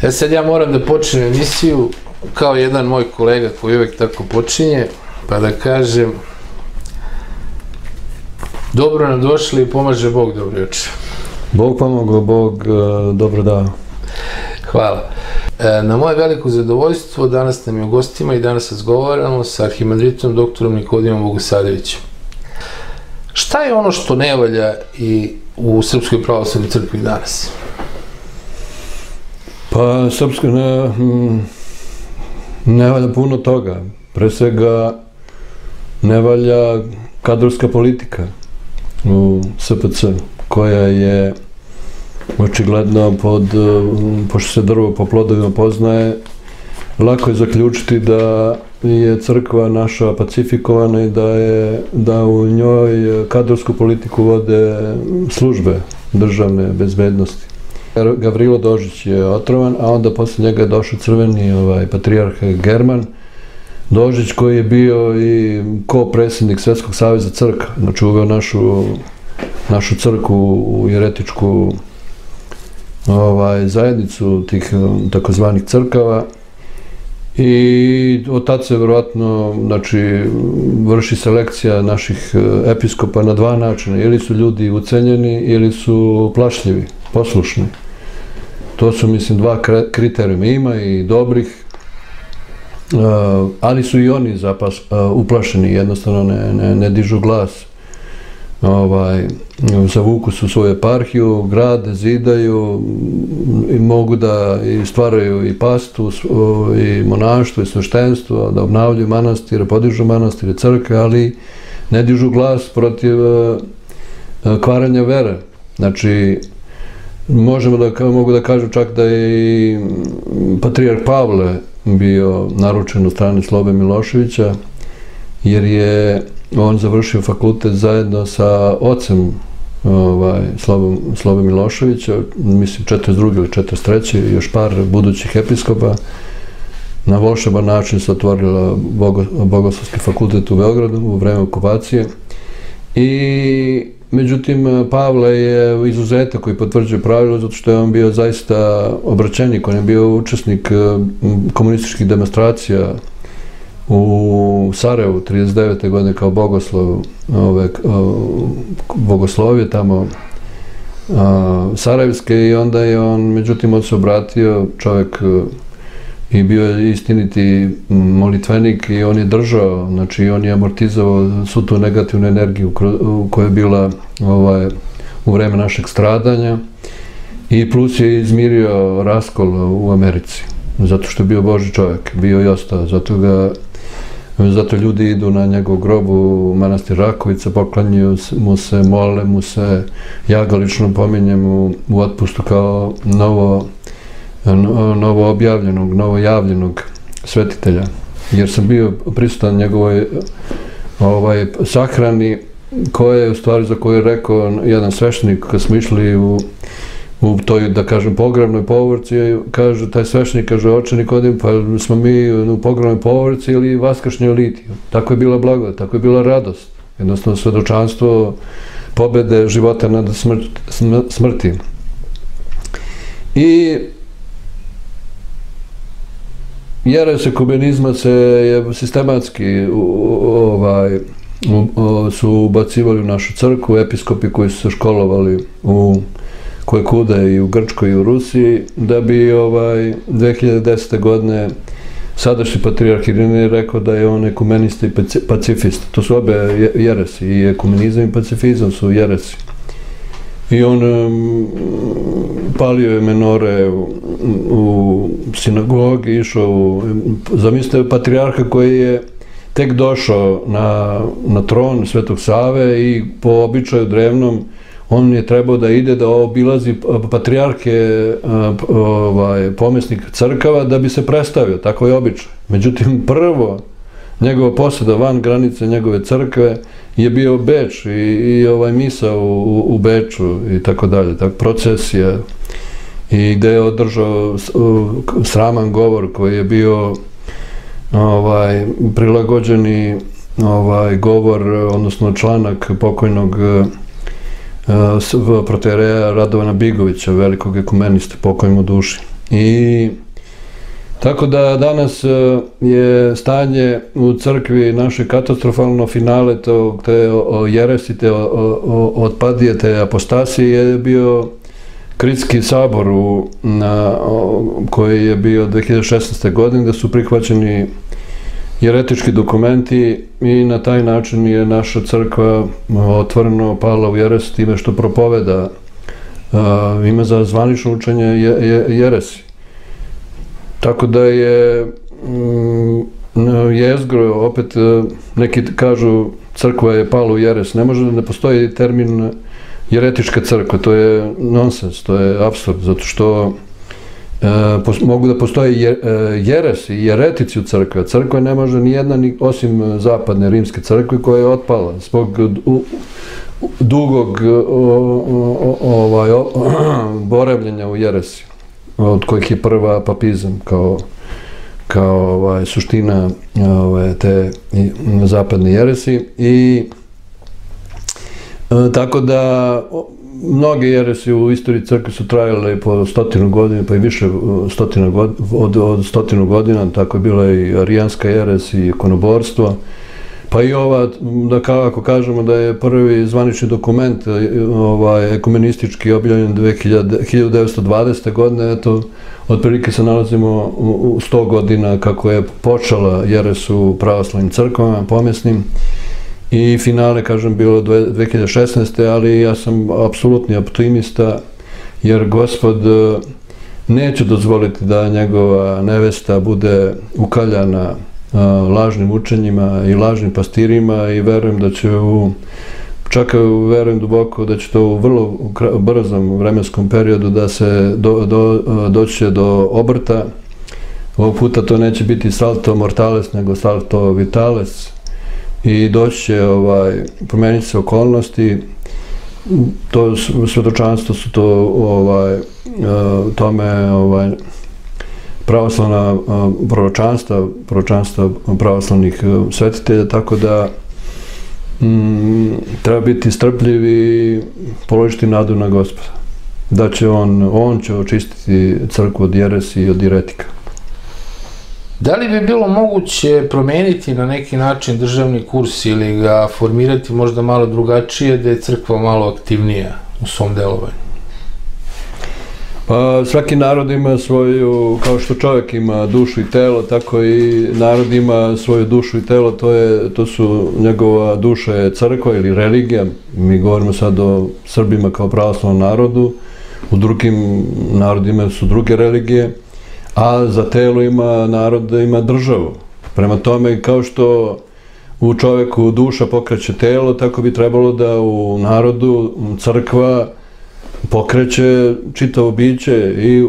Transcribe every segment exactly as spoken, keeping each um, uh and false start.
E sad ja moram da počnem emisiju kao jedan moj kolega koji uvek tako počinje, pa da kažem dobro nam došli i pomaže Bog dobro oče. Bog pomogao, Bog dobro dao. Hvala. Na moje veliko zadovoljstvo danas nam je u gostima i danas razgovaramo sa arhimandritom doktorom Nikodimom Bogosadovićem. Šta je ono što ne valja i u Srpskoj pravoslavnoj crkvi danas? Pa, Srpska ne, ne valja puno toga. Pre svega, ne valja kadrovska politika u S P C, koja je očigledno pod, pošto se drvo po plodovima poznaje, lako je zaključiti da je crkva naša pacifikovana i da je, da u njoj kadrovsku politiku vode službe državne bezbednosti. Gavrilo Dožić je otrovan, a onda posle njega je došao crveni ovaj, patrijarh German Dožić, koji je bio i ko-predsjednik Svetskog saveza crkva, znači uveo našu, našu crkvu u jeretičku ovaj, zajednicu tih takozvanih crkava i od tad se verovatno znači, vrši selekcija naših episkopa na dva načina. Ili su ljudi ucenjeni ili su plašljivi, poslušni. To su, mislim, dva kriterijuma. Ima i dobrih, ali su i oni zapas, uplašeni, jednostavno ne, ne, ne dižu glas. Ovaj, zavuku su svoju eparhiju, grade, zidaju i mogu da i stvaraju i pastu, i monaštvo, i sveštenstvo, da obnavljaju manastire, podižu manastire, crkve, ali ne dižu glas protiv kvaranja vere. Znači, možemo da, mogu da kažem čak da je i patrijarh Pavle bio naručen od strane Slobe Miloševića, jer je on završio fakultet zajedno sa ocem ovaj, Slobom, Slobe Miloševića, mislim četrdeset druge ili četrdeset treće i još par budućih episkopa. Na volšeban način se otvorila Bogo, Bogoslovski fakultet u Beogradu u vreme okupacije. I međutim, Pavle je izuzetak koji potvrđuje pravilo, zato što je on bio zaista obraćenik, on je bio učesnik komunističkih demonstracija u Sarajevu trideset devete godine kao bogoslov, ove, bogoslovje tamo a, sarajevske i onda je on, međutim, on se obratio, čovjek i bio je istiniti molitvenik i on je držao, znači on je amortizovao svu tu negativnu energiju koja je bila ovaj, u vreme našeg stradanja i plus je izmirio raskol u Americi, zato što je bio Božji čovjek, bio i ostao, zato ga Zato ljudi idu na njegov grob u manastir Rakovica, poklanjaju mu se, mole mu se, ja ga lično pominjem u, u otpustu kao novo, novo objavljenog, novo javljenog svetitelja, jer sam bio prisutan njegovoj ovaj, sahrani, koja je u stvari za koju je rekao jedan sveštenik kad smo išli u u toj, da kažem, pogrebnoj povorci, kaže, taj sveštenik, kaže, oče Nikodim, pa smo mi u pogrebnoj povorci ili vaskršnjoj litiju. Tako je bila blagodat, tako je bila radost. Jednostavno, svedočanstvo pobede života nad smrti. I jeres ekumenizma se je sistematski ovaj, su ubacivali u našu crkvu, episkopi koji su se školovali u koje kude i u Grčkoj i u Rusiji, da bi ovaj, dve hiljade desete. godine sadašnji patrijarh Irinej rekao da je on ekumenista i pacifista. To su obe jeresi, i ekumenizam i pacifizam su jeresi. I on um, palio je menore u, u sinagogi, išao u... Zamislite patrijarha koji je tek došao na, na tron Svetog Save i po običaju drevnom on je trebao da ide da obilazi patrijarhe, ovaj, pomesnik crkava, da bi se predstavio, tako je običaj. Međutim, prvo, njegova poseda van granice njegove crkve je bio Beč i, i ovaj misa u, u Beču i tako dalje, tako procesija, i gde je održao sraman govor koji je bio ovaj, prilagođeni ovaj, govor, odnosno članak pokojnog protereja Radovana Bigovića, velikog ekumenista, pokoj mu duši. I tako da danas je stanje u crkvi naše katastrofalno, finale te jeresi, te otpadije, te apostasije je bio Kritski sabor koji je bio dve hiljade šesnaeste. godine, gde su prihvaćeni jeretički dokumenti i na taj način je naša crkva otvoreno pala u jeres time što propoveda ima za zvanično učenje jeresi. Tako da je jezgro, opet neki kažu crkva je pala u jeres, ne može da ne postoji termin jeretička crkva, to je nonsens, to je apsurd, zato što mogu da postoje jeresi i jeretici u crkve. Crkva ne može ni jedna, osim zapadne rimske crkve koja je otpala zbog dugog boravljenja u jeresi, od kojih je prva papizam kao suština te zapadne jeresi. I tako da mnoge jeresi u istoriji crkve su trajale po stotinu godina, pa i više od stotinu godina, tako je bila i arijanska jeres i ikonoborstvo. Pa i ova, da kako kažemo da je prvi zvanični dokument ekumenistički objavljen hiljadu devetsto dvadesete. godine, eto, otprilike se nalazimo u sto godina kako je počela jeres u pravoslavnim crkvama, pomesnim, i finale, kažem, bilo dve hiljade šesnaeste. ali ja sam apsolutni optimista, jer Gospod neće dozvoliti da njegova nevesta bude ukaljana lažnim učenjima i lažnim pastirima, i verujem da će u, čak verujem duboko da će to u vrlo brzom vremenskom periodu da se doći do obrta. Ovog puta to neće biti salto mortales, nego salto vitales, i doći će, promeniti se okolnosti. To svedočanstvo su to tome pravoslavna proročanstva, proročanstva pravoslavnih svetitelja, tako da treba biti strpljiv i položiti nadu na Gospoda, da će on, on će očistiti crkvu od jeresi i od jeretika. Da li bi bilo moguće promeniti na neki način državni kurs ili ga formirati možda malo drugačije, da je crkva malo aktivnija u svom delovanju? Pa svaki narod ima svoju, kao što čovjek ima dušu i telo, tako i narod ima svoju dušu i telo, to je, to su njegova duša je crkva ili religija. Mi govorimo sad o Srbima kao pravoslavnom narodu, u drugim narodima su druge religije, a za telo ima narod, ima državu. Prema tome, kao što u čovjeku duša pokreće telo, tako bi trebalo da u narodu crkva pokreće čitavo biće i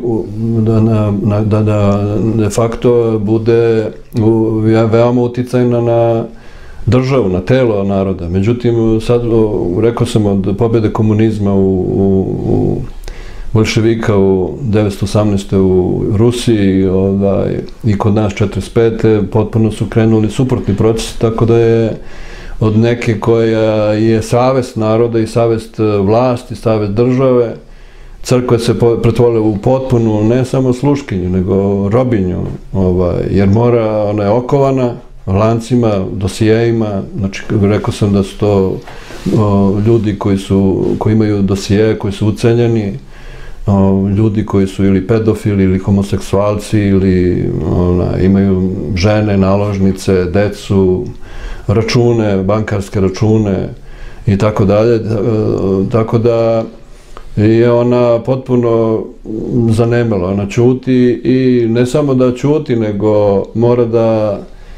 da de facto bude veoma uticajna na državu, na telo naroda. Međutim, sad, rekao sam, od pobjede komunizma u bolševika u devetsto osamnaeste. u Rusiji i kod nas četrdeset pete. potpuno su krenuli suprotni procesi, tako da je od neke koja je savest naroda i savest vlasti, savest države, crkva se pretvorila u potpunu, ne samo sluškinju, nego robinju, jer mora, ona je okovana lancima, dosijejima, znači rekao sam da su to ljudi koji imaju dosijeje, koji su ucenjeni, ljudi koji su ili pedofili ili homoseksualci ili imaju žene, naložnice, decu, račune, bankarske račune i tako dalje, tako da je ona potpuno zanemela, ona ćuti i ne samo da ćuti, nego mora da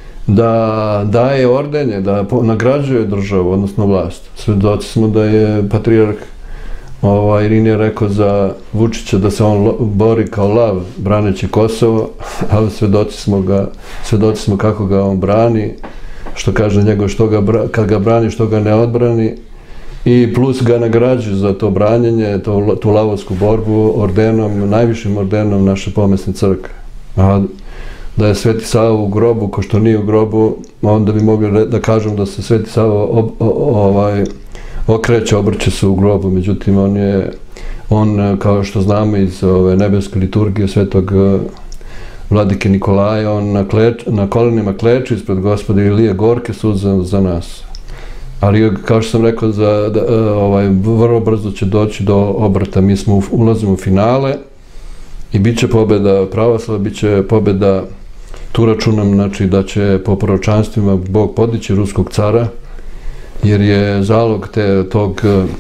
da daje ordenje, da nagrađuje državu, odnosno vlast. Svedoci smo da je patrijarh Irinije rekao za Vučića da se on bori kao lav braneći Kosovo, ali svedoci smo ga, svedoci smo kako ga on brani, što kaže njegov, kad ga brani, što ga ne odbrani, i plus ga nagrađuju za to branjenje, tu lavovsku borbu ordenom, najvišim ordenom naše pomesne crkve. A da je Sveti Sava u grobu, ko što nije u grobu, onda bi mogli da kažem da se Sveti Sava okreće, obrće se u grobu, međutim on je on, kao što znamo iz ove nebeske liturgije svetog vladike Nikolaja, on na, kleč, na kolenima kleči ispred Gospoda i lije gorke suze za nas. Ali, kao što sam rekao, za, da, ovaj, vrlo brzo će doći do obrata. Mi smo ulazimo u finale i bit će pobjeda pravoslava, bit će pobjeda, tu računam, znači, da će po proročanstvima Bog podići ruskog cara, jer je zalog te, tog,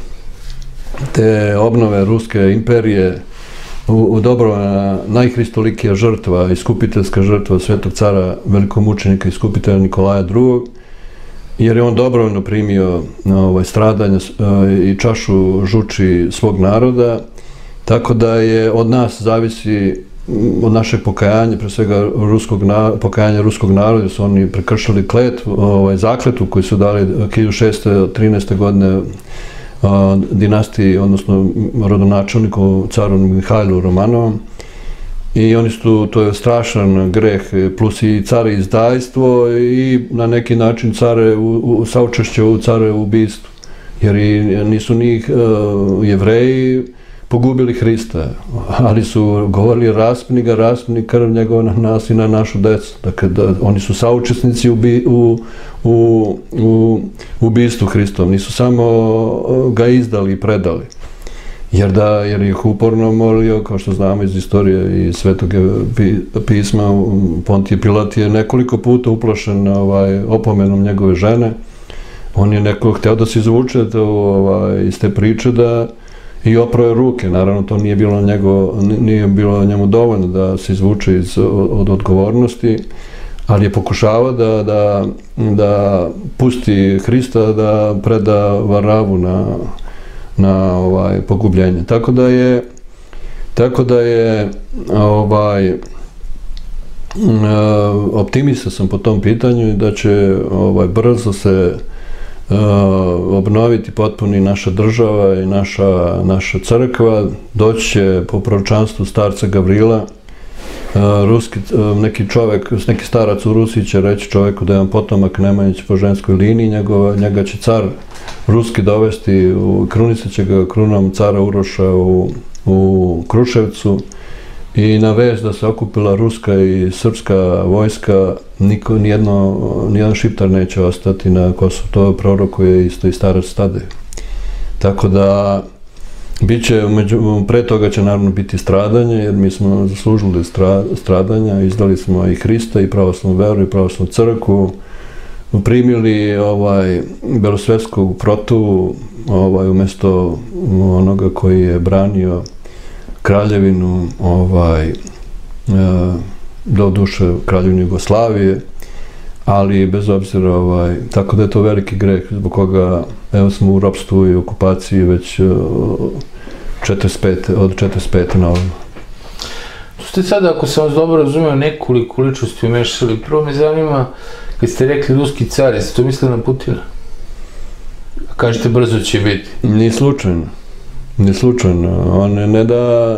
te obnove ruske imperije u, u dobro najhristolikija žrtva, iskupiteljska žrtva svetog cara velikomučenika iskupitelja Nikolaja drugog, jer je on dobrovoljno primio ovaj, stradanja i čašu žuči svog naroda, tako da je od nas zavisi, od našeg pokajanja, pre svega ruskog na, pokajanja ruskog naroda, jer su oni prekršili kletvu, ovaj, zakletvu koju su dali hiljadu šeststo trinaeste. godine a, dinastiji, odnosno rodonačelniku caru Mihajlu Romanovom. I oni su, to je strašan greh, plus i care izdajstvo i na neki način care u, u saučešće u care ubistvu. Jer i nisu ni uh, Jevreji pogubili Hrista, ali su govorili raspni ga, raspni krv njegova na nas i na našu decu. Dakle, da, oni su saučesnici u, u, u, u ubistvu Hristom, nisu samo ga izdali i predali. Jer da, jer ih uporno molio, kao što znamo iz istorije i svetog pisma, Pontije Pilat je nekoliko puta uplašen ovaj, opomenom njegove žene. On je neko hteo da se izvuče to, ovaj, iz te priče da i oprao ruke. Naravno, to nije bilo, njego, nije bilo njemu dovoljno da se izvuče iz, od odgovornosti, ali je pokušavao da, da, da pusti Hrista da preda Varavu na na ovaj pogubljenje. Tako da je tako da je ovaj optimista sam po tom pitanju i da će ovaj brzo se uh, obnoviti potpuno i naša država i naša naša crkva. Doći će po proročanstvu starca Gavrila, uh, ruski uh, neki čovjek, neki starac u Rusiji će reći čovjeku da je on potomak Nemanjić po ženskoj liniji, njegova, njega će car ruski dovesti, krunisat će ga krunom cara Uroša u, u Kruševcu i na vest da se okupila ruska i srpska vojska, niko, nijedno, nijedan šiptar neće ostati na Kosovu. To prorokuje isto i starac Tadej. Tako da bit će, među, pre toga će naravno biti stradanje, jer mi smo zaslužili stra, stradanja, izdali smo i Hrista i pravoslavnu veru i pravoslavnu crkvu, primili ovaj belosvetskog protu ovaj umjesto onoga koji je branio kraljevinu ovaj do duše kraljevine Jugoslavije, ali bez obzira ovaj tako da je to veliki greh zbog koga evo smo u ropstvu i okupaciji već četrdeset pete od četrdeset pete na ovom. Ste sada, ako sam vas dobro razumio, nekoliko ličnosti umešali. Prvo me zanima, kad ste rekli ruski car, jeste to mislili na Putina? A kažete brzo će biti. Nije slučajno. Nije slučajno. On ne da...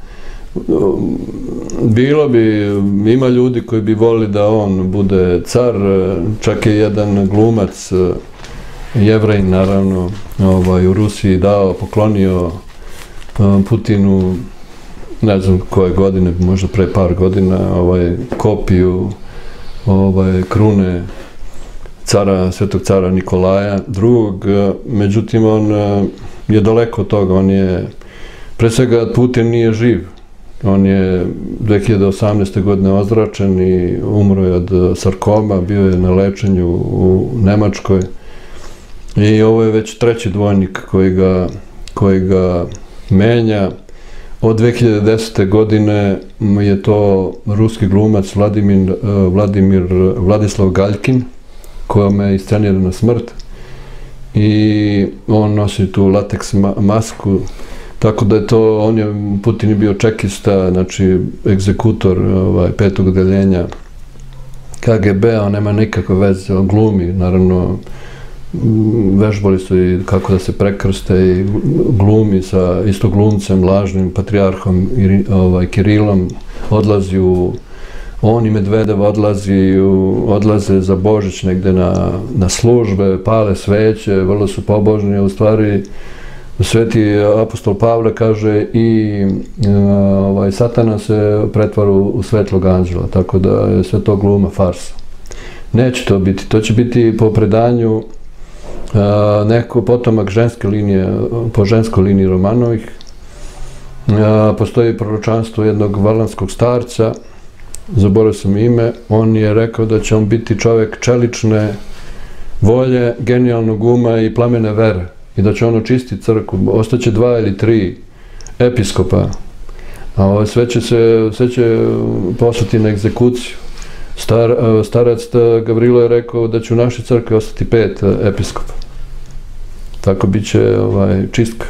Bilo bi, ima ljudi koji bi volili da on bude car, čak je jedan glumac, Jevrej naravno, ovaj, u Rusiji dao, poklonio Putinu, ne znam koje godine, možda pre par godina, ovaj, kopiju ovaj, krune cara, svetog cara Nikolaja drugog. Međutim, on je daleko od toga, on je, pre svega Putin nije živ. On je dve hiljade osamnaeste. godine ozračen i umro je od sarkoma, bio je na lečenju u Nemačkoj. I ovo je već treći dvojnik koji ga, koji ga menja. Od dve hiljade desete. godine je to ruski glumac Vladimir, Vladimir, Vladislav Galjkin, kojome je iscenirana smrt. I on nosi tu lateks masku, tako da je to, on je, Putin je bio čekista, znači egzekutor ovaj, petog odeljenja K G B-a, on nema nikakve veze, on glumi, naravno, vežbali su i kako da se prekrste i glumi sa isto glumcem, lažnim patrijarhom ovaj, Kirilom, odlazi u, on i Medvedev odlazi u, odlaze za Božić negde na, na službe, pale sveće, vrlo su pobožni, a u stvari Sveti apostol Pavle kaže i ovaj, Satana se pretvara u svetlog anđela, tako da je sve to gluma, farsa. Neće to biti, to će biti po predanju a, neko potomak ženske linije, po ženskoj liniji Romanovih. A, postoji proročanstvo jednog varlanskog starca, zaboravio sam ime, on je rekao da će on biti čovjek čelične volje, genijalnog uma i plamene vere i da će on očistiti crkvu. Ostaće dva ili tri episkopa, a sve će se sve će poslati na egzekuciju. Star, starac Gavrilo je rekao da će u našoj crkvi ostati pet episkopa. Tako bit će ovaj, čistka.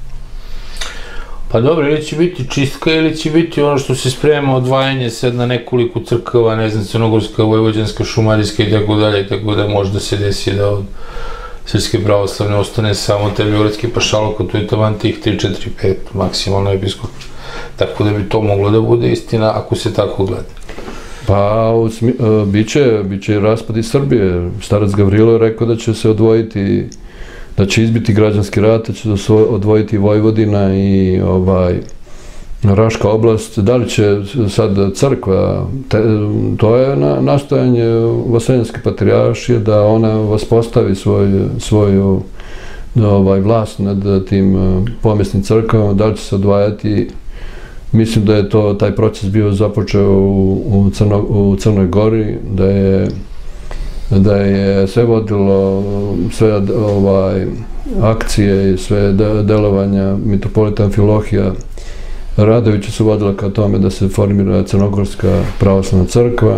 Pa dobro, ili će biti čistka ili će biti ono što se sprema odvajanje sad na nekoliko crkava, ne znam, Crnogorska, Vojvođanska, Šumadijska i tako dalje, tako da možda se desi da od Srpske pravoslavne ostane samo te Beogradski pašalok, a tu je taman tih tri, četiri, pet maksimalno episkop. Tako da bi to moglo da bude istina ako se tako gleda. Pa, biće, biće i raspad iz Srbije. Starac Gavrilo je rekao da će se odvojiti, da će izbiti građanski rat, da će se odvojiti Vojvodina i ovaj, Raška oblast. Da li će sad crkva, te, to je na, nastojanje Vaseljenske patrijaršije da ona vaspostavi svoj, svoju ovaj, vlast nad tim pomjesnim crkvama, da li će se odvajati. Mislim da je to, taj proces bio započeo u, u, Crno, u Crnoj Gori, da je, da je sve vodilo, sve ovaj, akcije i sve de, delovanja mitropolita Amfilohija Radovića su vodila ka tome da se formira Crnogorska pravoslavna crkva.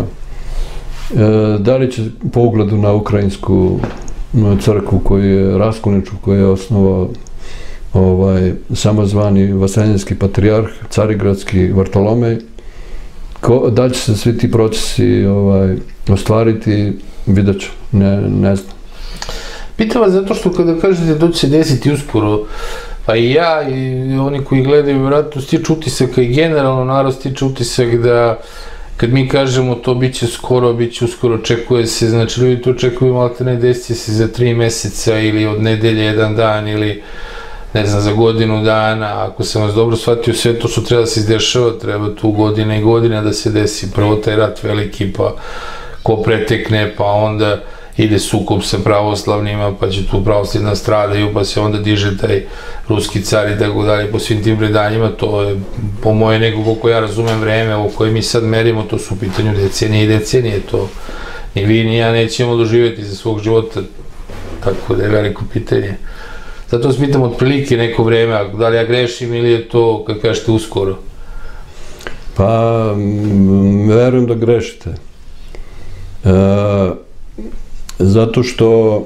E, da li će po ugledu na ukrajinsku crkvu koju je Raskolničku, koju je osnovao ovaj, samozvani Vaseljenski patrijarh, Carigradski Vartolomej, ko, da li će se svi ti procesi ovaj, ostvariti, vidjet ću, ne, ne znam. Pitam vas zato što kada kažete da će se desiti uskoro, pa i ja i oni koji gledaju vjerojatno stiču utisak i generalno narod stiče utisak da kad mi kažemo to bit će skoro, bit će uskoro, očekuje se, znači ljudi to očekuju malte ne desiti se za tri meseca ili od nedelje jedan dan ili ne znam, za godinu dana, ako sam vas dobro shvatio, sve to što treba da se izdešava, treba tu godine i godine da se desi. Prvo taj rat veliki, pa ko pretekne, pa onda ide sukob sa pravoslavnima, pa će tu pravoslavna stradaju, pa se onda diže taj ruski car i tako dalje, po svim tim predanjima, to je, po moje nego, koliko ja razumem vreme, ovo koje mi sad merimo, to su u pitanju decenije i decenije, to ni vi ni ja nećemo doživjeti za svog života, tako da je veliko pitanje. Zato vas pitam otprilike neko vreme, da li ja grešim ili je to, kad kažete, uskoro? Pa, verujem da grešite. E, zato što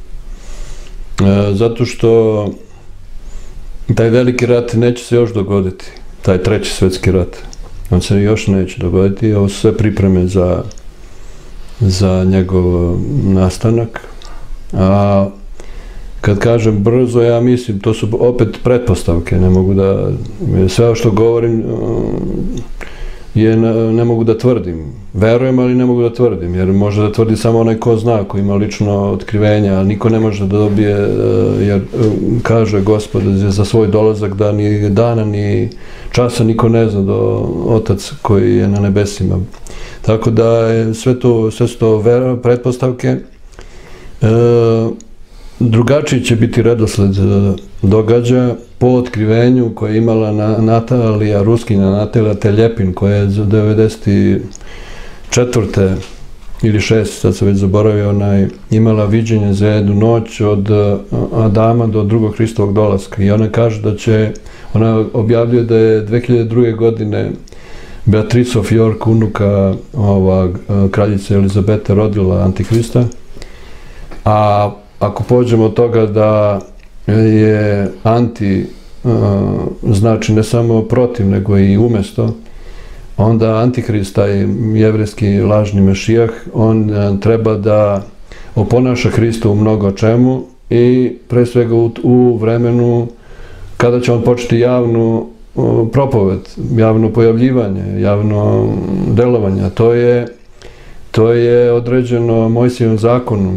e, zato što taj veliki rat neće se još dogoditi, taj treći svetski rat. On se još neće dogoditi, ovo su sve pripreme za, za njegov nastanak. A kad kažem brzo, ja mislim, to su opet pretpostavke, ne mogu da, sve što govorim je, ne mogu da tvrdim. Verujem, ali ne mogu da tvrdim, jer može da tvrdi samo onaj ko zna, ko ima lično otkrivenja, a niko ne može da dobije, jer kaže Gospod za svoj dolazak da ni dana, ni časa niko ne zna do Otac koji je na nebesima. Tako da je sve to, sve su to pretpostavke. E, Drugačiji će biti redosled događaja po otkrivenju koje je imala Natalija, Ruskinja Natalija Teljepin, koja je za devedeset četvrte ili šest, sad sam već zaboravio, ona je imala viđenje za jednu noć od Adama do drugog Hristovog dolaska. I ona kaže da će, ona objavljuje da je dve hiljade druge. godine Beatrice of York, unuka ova, kraljice Elizabete, rodila Antihrista, a ako pođemo od toga da je anti, znači ne samo protiv, nego i umjesto, onda Antihrist, taj jevrejski lažni mešijah, on treba da oponaša Hrista u mnogo čemu i pre svega u, u vremenu kada će on početi javnu propoved, javno pojavljivanje, javno delovanje. To je, to je određeno Mojsijevom zakonom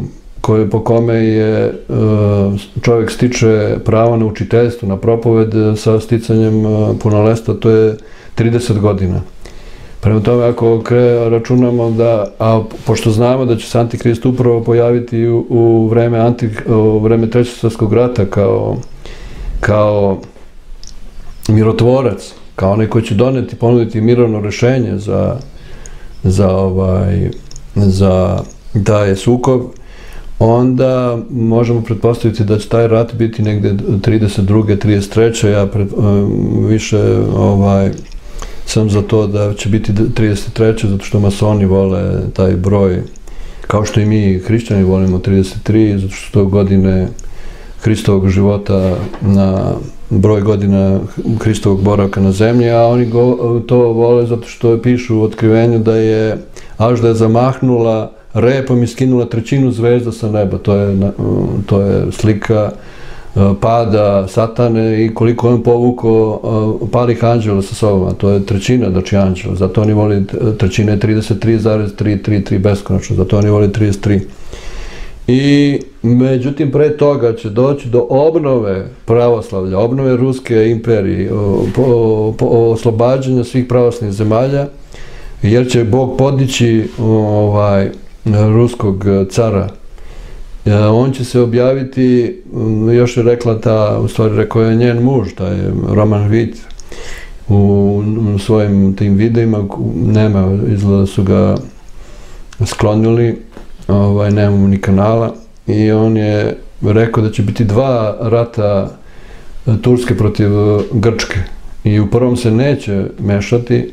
koje, po kome je čovjek stiče pravo na učiteljstvo, na propoved sa sticanjem punoletstva, to je trideset godina. Prema tome, ako računamo da, a pošto znamo da će se Antikrist upravo pojaviti u, u vreme, anti, u vreme Trećeg svjetskog rata kao, kao mirotvorac, kao onaj koji će doneti, ponuditi mirovno rešenje za, za, ovaj, za taj sukob, onda možemo pretpostaviti da će taj rat biti negde trideset druge trideset treće Ja pred, više ovaj, sam za to da će biti trideset treće zato što masoni vole taj broj, kao što i mi hrišćani volimo trideset tri, zato što to godine Hristovog života na broj godina Hristovog boravka na zemlji, a oni go, to vole zato što pišu u otkrivenju da je Ažda je zamahnula repom i skinula trećinu zvezda sa neba. To je, to je slika pada Satane i koliko on povukao palih anđela sa sobom, a to je trećina, znači anđela. Zato oni voli, trećina je trideset tri zarez tristo trideset tri beskonačno, zato oni voli trideset tri. I međutim, pre toga će doći do obnove pravoslavlja, obnove Ruske imperije, oslobađanja svih pravoslavnih zemalja, jer će Bog podići ovaj, ruskog cara. On će se objaviti, još je rekla ta, u stvari rekao je njen muž, taj Roman Witt, u svojim tim videima, nema, izgleda su ga sklonili, ovaj, nemamo ni kanala, i on je rekao da će biti dva rata Turske protiv Grčke i u prvom se neće mešati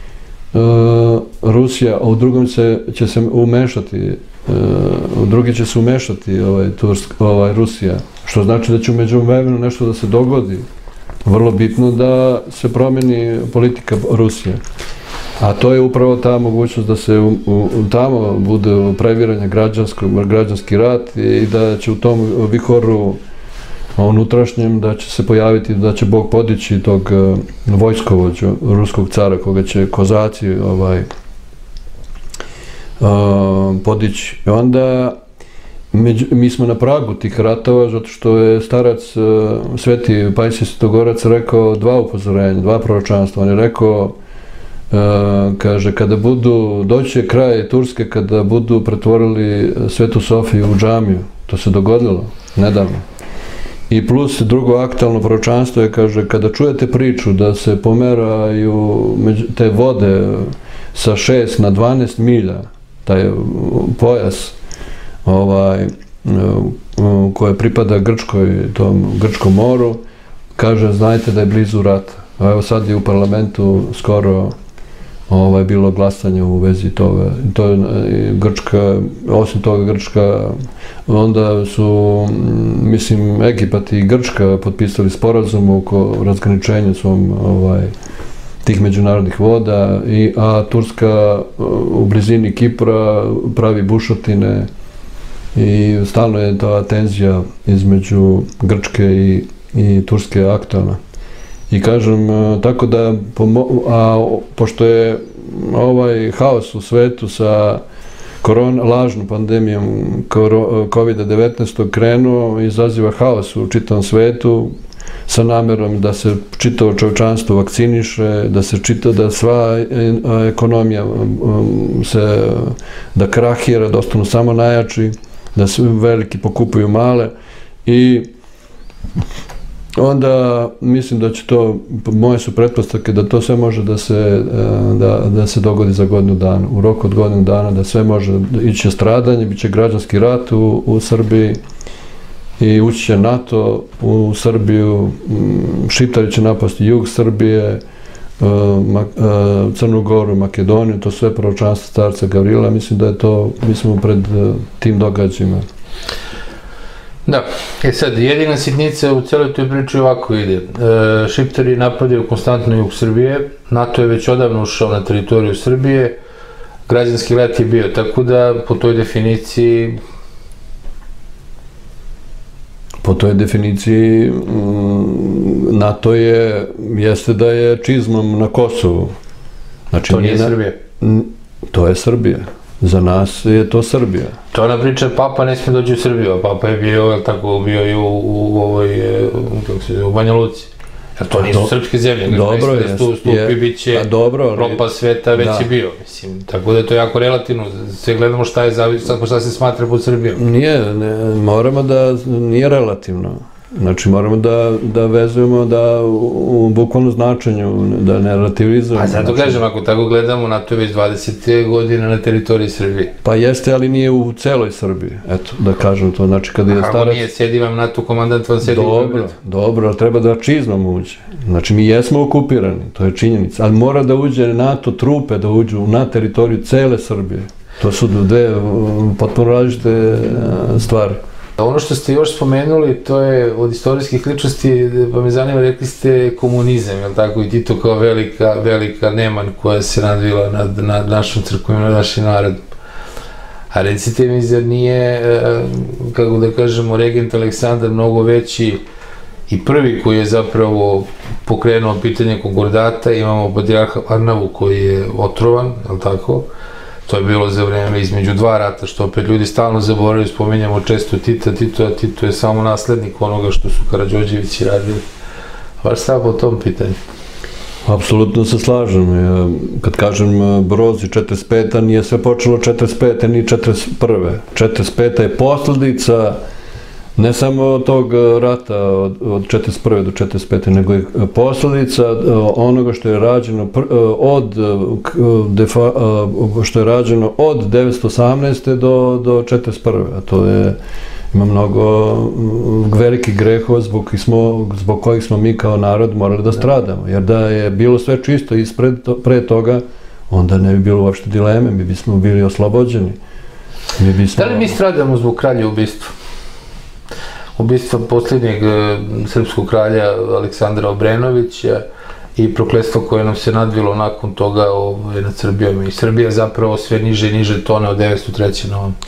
Rusija, a u drugom se, će se umešati, u drugi će se umešati ovaj, Tursk, ovaj, Rusija, što znači da će u međuvremenu nešto da se dogodi. Vrlo bitno da se promeni politika Rusije. A to je upravo ta mogućnost da se u, u, tamo bude previranje građanski rat i da će u tom vihoru unutrašnjem da će se pojaviti, da će Bog podići tog vojskovođu ruskog cara koga će kozaci ovaj, uh, podići. I onda među, mi smo na pragu tih ratova zato što je starac uh, Sveti Pajsije Svetogorac rekao dva upozorenja, dva proročanstva. On je rekao, uh, kaže, kada budu, doći kraj Turske kada budu pretvorili Svetu Sofiju u džamiju. To se dogodilo nedavno. I plus drugo aktualno proročanstvo je, kaže, kada čujete priču da se pomeraju te vode sa šest na dvanaest milja, taj pojas ovaj, koje pripada Grčkoj, tom Grčkom moru, kaže, znajte da je blizu rat. A evo sad je u parlamentu skoro ovaj, bilo glasanje u vezi toga. To je Grčka, osim toga Grčka, onda su, mislim, Egipat i Grčka potpisali sporazum oko razgraničenja svom ovaj, tih međunarodnih voda, i, a Turska u blizini Kipra pravi bušotine i stalno je ta tenzija između Grčke i, i Turske aktualna. I kažem, tako da, a pošto je ovaj haos u svetu sa korona, lažnom pandemijom kovida devetnaest krenuo, izaziva haos u čitavom svetu sa namerom da se čitavo čovečanstvo vakciniše, da se čita da sva ekonomija se, da krahira, da ostanu samo najjači, da svi veliki pokupuju male, i onda mislim da će to, moje su pretpostavke da to sve može da se, da, da se dogodi za godinu dana. U roku od godinu dana da sve može ići stradanje, bit će građanski rat u, u Srbiji i ući će NATO u Srbiju, Šiptari će napasti jug Srbije, Crnu Goru, Makedoniju, to sve proročanstvo starca Gavrila. Mislim da je to, mi smo pred tim događajima. Da, e sad, jedina sitnica u celoj toj priči ovako ide. E, Šiptari napadaju konstantno jug Srbije, NATO je već odavno ušao na teritoriju Srbije, građanski rat je bio, tako da po toj definiciji... Po toj definiciji NATO je, jeste da je čizmom na Kosovu. Znači, to nije Srbija? To je Srbija. Za nas je to Srbija. To ona priča, Papa ne smije doći u Srbiju, a Papa je bio, jel tako, bio i u, u, ovoj, kako se zove, u Banja Luci. Jer to nisu srpske zemlje, dobro je, stupi bit će propast sveta, već je bio, mislim, tako da je to jako relativno, sve gledamo šta je zavisno, šta se smatra pod Srbijom. Nije, ne, moramo da, nije relativno. Znači, moramo da, da vezujemo da u, u bukvalnom značenju, da ne relativizujemo. A zato znači, kažem, ako tako gledamo, NATO je već dvadeset godina na teritoriji Srbije. Pa jeste, ali nije u celoj Srbiji, eto, da kažem to. Znači, kada je starac... Ako nije, sedi vam NATO komandant, vam sedi dobro, u Beogradu. Dobro, ali treba da čizmom uđe. Znači, mi jesmo okupirani, to je činjenica, ali mora da uđe NATO trupe, da uđu na teritoriju cele Srbije. To su dve potpuno različite stvari. Ono što ste još spomenuli, to je od istorijskih ličnosti, pa me zanima, rekli ste komunizam, je li tako, i Tito kao velika, velika neman koja se nadvila nad, nad našom crkvom i nad našim narodom. A recite mi, zar nije, kako da kažemo, regent Aleksandar mnogo veći i prvi koji je zapravo pokrenuo pitanje konkordata, imamo patrijarha Varnavu koji je otrovan, je li tako? To je bilo za vreme između dva rata, što opet ljudi stalno zaboravaju, spominjamo često Tita, Tito, a Tito je samo naslednik onoga što su Karađorđevići radili. Vaš stav po tom pitanju? Apsolutno se slažem. Kad kažem Broz i četrdeset peta, nije sve počelo četrdeset pete ni četrdeset prve. četrdeset peta je posledica ne samo tog rata od četrdeset prve do četrdeset pete, nego je posledica onoga što je rađeno od što je rađeno od devetsto osamnaeste do do četrdeset prve. A to je, ima mnogo velikih grehova zbog, smo, zbog kojih smo mi kao narod morali da stradamo. Jer da je bilo sve čisto ispred pre toga, onda ne bi bilo uopšte dileme, mi bismo bili oslobođeni. Mi bismo... Da li mi stradamo zbog kralja ubistva? Ubistva posljednjeg srpskog kralja Aleksandra Obrenovića i prokletstvo koje nam se nadvilo nakon toga nad Srbijom. I Srbija zapravo sve niže i niže tone od devetsto treće na ovom.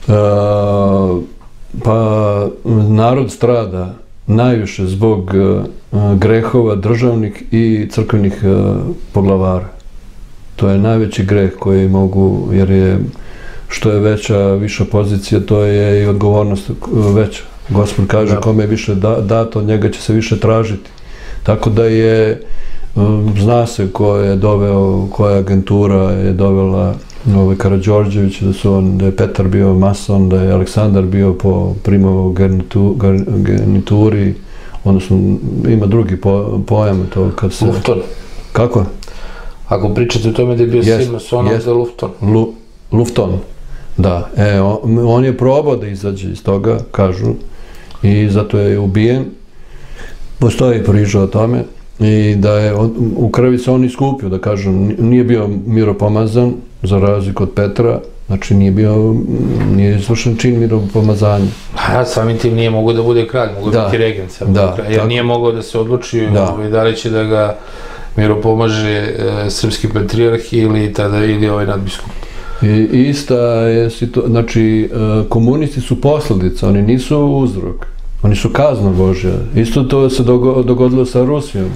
Pa narod strada najviše zbog grehova državnih i crkvenih poglavara. To je najveći greh koji mogu, jer je što je veća, viša pozicija, to je i odgovornost veća. Gospod kaže, kome je više dato, od njega će se više tražiti. Tako da je, zna se ko je doveo, koja agentura je dovela Karađorđević, da su on, da je Petar bio mason, da je Aleksandar bio po primovoj garnituri, odnosno ima drugi pojam to kad se... Lufton. Kako? Ako pričate o tome da je bio sin masona za Lufton. Lufton, da. E, on je probao da izađe iz toga, kažu, i zato je ubijen. Postoji priča o tome i da je u krvi se on iskupio, da kažem, nije bio miropomazan, za razliku od Petra, znači nije bio, nije izvršen čin miropomazanja. A samim tim nije mogao da bude kralj, mogao da biti regent sam, jer nije mogao da se odluči da li će da ga miropomaže srpski patrijarh ili tada ili ovaj nadbiskup. I ista je situacija, znači komunisti su posledica, oni nisu uzrok, oni su kazna Božja. Isto to se dogodilo sa Rusijom.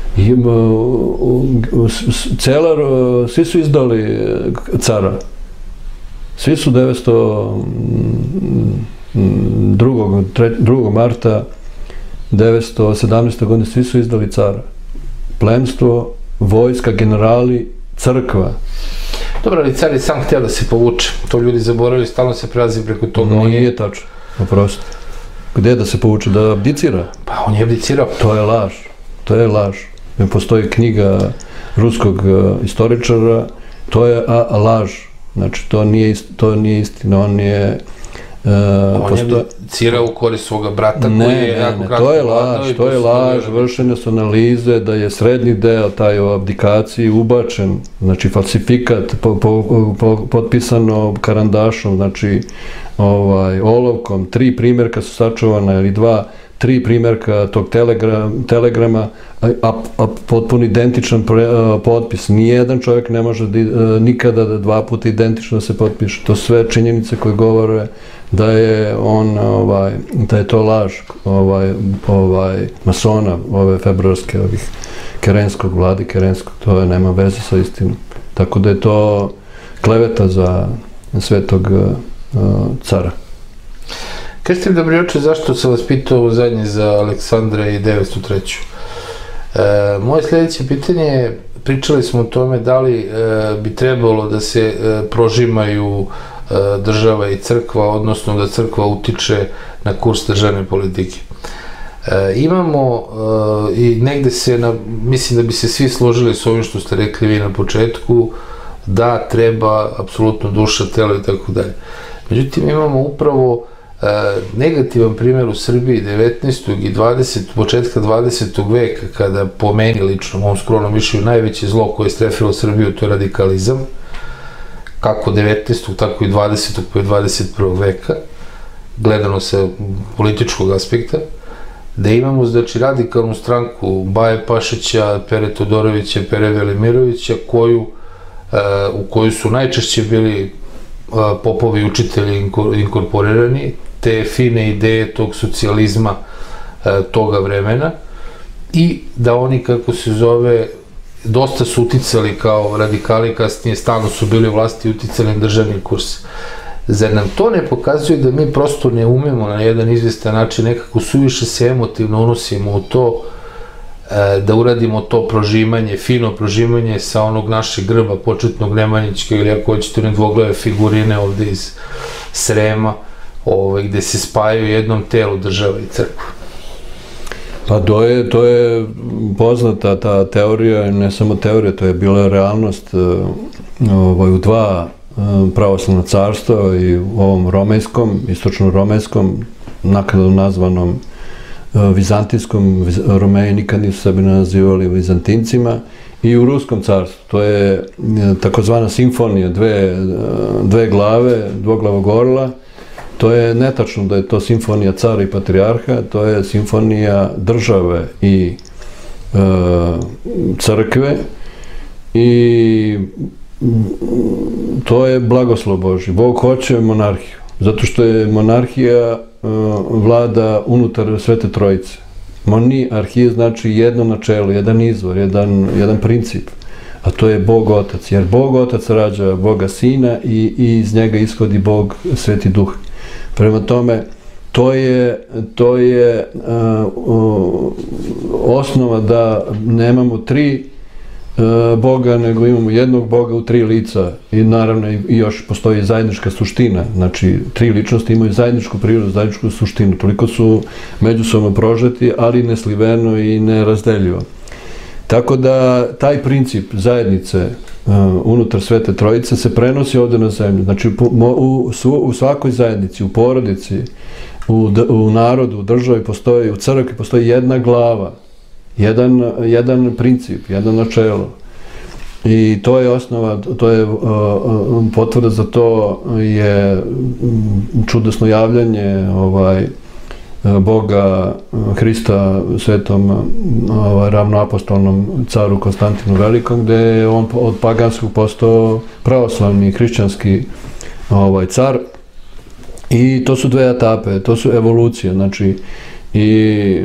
Cela, svi su izdali cara. Svi su devetsto drugog marta devetsto sedamnaeste. godine svi su izdali cara. Plemstvo, vojska, generali, crkva. Dobro, ali car je sam htio da se povuče. To ljudi zaboravili, stalno se prelazi preko toga. Nije tačno, oprosti. Gde da se povuče? Da abdicira? Pa on je abdicirao. To je laž. To je laž. Postoji knjiga ruskog istoričara, to je laž. Znači, to nije istina. On je... On je abdicirao u korist svoga brata koji je jako kratko... To je laž, to je laž. Vršene su analize da je srednji deo taj o abdikaciji ubačen, znači falsifikat, potpisano karandašom, znači olovkom, tri primjerka su sačuvana ili dva, tri primjerka tog telegrama, a potpuno identičan potpis. Nijedan čovjek ne može nikada dva puta identično da se potpiše. To sve činjenice koje govore da je on, da je to laž masona, ove februarske, ovih kerenskog, vladi kerenskog, to nema veze sa istinom. Tako da je to kleveta za svetog cara. Kažete mi, Dobrioče, zašto sam vas pitao ovo zadnje za Aleksandra i devetsto treću? E, moje sljedeće pitanje je, pričali smo o tome da li e, bi trebalo da se e, prožimaju e, država i crkva, odnosno da crkva utiče na kurs državne politike. E, imamo e, i negde se, na, mislim da bi se svi složili s ovim što ste rekli vi na početku, da treba apsolutno duša, telo i tako dalje. Međutim, imamo upravo e, negativan primjer u Srbiji devetnaestog i dvadesetog, početka dvadesetog veka, kada po meni lično, u mom skromnom mišljenju, najveće zlo koje je strefilo Srbiju, to je radikalizam, kako devetnaestog, tako i dvadesetog pa i dvadeset prvog veka, gledano sa političkog aspekta, da imamo, znači, radikalnu stranku Baje Pašića, Pere Todorovića, Pere Velimirovića, koju, u koju su najčešće bili popovi i učitelji inkorporirani, te fine ideje tog socijalizma toga vremena, i da oni, kako se zove, dosta su uticali kao radikali, kasnije stalno su bili u vlasti i uticali na državni kurs. Zar nam to ne pokazuje da mi prosto ne umemo na jedan izvestan način, nekako suviše se emotivno unosimo u to, da uradimo to prožimanje, fino prožimanje sa onog našeg grba početnog Nemanjićkog, ili ako hoćete one dvoglave figurine ovde iz Srema, gde se spajaju jednom telu država i crkva? Pa to je, to je poznata ta teorija, ne samo teorija, to je bila realnost ovaj, u dva pravoslavna carstva, i u ovom romejskom, istočno-romejskom, naknadno nazvanom Vizantijskom. Romeji nikad nisu sebe nazivali Vizantincima, i u Ruskom carstvu. To je takozvana simfonija, dve, dve glave, dvoglavog orla. To je netačno da je to simfonija cara i patrijarha, to je simfonija države i e, crkve, i to je blagoslov Božji. Bog hoće monarhiju, zato što je monarhija vlada unutar Svete Trojice. Monarhija znači jedno načelo, jedan izvor, jedan, jedan princip, a to je Bog Otac, jer Bog Otac rađa Boga Sina i, i iz njega ishodi Bog Sveti Duh. Prema tome, to je, to je uh, uh, osnova da nemamo tri uh, Boga, nego imamo jednog Boga u tri lica, i naravno i još postoji zajednička suština, znači tri ličnosti imaju zajedničku prirodu, zajedničku suštinu, toliko su međusobno prožeti, ali nesliveno i nerazdeljivo. Tako da taj princip zajednice uh, unutar Svete Trojice se prenosi ovde na zemlju. Znači u, u, u svakoj zajednici, u porodici, u, u narodu, u državi postoji, u crkvi postoji jedna glava, jedan, jedan princip, jedno načelo. I to je osnova, to je uh, potvrda za to je čudesno javljanje ovaj, Boga Hrista svetom ovaj, ravnoapostolnom caru Konstantinu Velikom, gde je on od paganskog postao pravoslavni hrišćanski ovaj, car. I to su dve etape, to su evolucije, znači, i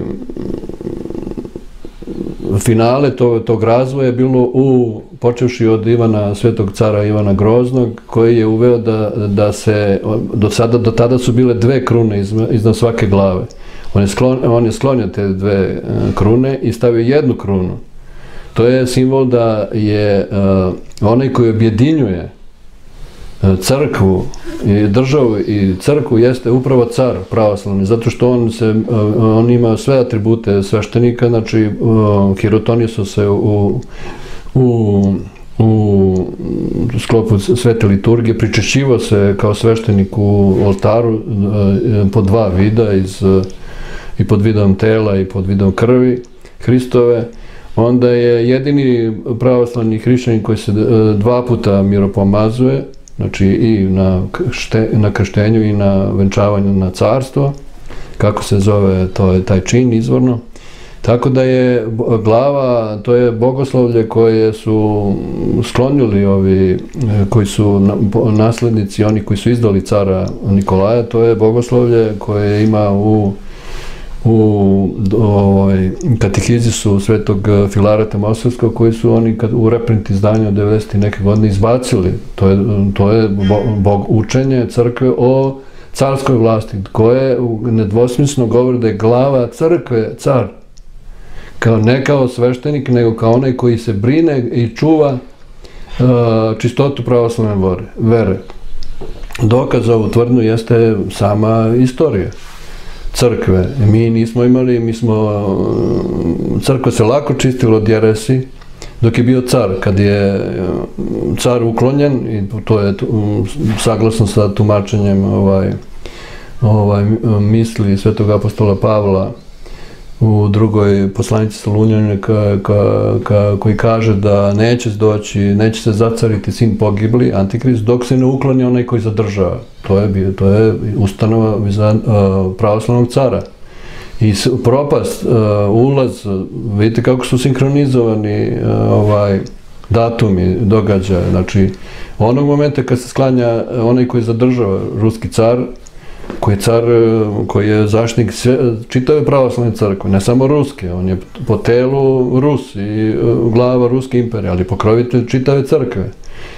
finale tog, tog razvoja je bilo u, počevši od Ivana, svetog cara Ivana Groznog, koji je uveo da, da se, do sada, do tada su bile dve krune iz, iznad svake glave. On je, sklon, on je sklonio te dve krune i stavio jednu krunu. To je simbol da je uh, onaj koji objedinjuje crkvu i državu i crkvu jeste upravo car pravoslavni, zato što on se on ima sve atribute sveštenika, znači hirotonisao se u u u sklopu svete liturgije, pričešćivao se kao sveštenik u oltaru po dva vida, iz, i pod vidom tela i pod vidom krvi Hristove. Onda je jedini pravoslavni hrišćanin koji se dva puta miropomazuje, znači i na, šte, na krštenju i na venčavanju na carstvo, kako se zove, to je taj čin izvorno. Tako da je glava, to je bogoslovlje koje su sklonili ovi, koji su naslednici, oni koji su izdali cara Nikolaja, to je bogoslovlje koje ima u u ovaj, katehizisu Svetog Filareta Mostarskog, koji su oni kad, u reprint izdanju od devedeset neke godine izbacili. To je, to je bog, učenje crkve o carskoj vlasti, koje nedvosmisleno govori da je glava crkve car. Kao, ne kao sveštenik, nego kao onaj koji se brine i čuva uh, čistotu pravoslavne vere. Dokaz za ovu tvrdnju jeste sama istorija crkve. Mi nismo imali, mi smo, crkva se lako čistila od jeresi dok je bio car. Kad je car uklonjen, i to je saglasno sa tumačenjem ovaj, ovaj, misli svetog apostola Pavla u drugoj poslanici Solunjanine ka, ka, ka, koji kaže da neće doći, neće se zacariti sin pogibli, Antikrist, dok se ne ukloni onaj koji zadržava. To je, to je ustanova uh, pravoslavnog cara. I propast, uh, ulaz, vidite kako su sinkronizovani uh, ovaj, datumi, događaja. Znači, onog momenta kad se sklanja onaj koji zadržava, ruski car, koji je car, koji je zaštitnik čitave pravoslavne crkve, ne samo ruske, on je po telu Rus i glava ruske imperije, ali pokrovitelj čitave crkve.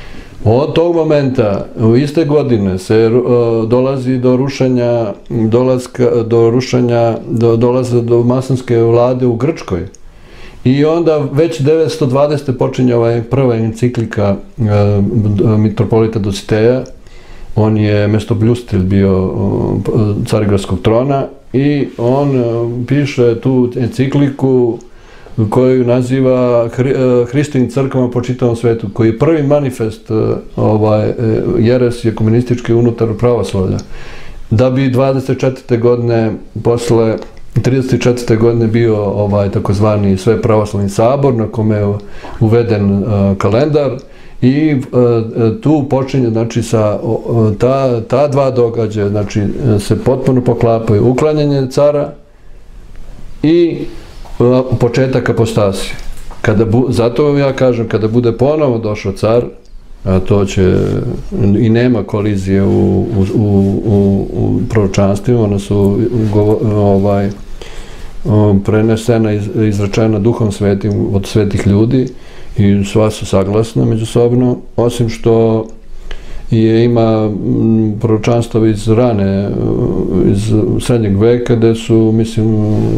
Od tog momenta, u iste godine, se uh, dolazi do rušenja, dolazka, do rušenja, do, dolaze do masonske vlade u Grčkoj. I onda već devetsto dvadesete počinje ovaj prva enciklika uh, mitropolita Dositeja. On je mestobljustitelj bio uh, carigradskog trona i on uh, piše tu encikliku koju naziva Hri, uh, Hristovim crkvama po čitavom svetu, koji je prvi manifest uh, ovaj, uh, jeresije komunističke unutar pravoslavlja. Da bi dvadeset četvrte godine, posle trideset četvrte godine bio ovaj, takozvani sve pravoslavni sabor na kome je uveden uh, kalendar. I uh, tu počinje, znači, sa uh, ta, ta dva događaja, znači, se potpuno poklapaju uklanjanje cara i uh, početak apostasije. Kada bu, zato ja kažem, kada bude ponovo došao car, a to će, i nema kolizije u, u, u, u proročanstvima, ona su ovaj, prenesena, iz, izrečena Duhom Svetim od svetih ljudi, i sva su saglasna međusobno, osim što je ima proročanstva iz rane, iz srednjeg veka, gde su, mislim,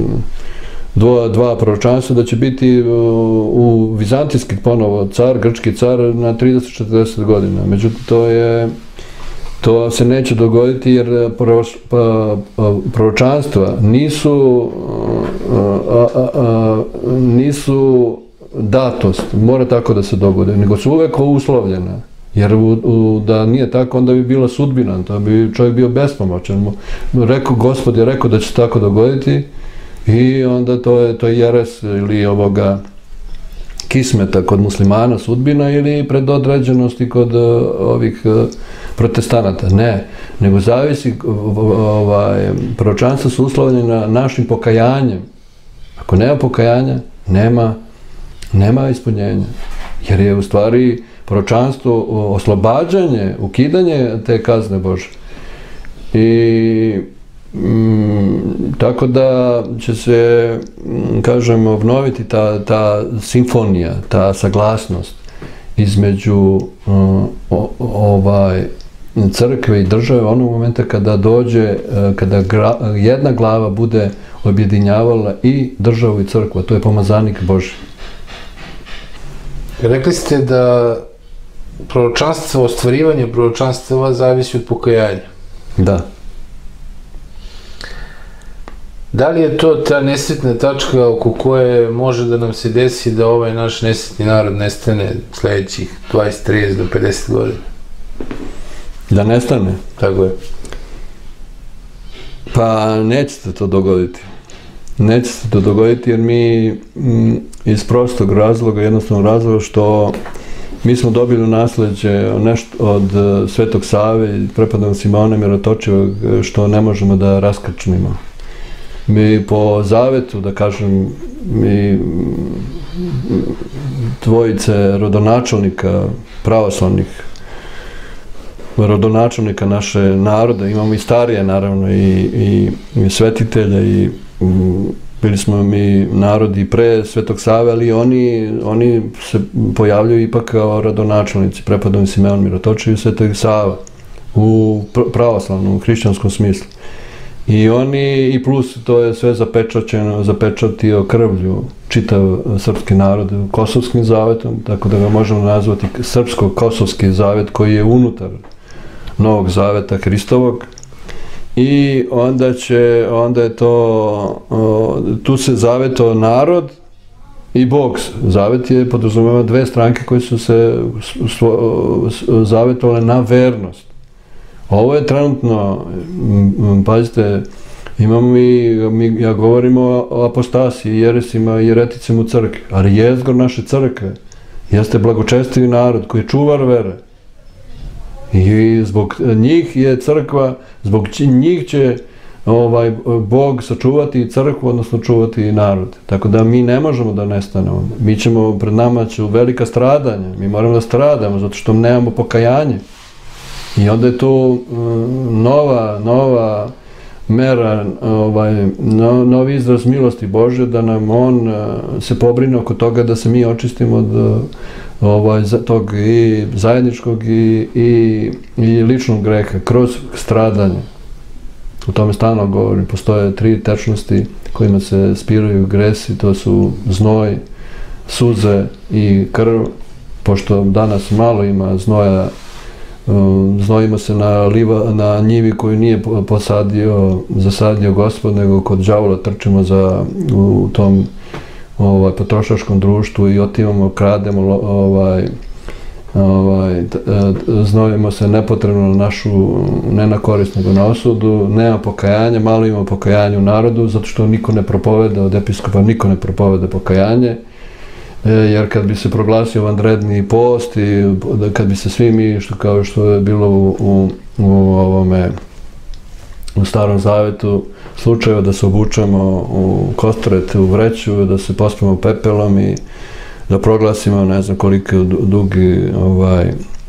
dva, dva proročanstva da će biti u vizantijski ponovo car, grčki car na trideset do četrdeset godina. Međutim, to je, to se neće dogoditi jer proročanstva nisu, a, a, a, nisu datost, mora tako da se dogode, nego su uvek uslovljena. Jer u, u, da nije tako, onda bi bila sudbina, da bi čovjek bio bespomoćan. Rekao, Gospod je rekao da će se tako dogoditi i onda to je, to je jeres ili ovoga kismeta kod muslimana, sudbina, ili predodređenosti kod uh, ovih uh, protestanata. Ne, nego zavisi, ovaj, proročanstva su uslovljena našim pokajanjem. Ako nema pokajanja, nema nema ispunjenja, jer je u stvari proročanstvo oslobađanje, ukidanje te kazne Bože. I mm, tako da će se, kažem, obnoviti ta, ta simfonija, ta saglasnost između uh, o, ovaj, crkve i države onog momenta kada dođe, kada gra, jedna glava bude objedinjavala i državu i crkvu, a to je pomazanik Božji. Rekli ste da proročanstvo, ostvarivanje proročanstva zavisi od pokajanja. Da. Da li je to ta nesretna tačka oko koje može da nam se desi da ovaj naš nesretni narod nestane sledećih dvadeset, trideset do pedeset godina? Da nestane? Tako je. Pa neće se to dogoditi. Neće se to dogoditi jer mi m, iz prostog razloga, jednostavnog razloga što mi smo dobili u nasleđe nešto od Svetog Save i prepadnog Simona Mirotočivog što ne možemo da raskrčmimo. Mi po zavetu, da kažem, mi dvojice rodonačelnika pravoslavnih, rodonačelnika naše narode, imamo i starije naravno i, i, i svetitelja i bili smo mi narodi pre Svetog Save, ali oni, oni se pojavljaju ipak kao rodonačelnici, prepodobni Simeon Mirotočiv i Svetog Sava u pravoslavnom, u hrišćanskom smislu. I oni, i plus to je sve zapečaćeno, zapečatio krvlju čitav srpski narod Kosovskim zavetom, tako da ga možemo nazvati srpsko-kosovski zavet koji je unutar Novog zaveta Hristovog. I onda će, onda je to, tu se zavetao narod i Bog. Zavet je podrazumeva dve stranke koje su se zavetovale na vernost. Ovo je trenutno, pazite, imamo mi, mi ja govorimo o apostasiji, jeresima i jereticima u crkvi, ali jezgor naše crkve jeste blagočestivi narod koji je čuvar vere. I zbog njih je crkva, zbog njih će ovaj, Bog sačuvati crkvu, odnosno čuvati narod. Tako da mi ne možemo da nestanemo. Mi ćemo, pred nama će velika stradanja. Mi moramo da stradamo zato što nemamo pokajanje. I onda je tu nova, nova mera, ovaj, no, novi izraz milosti Bože, da nam On se pobrine oko toga da se mi očistimo od ovaj, tog i zajedničkog i, i, i ličnog greha, kroz stradanje. U tome stalno govorim, postoje tri tečnosti kojima se spiraju gresi, to su znoj, suze i krv, pošto danas malo ima znoja. Znojimo se na, liva, na njivi koju nije posadio, zasadio Gospod, nego kod đavola trčimo za, u tom ovaj, potrošačkom društvu i otimamo, krademo, ovaj, ovaj, znojimo se nepotrebno na našu, ne na korist, nego na osudu, nema pokajanja, malo ima pokajanja u narodu, zato što niko ne propoveda, od episkopa niko ne propoveda pokajanje. Jer kad bi se proglasio vanredni post i kad bi se svi mi, što, kao što je bilo u, u, u ovome u Starom Zavetu, slučajeva da se obučemo u kostret, u vreću, da se pospemo pepelom i da proglasimo ne znam koliko dugi ovaj,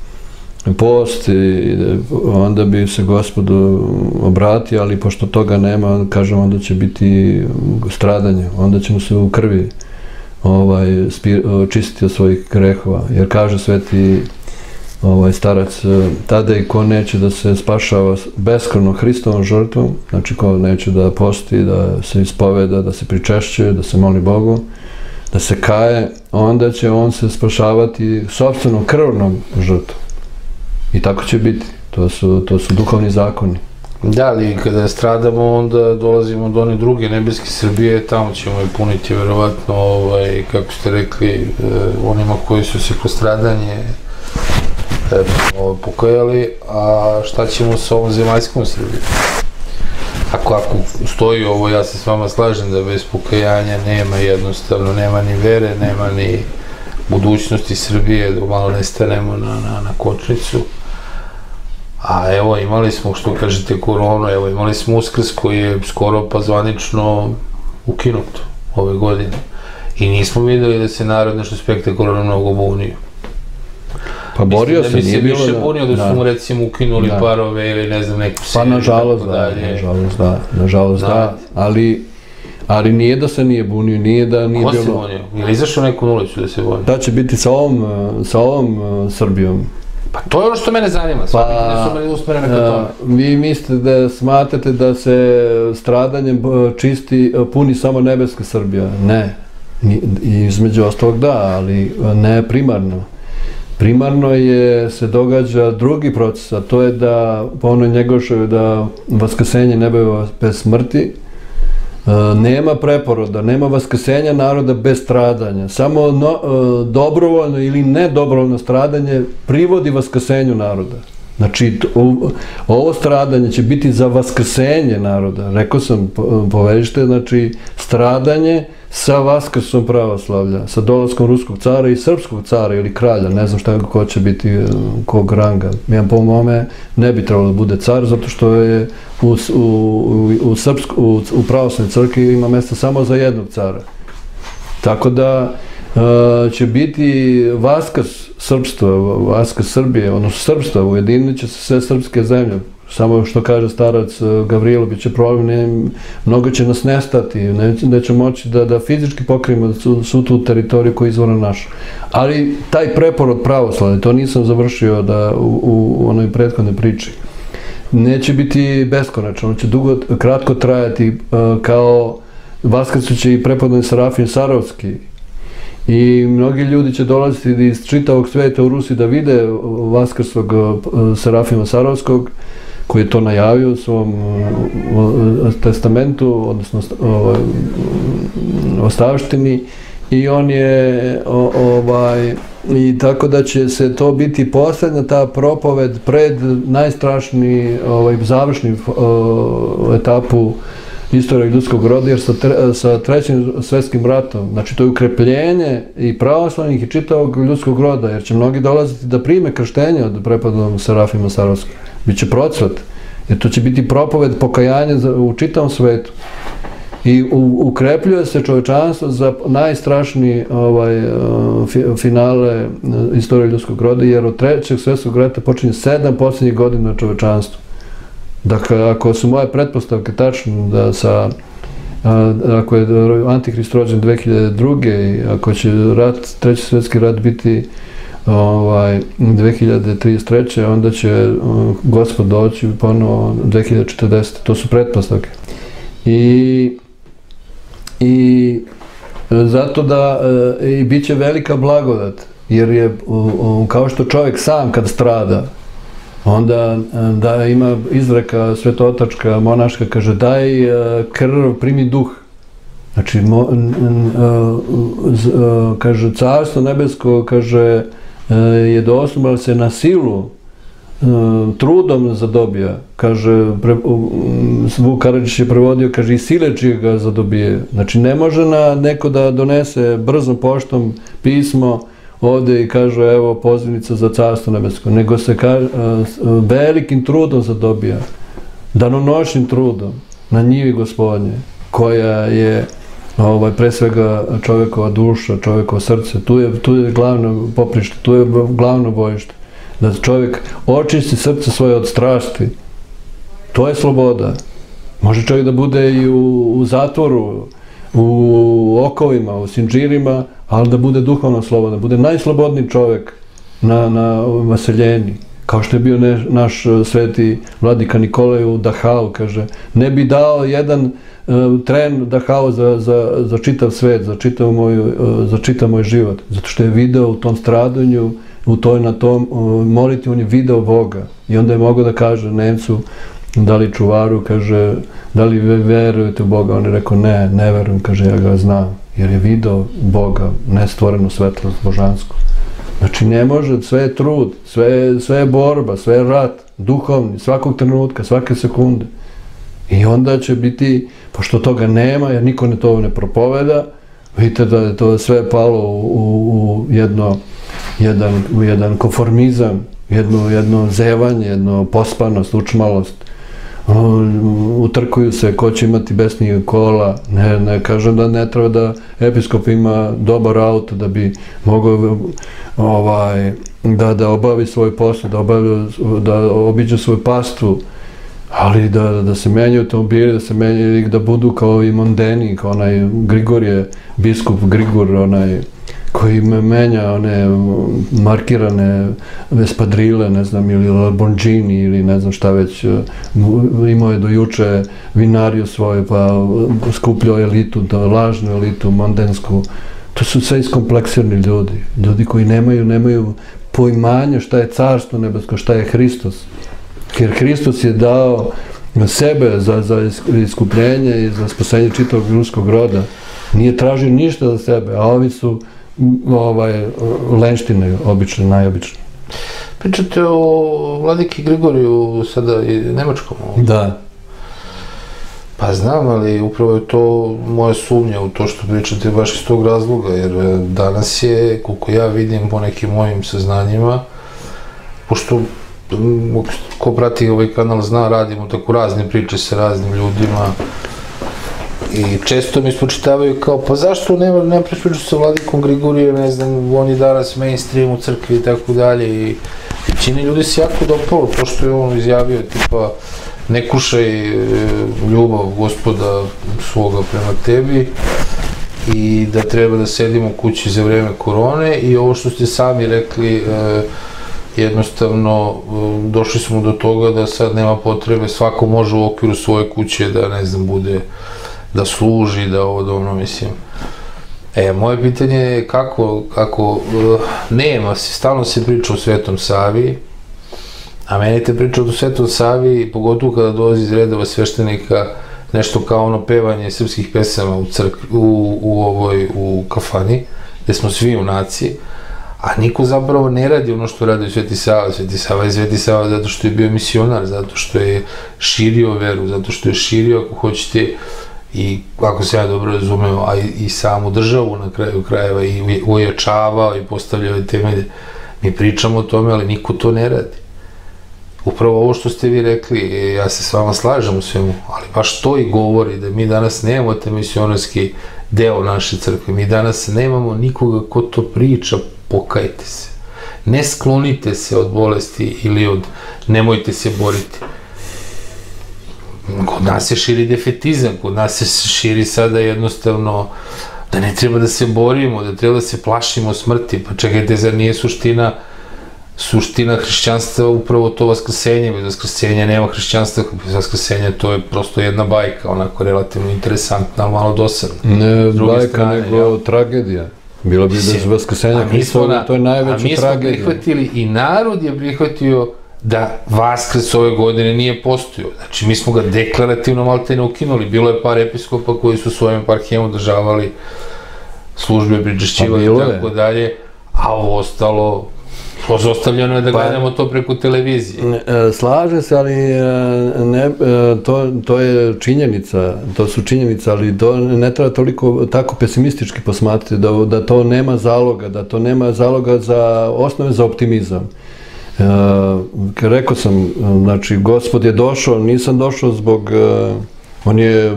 post i onda bi se Gospodu obratio, ali pošto toga nema, kažem, onda će biti stradanje, onda ćemo se u krvi ovaj, čistiti od svojih grehova, jer kaže sveti ovaj, starac, tada i ko neće da se spašava beskrvno Hristovom žrtvom, znači ko neće da posti, da se ispoveda, da se pričešćuje, da se moli Bogu, da se kaje, onda će on se spašavati sopstvenom krvnom žrtvom. I tako će biti. To su, to su duhovni zakoni. Da, ali kada stradamo, onda dolazimo do one druge nebeske Srbije, tamo ćemo je puniti, verovatno, ovaj, kako ste rekli, eh, onima koji su se kroz stradanje eh, pokajali, a šta ćemo sa ovom zemaljskom Srbijom? Ako, ako stoji ovo, ja se s vama slažem da bez pokajanja nema jednostavno, nema ni vere, nema ni budućnosti Srbije, da malo ne stanemo na, na, na kočnicu. A evo, imali smo, što kažete, koronu, evo, imali smo Uskrs koji je skoro pa zvanično ukinut ove godine. I nismo videli da se narod nešto spektakularno mnogo bunio. Pa borio se, nije bilo da... Da bi se više bunio da su mu, recimo, ukinuli parove ili ne znam, neku seriju. Pa, nažalost, da, nažalost, da, nažalost, da, ali... Ali nije da se nije bunio, nije da nije bilo... Ko se bunio? Je li izašao neku ulicu da se bunio? Da će biti sa ovom, sa ovom Srbijom? Pa to je ono što mene zanima, sve pa, su mene usmerene ka tome. Vi mislite da smatrate da se stradanjem čisti, puni samo nebeska Srbija? Ne. Između ostalog da, ali ne primarno. Primarno je, se događa drugi proces, a to je da, po onoj Njegoševoj, da vaskrsenje ne biva bez smrti, nema preporoda, nema vaskrsenja naroda bez stradanja. Samo no, dobrovoljno ili nedobrovoljno stradanje privodi vaskrsenju naroda. Znači, ovo stradanje će biti za vaskrsenje naroda. Rekao sam, povežite, znači, stradanje sa vaskrsom pravoslavlja, sa dolaskom ruskog cara i srpskog cara ili kralja, ne znam šta ko će biti, kog ranga. Ja po mome ne bi trebalo da bude car, zato što je u, u, u, srpsko, u, u pravoslavnoj crkvi ima mesta samo za jednog cara. Tako da uh, će biti vaskrs srpstva, vaskrs Srbije, odnosno srpstva, ujedinit će se sve srpske zemlje, samo što kaže starac Gavrilo, bit će problem, ne, mnogo će nas nestati, ne, neće moći da, da fizički pokrijemo su, su tu teritoriju koja je izvorno naša. Ali taj preporod pravoslavlja, to nisam završio da, u, u onoj prethodnoj priči, neće biti beskonačno, on će dugo, kratko trajati, kao vaskrsuće i prepodobni Serafim Sarovski. I mnogi ljudi će dolaziti iz čitavog sveta u Rusiji da vide vaskrslog Serafima Sarovskog, koji je to najavio u svom testamentu, odnosno ostavštini, i on je ovaj, i tako da će se to biti posljednja ta propoved pred najstrašniji ovaj, završni etapu istorije ljudskog roda, jer sa, tre, sa trećim svjetskim ratom, znači to je ukrepljenje i pravoslavnih i čitavog ljudskog roda, jer će mnogi dolaziti da prime krštenje od prepodobnog Serafima Sarovskog. Biće procvat, jer to će biti propoved pokajanja u čitavom svetu. I u, ukrepljuje se čovečanstvo za najstrašniji ovaj, finale istorije ljudskog roda, jer od trećeg svjetskog rata počinje sedam posljednjih godina čovečanstva. Dakle, ako su moje pretpostavke tačne, da sa, a, ako je Antihrist rođen dve hiljade druge i ako će rat, treći svjetski rat biti ovaj, dve hiljade trideset treće onda će uh, Gospod doći ponovo dve hiljade četrdesete To su pretpostavke. I, i zato da uh, i bit će velika blagodat, jer je uh, uh, kao što čovjek sam kad strada, onda da ima izreka svetotačka, monaška, kaže daj krv, primi duh. Znači, mo, kaže, carstvo nebesko, kaže, je dostupno, ali se na silu, trudom zadobija. Kaže, pre, Vuk Karadžić je prevodio, kaže, i sileči ga zadobije. Znači, ne može na neko da donese brzom poštom pismo ovdje i kaže, evo, pozivnica za carstvo nebesko, nego se kaže, velikim trudom zadobija, danonoćnim trudom, na njivi Gospodnje, koja je ovaj, pre svega čovjekova duša, čovjekovo srce, tu je, tu je glavno poprište, tu je glavno bojište, da čovjek očisti srce svoje od strasti, to je sloboda. Može čovjek da bude i u, u zatvoru, u okovima, u sinđirima, ali da bude duhovno slobodan, da bude najslobodniji čovjek na, na vaseljeni. Kao što je bio ne, naš sveti vladika Nikolaj u Dachau, kaže, ne bi dao jedan uh, tren Dachau za, za, za čitav svet, za čitav, moj, uh, za čitav moj život. Zato što je video u tom stradanju, u toj, na tom uh, moliti, on je video Boga. I onda je mogao da kaže Nemcu, da li čuvaru, kaže, da li verujete u Boga? On je rekao, ne, ne verujem, kaže, ja ga znam, jer je video Boga, nestvorenu svetlost božansku. Znači, ne može, sve je trud, sve, sve je borba, sve je rat, duhovni, svakog trenutka, svake sekunde. I onda će biti, pošto toga nema, jer niko ne to ne propoveda, vidite da je to sve palo u, u, u jedno, jedan, u jedan konformizam, jedno, jedno zevanje, jedno pospanost, učmalost. Utrkuju se ko će imati besnije kola, ne, ne kažem da ne treba da episkop ima dobar auto da bi mogao ovaj, da, da obavi svoj posao, da, obavi, da obiđe svoju pastvu, ali da, da se menjaju automobili, da se menjaju, da budu kao i mondeni, kao onaj Grigorije, biskup Grigor, onaj koji me menja one markirane espadrile, ne znam, ili Lamborghini, ili ne znam šta već, imao je do juče vinariju svoju, pa skupljao elitu, lažnu elitu, mondensku. To su sve iskompleksirani ljudi, ljudi koji nemaju, nemaju poimanja šta je carstvo nebesko, šta je Hristos. Jer Hristos je dao sebe za, za iskupljenje i za spasenje čitavog ljudskog roda. Nije tražio ništa za sebe, a ovi su ovaj, lenštine, obične, najobične. Pričate o vladiki Grigoriju, sada i nemačkom? Da. Pa znam, ali upravo je to moja sumnja u to što pričate baš iz tog razloga, jer danas je, koliko ja vidim po nekim mojim saznanjima, pošto ko prati ovaj kanal zna, radimo tako razne priče sa raznim ljudima, i često mi spočitavaju kao, pa zašto nema, nema priču sa vladikom Grigorijem, ne znam, on je danas mainstream u crkvi i tako dalje, i većini ljudi se jako dopalo to što je on izjavio, tipa ne kušaj ljubav gospoda svoga prema tebi i da treba da sedimo u kući za vreme korone i ovo što ste sami rekli, jednostavno došli smo do toga da sad nema potrebe, svako može u okviru svoje kuće da, ne znam, bude, da služi, da ovo, da ono, mislim. E, moje pitanje je kako, ako nema, stalno se priča o Svetom Savi, a meni te priča o Svetom Savi, pogotovo kada dolazi iz redova sveštenika, nešto kao ono pevanje srpskih pesama u crkvi, u, u ovoj, u kafani, gde smo svi junaci, a niko zapravo ne radi ono što radi Sveti Sava. Sveti Sava je Sveti Sava zato što je bio misionar, zato što je širio veru, zato što je širio, ako hoćete, i ako se ja dobro razumeo, a i, i samu državu na kraju krajeva i ojačavao i postavljao temelje. Mi pričamo o tome, ali niko to ne radi. Upravo ovo što ste vi rekli, ja se s vama slažem u svemu, ali baš to i govori da mi danas nemamo te misionarski deo naše crkve. Mi danas nemamo nikoga ko to priča, pokajte se. Ne sklonite se od bolesti ili od nemojte se boriti. Kod nas se širi defetizam, kod nas se širi sada jednostavno da ne treba da se borimo, da treba da se plašimo smrti. Pa čekajte, zar nije suština suština hrišćanstva upravo to vaskrsenje? Bez vaskrsenja nema hrišćanstva, bez vaskrsenja to je prosto jedna bajka, onako relativno interesantna, ali malo dosadna. Ne bajka, nego tragedija. Bilo bi bez vaskrsenja Hristova, to je najveća tragedija. A mi smo prihvatili i narod je prihvatio da Vaskrs ove godine nije postojao. Znači, mi smo ga deklarativno malte ne ukinuli. Bilo je par episkopa koji su svojim eparhijama održavali službe, pričešćivali i tako dalje, a ovo ostalo, ozostavljeno je da gledamo to preko televizije. Slaže se, ali to je činjenica, to su činjenice, ali to ne treba toliko tako pesimistički posmatrati, da to nema zaloga, da to nema zaloga za osnove za optimizam. Rekao sam, znači, Gospod je došao, nisam došao zbog, on je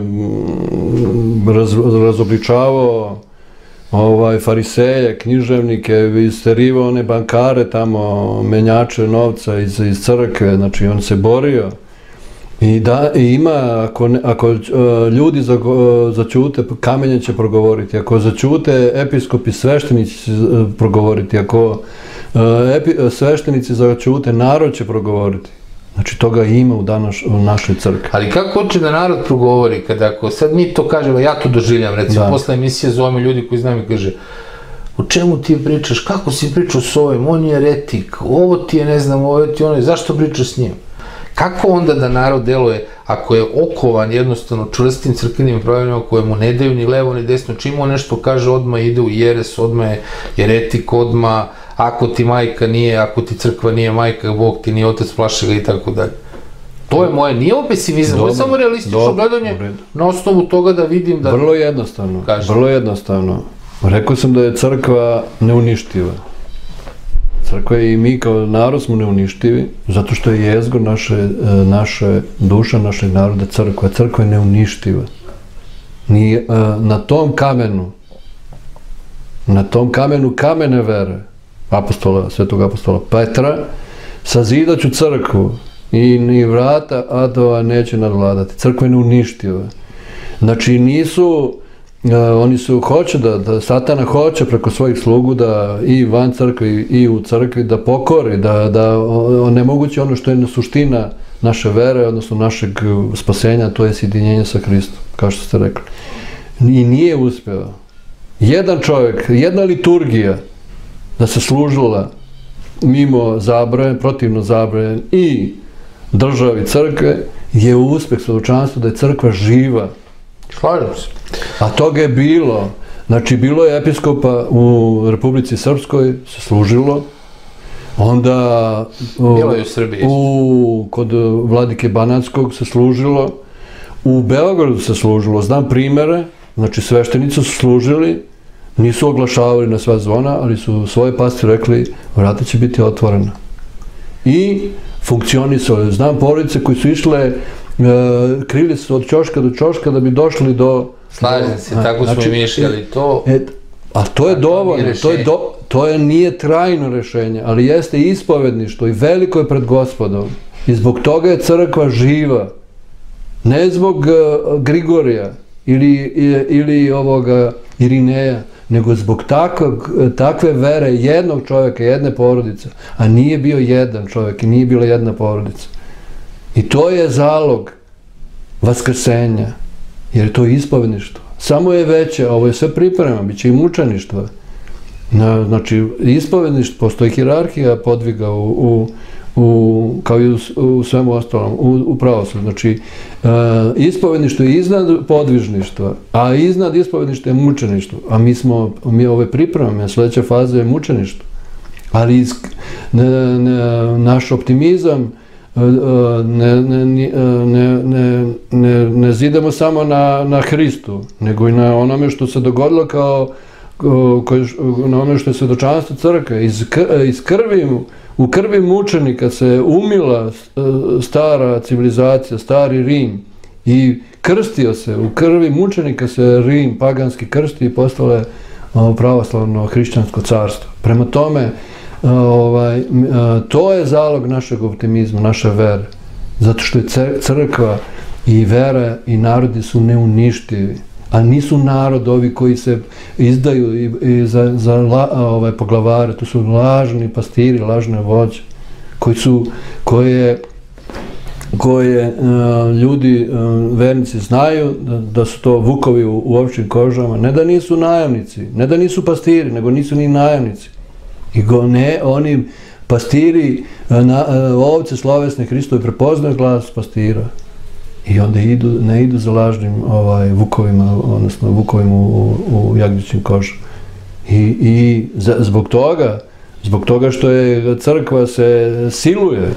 razobličavao fariseje, književnike, isterivao one bankare tamo, menjače novca iz crkve, znači on se borio. I ima, ako ljudi začute, kamenje će progovoriti, ako začute episkopi, sveštenici će progovoriti, ako sveštenici začute, narod će progovoriti. Znači, toga ima u našoj crkvi. Ali kako hoće da narod progovori, kada ako sad mi to kažemo, ja to doživljam, recimo, posle emisije zove me ljudi koji znam i kaže, o čemu ti pričaš, kako si pričao s ovim, on je eretik, ovo ti je, ne znam, ovo ti je ono, zašto pričaš s njim? Kako onda da narod deluje, ako je okovan jednostavno čvrstim crkvenim pravilima koje mu ne daju ni levo ni desno, čim on nešto kaže, odmah ide u jeres, odmah je eretik, odmah, ako ti majka nije, ako ti crkva nije majka, Bog ti nije otac, plaši ga i tako dalje. To je moje, nije ovo pesimizam, ovo je samo realistično gledanje na osnovu toga da vidim da... Vrlo jednostavno, vrlo jednostavno. Rekao sam da je crkva neuništiva. Crkva i mi kao narod smo neuništivi, zato što je jezgro naše duša, našeg naroda crkva. Crkva je neuništiva. Na tom kamenu, na tom kamenu kamene vere, apostola, svetog apostola Petra, sazidaću crkvu i ni vrata adova neće nadvladati. Crkva je neuništiva. Znači nisu, oni su, hoće da, Satana hoće preko svojih slugu da i van crkve i u crkvi da pokori, da onemogući ono što je suština naše vere, odnosno našeg spasenja, to je sjedinjenje sa Hristom, kao što ste rekli. I nije uspeo. Jedan čovjek, jedna liturgija da se služila mimo zabrane, protivno zabrane i državi crkve, je uspeh svedočanstva da je crkva živa. Slažem se. A toga je bilo. Znači, bilo je episkopa u Republici Srpskoj, se služilo, onda bilo je u Srbiji. Kod vladike Banatskog se služilo, u Beogradu se služilo, znam primere, znači sveštenici su služili, nisu oglašavali na sva zvona, ali su svoje pasti rekli, vrata će biti otvorena. I funkcionisali. Znam porodice koji su išle, krili se od ćoška do ćoška da bi došli do... Slažem se, tako smo i mišljali to. A to je dovoljno, to, je do, to je, nije trajno rešenje, ali jeste ispovedništvo i veliko je pred Gospodom. I zbog toga je crkva živa. Ne zbog uh, Grigorija ili, ili ovoga Irineja, nego zbog takvog, takve vere jednog čovjeka, jedne porodice, a nije bio jedan čovjek i nije bila jedna porodica. I to je zalog vaskrsenja, jer je to ispovedništvo. Samo je veće, ovo je sve priprema, bit će i mučeništva. Znači, ispovedništvo, postoji hijerarhija podviga u, u, u, kao i u, u svemu ostalom, u, u pravoslavlju. Znači, uh, ispovedništvo je iznad podvižništva, a iznad ispovedništva je mučeništvo. A mi smo, mi ove pripremame, sljedeća faza je mučeništvo. Ali iz, ne, ne, naš optimizam ne, ne, ne, ne, ne, ne zidamo samo na, na Hristu, nego i na onome što se dogodilo kao, kao na onome što je svedočanstvo crkve. Iz, iz krvi, u krvi mučenika se umila stara civilizacija, stari Rim i krstio se, u krvi mučenika se Rim paganski krsti i postalo je pravoslavno hrišćansko carstvo. Prema tome, ovaj, to je zalog našeg optimizma, naše vere. Zato što je crkva i vera i narodi su neuništivi. A nisu narod ovi koji se izdaju i, i za, za la, ovaj, poglavare. To su lažni pastiri, lažne vođe. Koji su, koje, koje uh, ljudi, uh, vernici znaju da, da su to vukovi u, u ovčjim kožama. Ne da nisu najamnici, ne da nisu pastiri, nego nisu ni najamnici. I go, ne, oni pastiri, na, ovce slovesne Hristovi prepoznaju glas pastira i onda idu, ne idu za lažnim ovaj, vukovima, odnosno vukovima u, u jagnjećim kožama. I, i za, zbog toga, zbog toga što je crkva se siluje,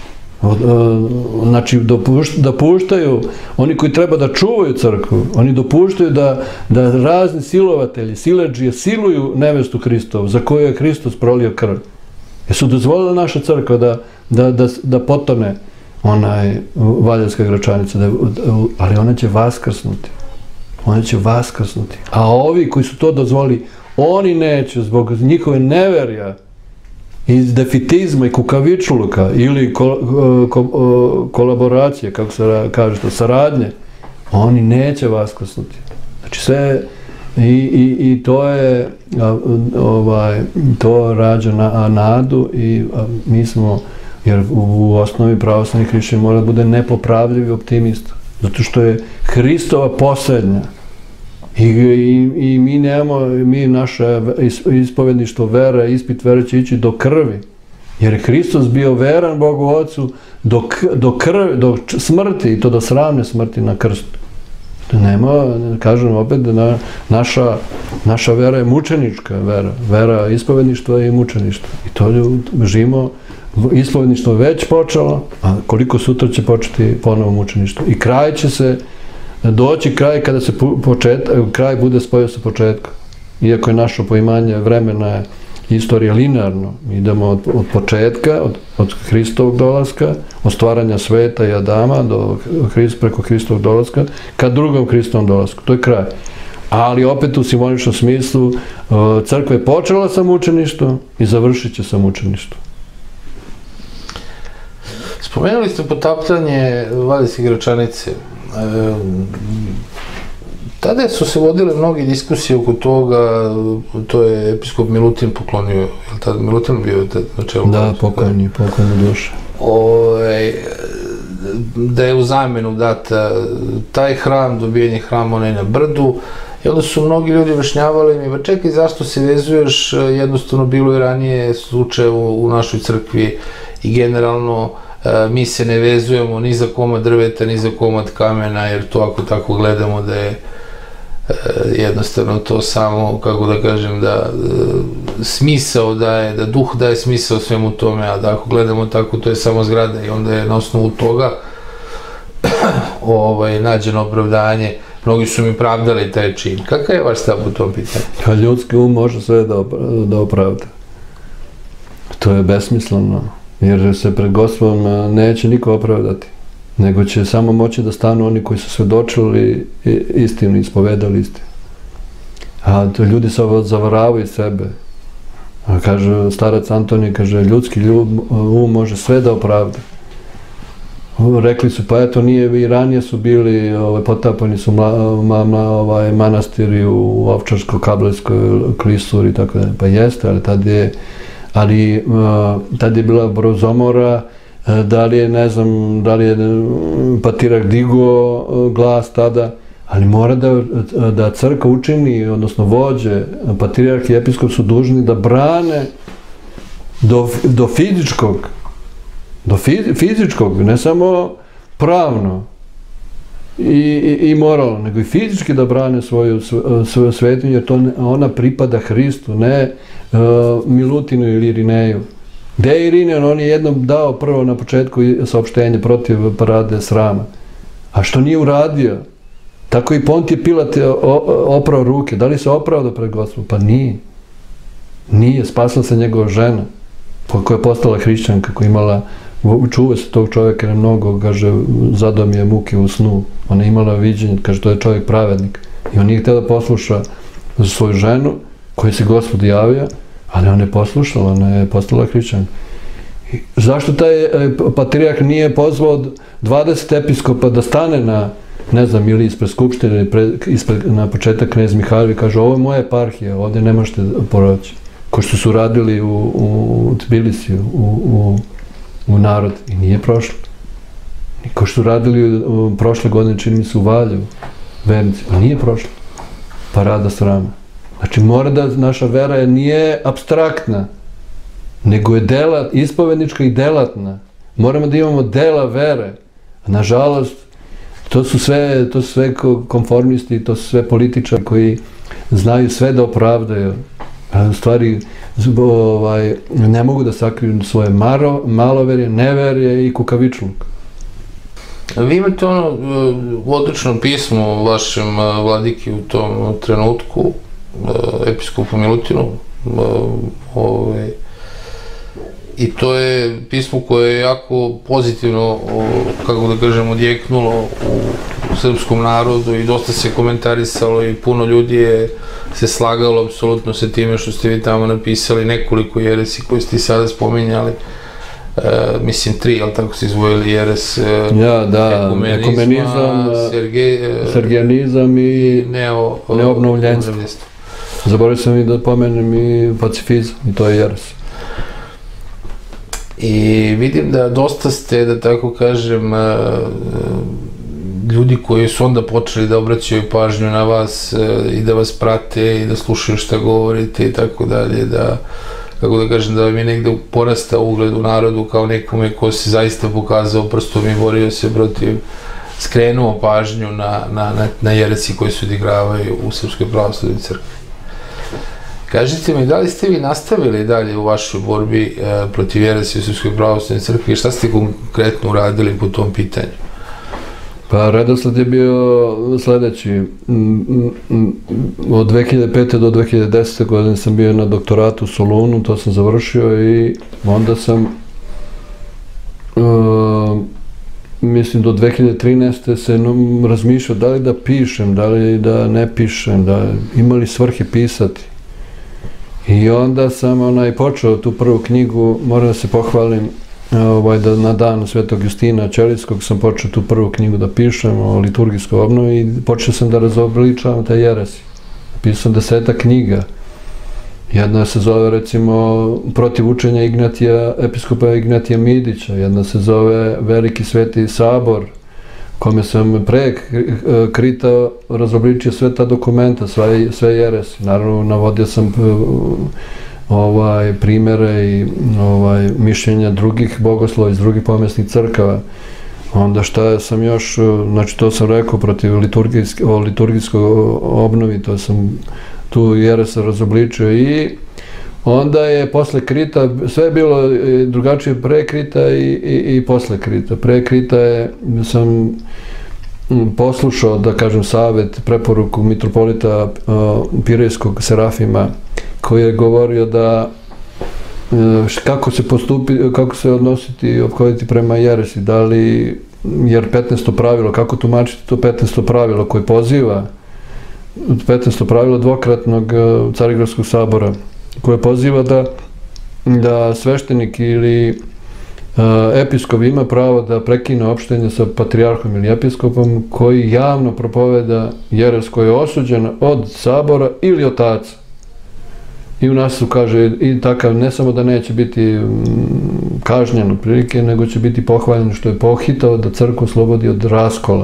znači dopuštaju, oni koji treba da čuvaju crkvu, oni dopuštaju da, da razni silovatelji, siledžije siluju nevestu Hristovu, za koju je Hristos prolio krv. Jesu dozvolili naša crkva da, da, da, da potone onaj Valjevska Gračanica, da, ali ona će vaskrsnuti. Ona će vaskrsnuti. A ovi koji su to dozvolili, oni neće zbog njihove neverja, iz defitizma i kukavičluka ili ko, ko, kolaboracije, kako se kaže to, saradnje, oni neće vaskrsnuti. Znači sve, i, i, i to je, ovaj, to rađa na, nadu i a, mi smo, jer u, u osnovi pravoslavni hrišćani mora da bude nepopravljivi optimista, zato što je Hristova posljednja. I, i, i mi nemamo, mi naše ispovedništvo vera, ispit vere će ići do krvi. Jer je Hristos bio veran Bogu Otcu do, do krvi, do smrti, i to do sramne smrti na krstu. Nema, kažem opet, da na, naša, naša vera je mučenička vera. Vera ispovedništva i mučeništva. I to živimo, ispovedništvo već počelo, a koliko sutra će početi ponovo mučeništvo. I kraj će se doći kraj kada se počet, kraj bude spojio sa početkom. Iako je naše poimanje vremena istorija linearno, idemo od, od početka, od, od Hristovog dolaska, od stvaranja sveta i Adama do Hrist, preko Hristovog dolaska, ka drugom Hristovom dolasku. To je kraj. Ali opet u simboličnom smislu crkva je počela sa mučeništvom i završit će sa mučeništvom. Spomenuli ste potapljanje Valjevske Gračanice. E, tada su se vodile mnoge diskusije oko toga, to je episkop Milutin poklonio, je li tada Milutin bio na čelu? Da, pokojni, pokojni duše. Ove, da je u zamenu data taj hram, dobijenje hrama onaj na brdu, i onda su mnogi ljudi objašnjavali mi, ba čekaj, zašto se vezuješ, jednostavno bilo je ranije slučaj u, u našoj crkvi i generalno mi se ne vezujemo ni za komad drveta, ni za komad kamena, jer to ako tako gledamo da je jednostavno to samo, kako da kažem, da smisao daje, da duh daje smisao svemu tome, a da ako gledamo tako, to je samo zgrada i onda je na osnovu toga ovaj, nađeno opravdanje. Mnogi su mi pravdali taj čin. Kakav je vaš stav u tom pitanju? Pa ljudski um može sve da, da opravda. To je besmisleno. Jer se pred Gospodom neće niko opravdati, nego će samo moći da stanu oni koji su svedočili istinu, ispovedali istinu. A ljudi se zavaravaju sebe. A kaže, starac Antonij, kaže, ljudski um može sve da opravda. Rekli su, pa eto, nije, i ranije su bili, ovaj, potapani su mla, ma, ma, ovaj, manastiri u Ovčarsko-Kablarskoj klisuri, tako da, pa jeste, ali tad je, ali tad je bila Brozomora, da li je, ne znam, da li je Patrijarh digo glas tada, ali mora da, da crkva učini, odnosno vođe, patrijarh i episkop su dužni da brane do, do fizičkog, do fizičkog, ne samo pravno i, i, i moralno, nego i fizički da brane svoju, svoju svetinju, jer to ona pripada Hristu, ne uh, Milutinu ili Irineju. Gde je Irinej? On je jednom dao prvo na početku saopštenje protiv parade srama. A što nije uradio? Tako i Pontije Pilat oprao ruke. Da li se opravdao pred Gospodom? Pa nije. Nije. Spasila se njegova žena, koja je postala hrišćanka, koja je imala, čuva se tog čovjeka na mnogo, kaže, zadao mi je muke u snu. Ona je imala viđenje, kaže, to je čovjek pravednik. I on nije htio da posluša za svoju ženu, koju se Gospod javio, ali ona je poslušala, ona je postala hrišćanka. Zašto taj patrijarh nije pozvao dvadeset episkopa da stane na, ne znam, ili ispred Skupštine, ili ispred, na početak knez Mihajlo i kaže, ovo je moja eparhija, ovdje ne možete proći. Ko što su radili u, u Tbilisiju, u, u, u narod, i nije prošlo. Ko što su radili u, prošle godine, čini mi se u Valjevu, vernici, a nije prošlo. Parada srama. Znači, mora da naša vera nije apstraktna, nego je dela, ispovednička i delatna. Moramo da imamo dela vere. Nažalost, to su sve, to su sve konformisti, to su sve političari koji znaju sve da opravdaju. U stvari, ovaj, ne mogu da sakriju svoje maro, maloverje, neverje i kukavičluk. Vi imate ono odlično pismo vašem vladiki u tom trenutku, episkopu Milutinu, ovaj, i to je pismo koje je jako pozitivno, kako da kažem, odjeknulo u srpskom narodu i dosta se komentarisalo i puno ljudi je se slagalo apsolutno sa time što ste vi tamo napisali, nekoliko jeresi koje ste i sada spominjali, e, mislim tri, ali tako ste izvojili jeres e, ja, da, ekumenizam, serge, sergijanizam i neo, neobnovljenstvo. Zaboravio sam i da pomenem i pacifizam, i to je jeres. I vidim da dosta ste, da tako kažem, ljudi koji su onda počeli da obraćaju pažnju na vas i da vas prate i da slušaju šta govorite i tako dalje, da, kako da kažem, da vam je negde porastao ugled u narodu kao nekome ko se zaista pokazao prstom i borio se protiv, skrenuo pažnju na, na, na, na jeresi koji se odigravaju u Srpskoj pravoslavnoj crkvi. Kažite mi, da li ste vi nastavili dalje u vašoj borbi e, protiv jeresi u Srpskoj pravoslavnoj crkvi i šta ste konkretno uradili po tom pitanju? Pa redosled je bio sledeći. Od dve hiljade pete do dve hiljade desete godine sam bio na doktoratu u Solunu, to sam završio i onda sam uh, mislim do dve hiljade trinaeste se no, razmišljao da li da pišem, da li da ne pišem, da imali svrhe pisati. I onda sam onaj počeo tu prvu knjigu, moram da se pohvalim, ovaj, da na dan Svetog Justina Ćelijskog sam počeo tu prvu knjigu da pišem o liturgijskoj obnovi i počeo sam da razobličavam te jeresi. Pisao sam deseta knjiga. Jedna se zove, recimo, Protiv učenja Ignatija, episkopa Ignatija Midića, jedna se zove Veliki sveti sabor, kome sam pre krita razobličio sve ta dokumenta, sve, sve jeresi. Naravno, navodio sam ovaj, primere i ovaj, mišljenja drugih bogoslova iz drugih pomesnih crkava. Onda šta sam još, znači to sam rekao protiv liturgijske, o liturgijskoj obnovi, to sam tu jeresa razobličio i onda je posle krita, sve je bilo drugačije pre krita i, i, i posle krita. Pre krita je, sam poslušao, da kažem, savet, preporuku mitropolita uh, Pirejskog Serafima, koji je govorio da kako se postupi, kako se odnositi i ophoditi prema jeresi, da li, jer petnaesto pravilo, kako tumačiti to petnaesto pravilo koje poziva petnaesto pravilo dvokratnog Carigradskog sabora, koje poziva da, da sveštenik ili episkop ima pravo da prekine opštenje sa patrijarhom ili episkopom koji javno propoveda jeres koja je osuđena od sabora ili od otaca. I u nas su, kaže, i takav ne samo da neće biti kažnjen otprilike, nego će biti pohvaljen što je pohitao da crkvu slobodi od raskola.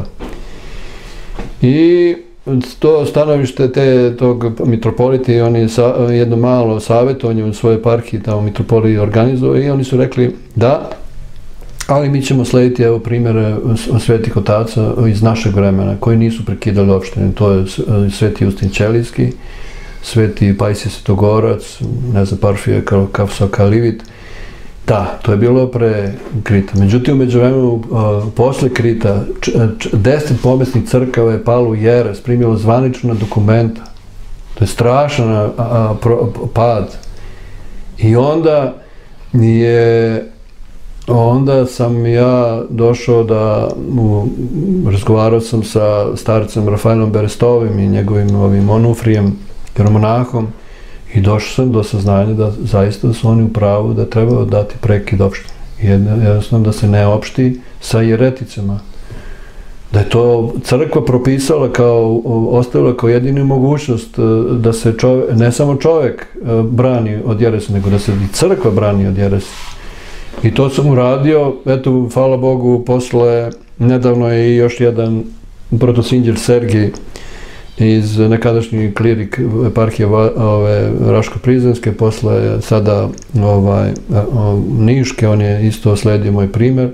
I to stanovište te, tog mitropolita, on je sa, jedno malo savjetovanje u svojoj eparhiji tamo mitropoliji organizovao i oni su rekli da, ali mi ćemo slediti evo primjere svetih otaca iz našeg vremena koji nisu prekidali opštine. To je sveti Justin Ćelijski, sveti Pajsije Svetogorac, ne znam, Parfije Kavsokalivit. Da, to je bilo pre Krita. Međutim, u međuvremenu, posle Krita, deset pomesnih crkava je palo u jeres, primilo zvanična dokumenta. To je strašan pad. I onda je, onda sam ja došao da, razgovarao sam sa starcem Rafaelom Berestovim i njegovim ovim Onufrijem, jeromonahom, i došao sam do saznanja da zaista su oni u pravu da treba dati prekid opštine. Jednostavno da se ne opšti sa jereticama. Da je to crkva propisala kao, ostavila kao jedinu mogućnost da se čovek, ne samo čovek brani od jeresa, nego da se i crkva brani od jeresa. I to sam uradio, eto, hvala Bogu, posle, nedavno je i još jedan protosinđer Sergij iz nekadašnji klirik eparhije Raško-Prizrenske, posle sada ovaj, Niške, on je isto sledio moj primer.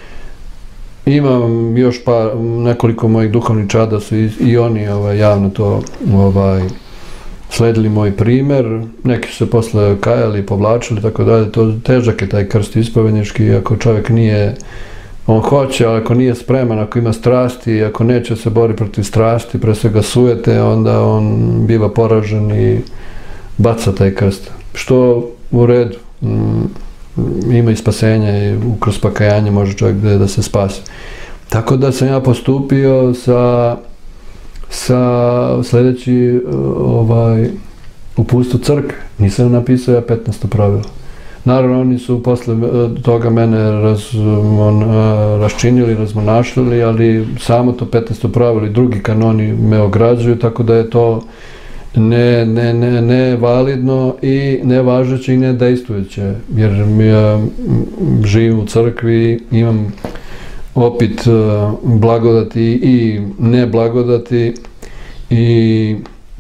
Imam još par, nekoliko mojih duhovnih čada su i, i oni ovaj, javno to ovaj, sledili moj primer, neki su se posle kajali, povlačili, tako dalje. To težak je taj krst ispovjednički, ako čovjek nije, on hoće, ali ako nije spreman, ako ima strasti, ako neće se bori protiv strasti, pre svega sujete, onda on biva poražen i baca taj krst. Što u redu, ima i spasenje i kroz pakajanje može čovjek da se spasi. Tako da sam ja postupio sa, sa sljedeći ovaj, uputstvo crkve. Nisam napisao ja petnaesto pravilo. Naravno, oni su posle toga mene razmon, raščinili, razmonašljali, ali samo to petnaesto pravilo i drugi kanoni me ograđuju, tako da je to ne, ne, ne, ne validno i nevažeće i nedejstvujuće, jer ja živim u crkvi, imam opit blagodati i neblagodati i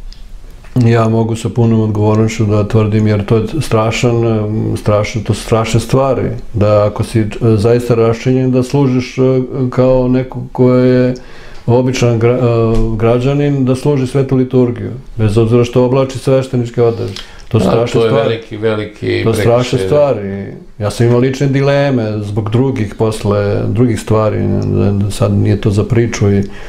ja mogu sa punom odgovornošću da tvrdim, jer to je strašan, strašan, to su strašne stvari, da ako si zaista raščinjen da služiš kao neko ko je običan gra, građanin, da služi svetu liturgiju, bez obzira što oblači svešteničke odeže. To su strašne stvari. To je veliki, veliki To su strašne stvari. Ja sam imao lične dileme zbog drugih posle, drugih stvari, sad nije to za priču,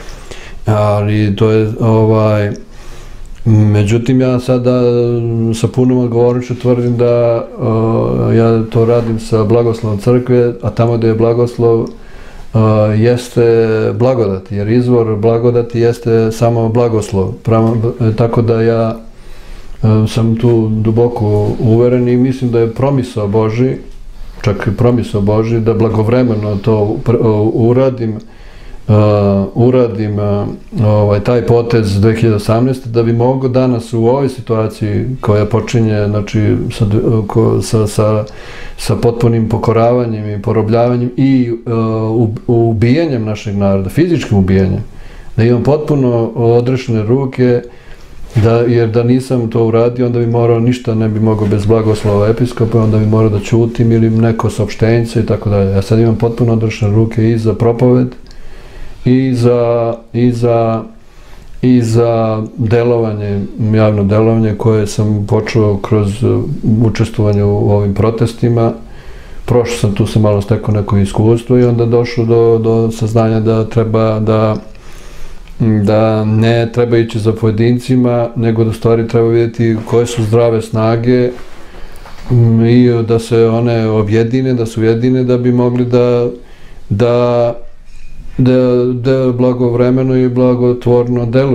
ali to je ovaj... Međutim, ja sada sa punom odgovornošću tvrdim da uh, ja to radim sa blagoslovom crkve, a tamo gde je blagoslov uh, jeste blagodati, jer izvor blagodati jeste samo blagoslov. Pravo, tako da ja uh, sam tu duboko uveren i mislim da je promisao Božji, čak i promisao Božji, da blagovremeno to uh, uradim, Uh, uradim uh, ovaj, taj potez dve hiljade osamnaeste. da bi mogo danas u ovoj situaciji koja počinje, znači, sa, ko, sa, sa, sa potpunim pokoravanjem i porobljavanjem i uh, ubijanjem našeg naroda, fizičkim ubijanjem, da imam potpuno odrešene ruke, da, jer da nisam to uradio, onda bi morao, ništa ne bi mogao bez blagoslova episkopa, onda bi morao da ćutim ili neko saopštenje i tako dalje. Ja sad imam potpuno odrešene ruke i za propoved, i za, i za, i za delovanje, javno delovanje koje sam počeo kroz učestvovanje u ovim protestima. Prošao sam, tu sam malo stekao neko iskustvo i onda došao do, do saznanja da treba da, da ne treba ići za pojedincima, nego da stvari treba vidjeti koje su zdrave snage i da se one objedine, da se ujedine da bi mogli da, da da, da blagovremeno i blagotvorno deluju.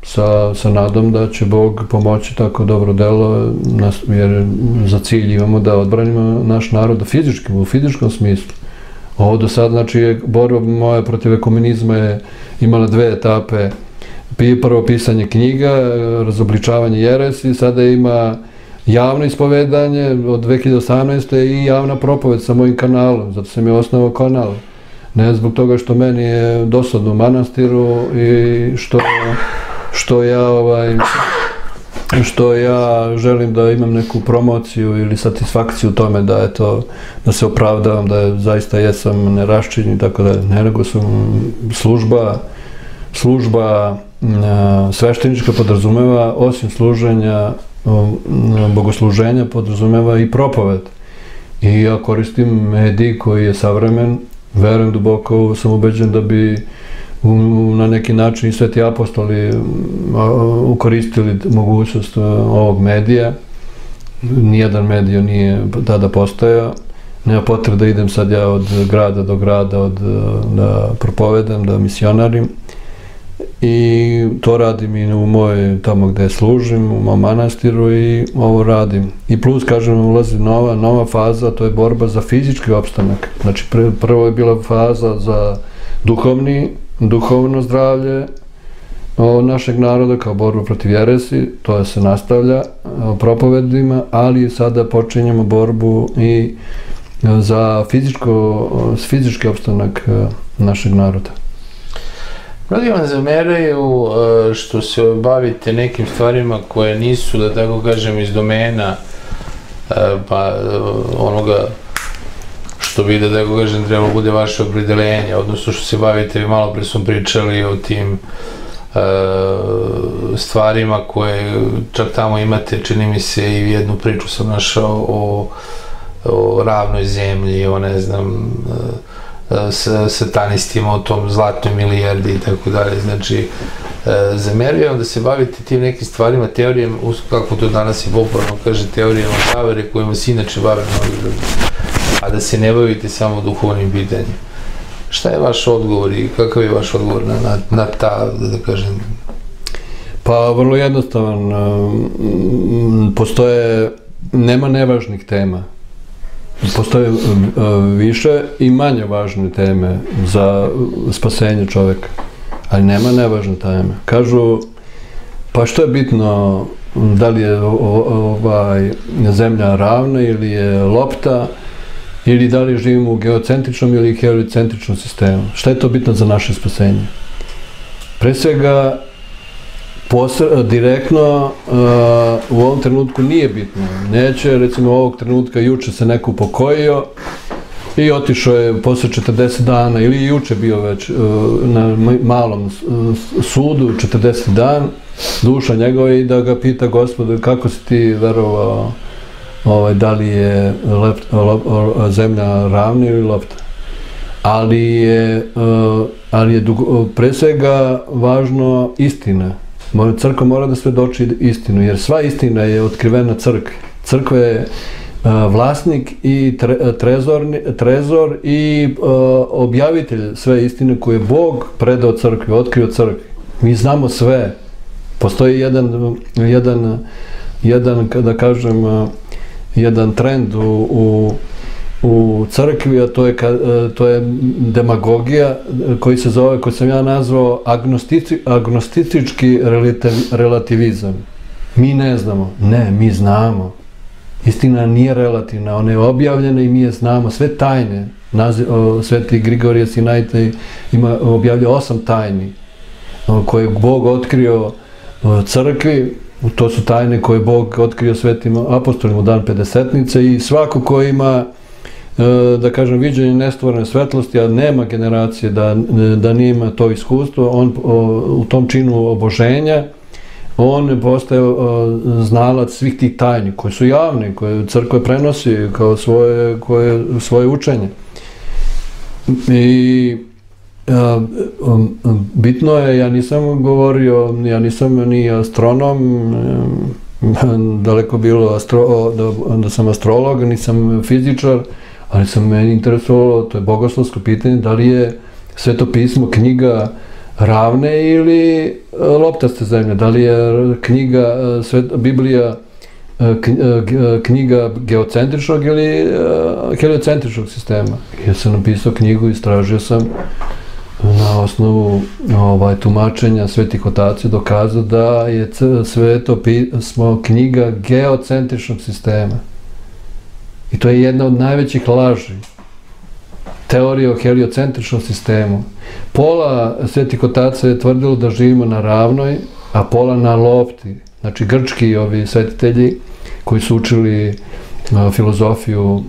sa, sa nadom da će Bog pomoći tako dobro delo, jer za cilj imamo da odbranimo naš narod fizički, u fizičkom smislu. Ovo do sad, znači, borba moja protiv ekumenizma je imala dve etape. Prvo pisanje knjiga, razobličavanje jeresi, sada ima javno ispovedanje od dve hiljade osamnaeste. i javna propoved sa mojim kanalom, zato sam je osnovao kanal. Ne zbog toga što meni je dosadno u manastiru i što, što ja ovaj, što ja želim da imam neku promociju ili satisfakciju u tome da je to, da se opravdavam, da je, zaista jesam neraščin i tako da, ne, nego sam služba, služba sveštenička podrazumeva, osim služenja, bogosluženja, podrazumeva i propoved. I ja koristim medij koji je savremen, verujem duboko, sam ubeđen da bi na neki način i sveti apostoli ukoristili mogućnost ovog medija. Nijedan medij nije tada postojao. Nema potrebe da idem sad ja od grada do grada, od, da propovedam, da misionarim. I to radim i u mojoj, tamo gde služim, u mom manastiru i ovo radim. I plus, kažem, ulazi nova, nova faza, to je borba za fizički opstanak. Znači, prvo je bila faza za duhovni, duhovno zdravlje našeg naroda kao borbu protiv jeresi, to se nastavlja propovedima, ali sada počinjemo borbu i za fizičko, fizički opstanak našeg naroda. Mnogi vam zameraju što se bavite nekim stvarima koje nisu, da tako kažem, iz domena pa onoga što bi, da tako kažem, trebalo bude vaše opredeljenje, odnosno što se bavite, vi malo pre smo pričali o tim stvarima koje čak tamo imate, čini mi se, i jednu priču sam našao o, o ravnoj zemlji, o ne znam, sa satanistima, o tom zlatnoj milijardi i tako dalje. Znači, zamerujem da se bavite tim nekim stvarima, teorijama, kako to danas je popularno kaže, teorijama zavere kojima se inače bave mnogi drugi, a da se ne bavite samo duhovnim pitanjem. Šta je vaš odgovor i kakav je vaš odgovor na, na, na ta, da kažem? Pa, vrlo jednostavan. Postoje, nema nevažnih tema. Postoje više i manje važne teme za spasenje čoveka, ali nema nevažne teme. Kažu, pa što je bitno, da li je ovaj, zemlja ravna ili je lopta, ili da li živimo u geocentričnom ili heliocentričnom sistemu. Šta je to bitno za naše spasenje? Pre svega, direktno u ovom trenutku nije bitno. Neće, recimo, ovog trenutka juče se neko upokojio i otišao je posle četrdeset dana, ili juče bio već na malom sudu četrdeset dan, duša njegova, i da ga pita Gospod, kako si ti verovao, da li je zemlja ravna ili lopta. Ali je, ali je pre svega važno istina. Crkva mora da svedoči istinu, jer sva istina je otkrivena crkvi. Crkva je vlasnik i trezor i objavitelj sve istine koje je Bog predao crkvi, otkrio crkvi. Mi znamo sve. Postoji jedan, jedan, jedan, da kažem, jedan trend u, u, u crkvi, a to je, to je demagogija, koji se zove, koji sam ja nazvao agnostici, agnostički relativizam. Mi ne znamo. Ne, mi znamo. Istina nije relativna, ona je objavljena i mi je znamo. Sve tajne, Sveti Grigorije Sinajte ima objavljao osam tajni koje je Bog otkrio crkvi. To su tajne koje je Bog otkrio svetim apostolima u dan Pedesetnice, i svako ko ima, da kažem, viđenje nestvorene svetlosti, a nema generacije da, da nima to iskustvo, on u tom činu oboženja, on postaje znalac svih tih tajni koje su javni, koje crkva prenosi kao svoje, koje, svoje učenje. I a, um, bitno je, ja nisam govorio, ja nisam ni astronom, daleko bilo astro, da, da sam astrolog, nisam fizičar, ali sam meni interesovalo, to je bogoslovsko pitanje, da li je Sveto pismo knjiga ravne ili loptaste zemlje, da li je knjiga, Biblija knjiga geocentričnog ili heliocentričnog sistema. Ja sam napisao knjigu, istražio sam na osnovu tumačenja svetih otaca, dokazao da je Sveto pismo knjiga geocentričnog sistema. I to je jedna od najvećih laži. Teorija o heliocentričnom sistemu. Pola svetih otaca je tvrdilo da živimo na ravnoj, a pola na lopti. Znači, grčki ovi svetitelji koji su učili filozofiju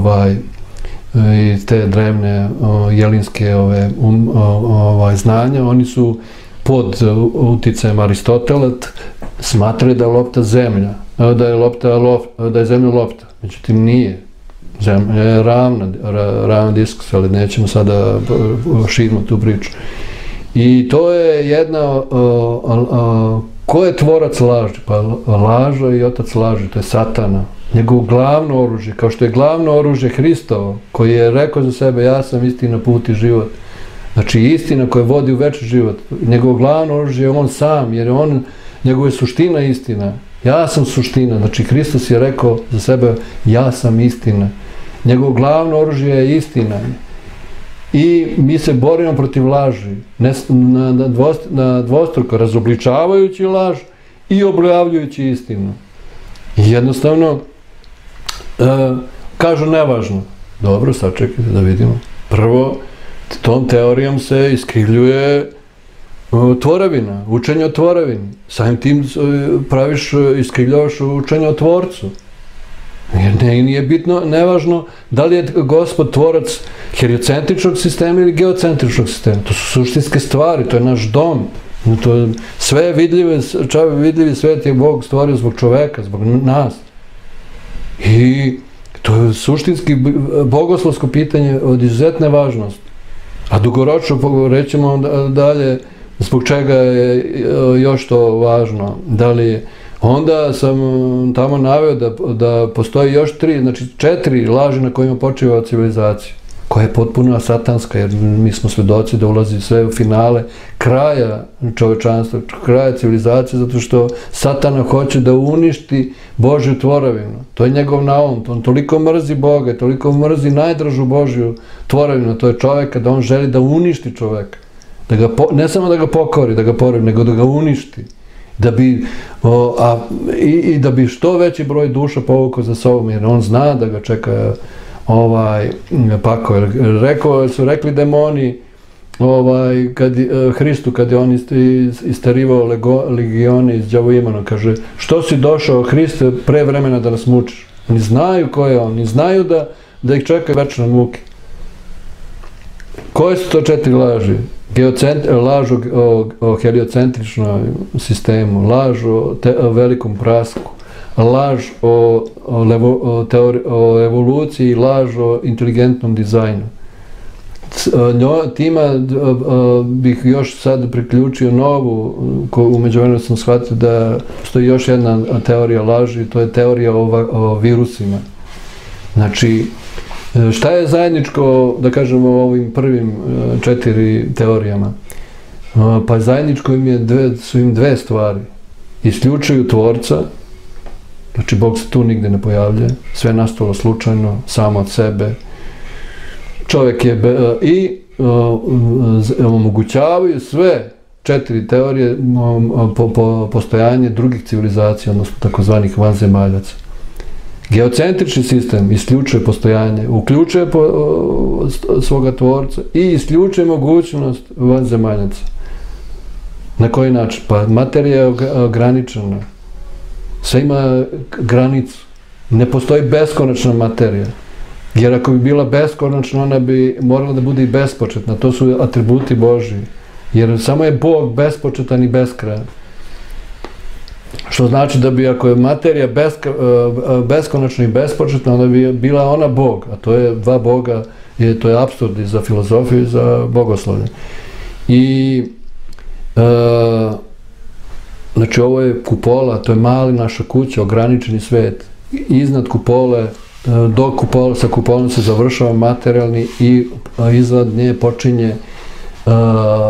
i te drevne jelinske znanja, oni su pod uticajem Aristotela smatrali da je lopta zemlja, da je zemlja lopta. Međutim, nije. Zemlja je ravna, ravan diskus, ali nećemo sada širimo tu priču. I to je jedna... Ko je tvorac laži? Pa laža i otac laži, to je Satana. Njegovo glavno oružje, kao što je glavno oružje Hristovo, koji je rekao za sebe, ja sam istina, put i život. Znači, istina koja vodi u večni život. Njegovo glavno oružje je on sam, jer je on, njegova je suština istina. Ja sam suština. Znači, Hristos je rekao za sebe, ja sam istina. Njegovo glavno oružje je istina. I mi se borimo protiv laži, na dvostruko, razobličavajući laž i objavljujući istinu. I jednostavno, kažu nevažno. Dobro, sad čekajte da vidimo. Prvo, tom teorijom se iskrivljuje tvorevina, učenje o tvorevini. Samim tim praviš, iskrivljavaš učenje o tvorcu. Jer nije bitno, nevažno da li je Gospod tvorac heliocentričnog sistema ili geocentričnog sistema. To su suštinske stvari, to je naš dom. Sve vidljivi svet je Bog stvorio zbog čoveka, zbog nas. I to je suštinski bogoslovsko pitanje od izuzetne važnosti. A dugoročno, rećemo dalje, zbog čega je još to važno. Da li onda sam tamo naveo da postoji još tri, znači četiri laži na kojima počiva civilizacija, koja je potpuno satanska, jer mi smo svedoci da ulazi sve u finale kraja čovečanstva, kraja civilizacije, zato što Satana hoće da uništi Božju tvorevinu. To je njegov naum, on toliko mrzi Boga, toliko mrzi najdražu Božju tvorevinu, to je čoveka, da on želi da uništi čoveka. Ne samo da ga pokori, da ga porivi, nego da ga uništi. I da bi što veći broj duša povukao za sobom, jer on zna da ga čeka pakao. Rekao, su rekli demoni Hristu, kad je on isterivao legione iz đavoimana, kaže, što si došao, Hriste, pre vremena da nas mučiš? Oni znaju ko je on, oni znaju da ih čekaju večne muke. Koje su to četiri laži? Laž o heliocentričnom sistemu, laž o velikom prasku, laž o evoluciji i laž o inteligentnom dizajnu. Tima bih još sad priključio novu, u međuvremenu sam shvatio da postoji još jedna teorija laži, to je teorija o virusima. Znači, šta je zajedničko, da kažemo, ovim prvim četiri teorijama? Pa zajedničko su im dve stvari. Isključuju tvorca, znači Bog se tu nigde ne pojavlja, sve je nastalo slučajno, samo od sebe. Čovjek je, i omogućavaju sve četiri teorije postojanje drugih civilizacija, odnosno takozvanih vanzemaljaca. Geocentrični sistem isključuje postojanje, uključuje svoga tvorca i isključuje mogućnost vanzemaljaca. Na koji način? Pa materija je ograničena. Sve ima granicu. Ne postoji beskonačna materija. Jer ako bi bila beskonačna, ona bi morala da bude i bespočetna. To su atributi Božji. Jer samo je Bog bespočetan i beskrajan. Što znači da bi, ako je materija beskonačna i bespočetna, onda bi bila ona Bog. A to je dva Boga, to je apsurd i za filozofiju i za bogoslovlje. I znači ovo je kupola, to je mali naša kuća, ograničeni svet. Iznad kupole, do kupole, sa kupolom se završava materijalni i iznad nje počinje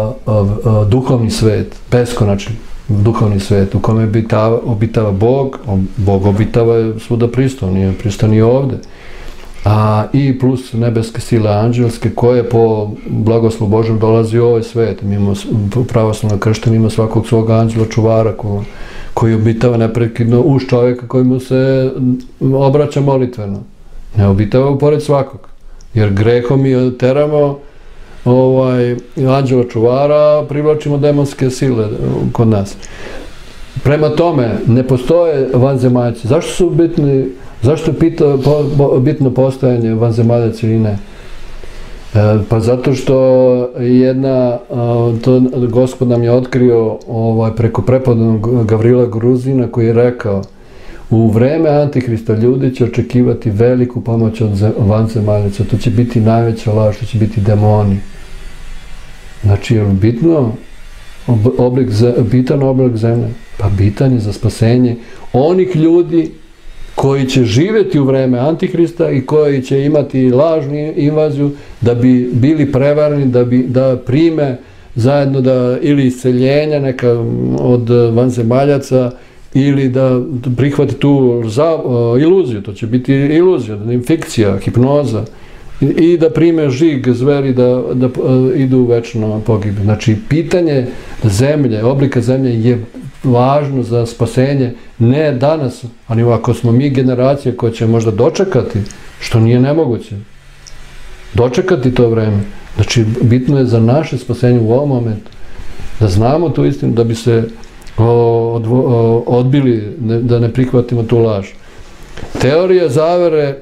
duhovni svet, beskonačni duhovni svet u kome obitava, obitava Bog, Bog obitava svuda pristan, nije pristan i ovde. A, i plus nebeske sile anđelske koje po blagoslovu Božem dolazi u ovaj svet. Mi imamo pravoslavno krštenje, ima svakog svog anđela čuvara ko, koji obitava neprekidno uz čovjeka koji mu se obraća molitveno. Ne obitava pored svakog. Jer grehom mi teramo ovaj, anđela čuvara, privlačimo demonske sile kod nas. Prema tome, ne postoje vanzemaljci. Zašto su bitni, zašto je pita, po, bitno postojanje vanzemaljaca ili ne? E, pa zato što jedna, to Gospod nam je otkrio ovaj, preko prepodobnog Gavrila Gruzina koji je rekao: u vreme Antihrista ljudi će očekivati veliku pomoć od vanzemaljaca, to će biti najveća laž, to će biti demoni. Znači, je bitno oblik, bitan oblik zemlje? Pa bitan je za spasenje onih ljudi koji će živjeti u vreme Antihrista i koji će imati lažnu invaziju da bi bili prevarni, da bi da prime zajedno da ili isceljenja neka od vanzemaljaca ili da prihvate tu za, iluziju, to će biti iluzija, fikcija, hipnoza i da prime žig zveri da, da idu večno pogibli. Znači, pitanje zemlje, oblika zemlje je važno za spasenje, ne danas, ali ako smo mi generacija koja će možda dočekati, što nije nemoguće, dočekati to vreme. Znači, bitno je za naše spasenje u ovom momentu, da znamo tu istinu, da bi se odbili, da ne prihvatimo tu laž. Teorija zavere,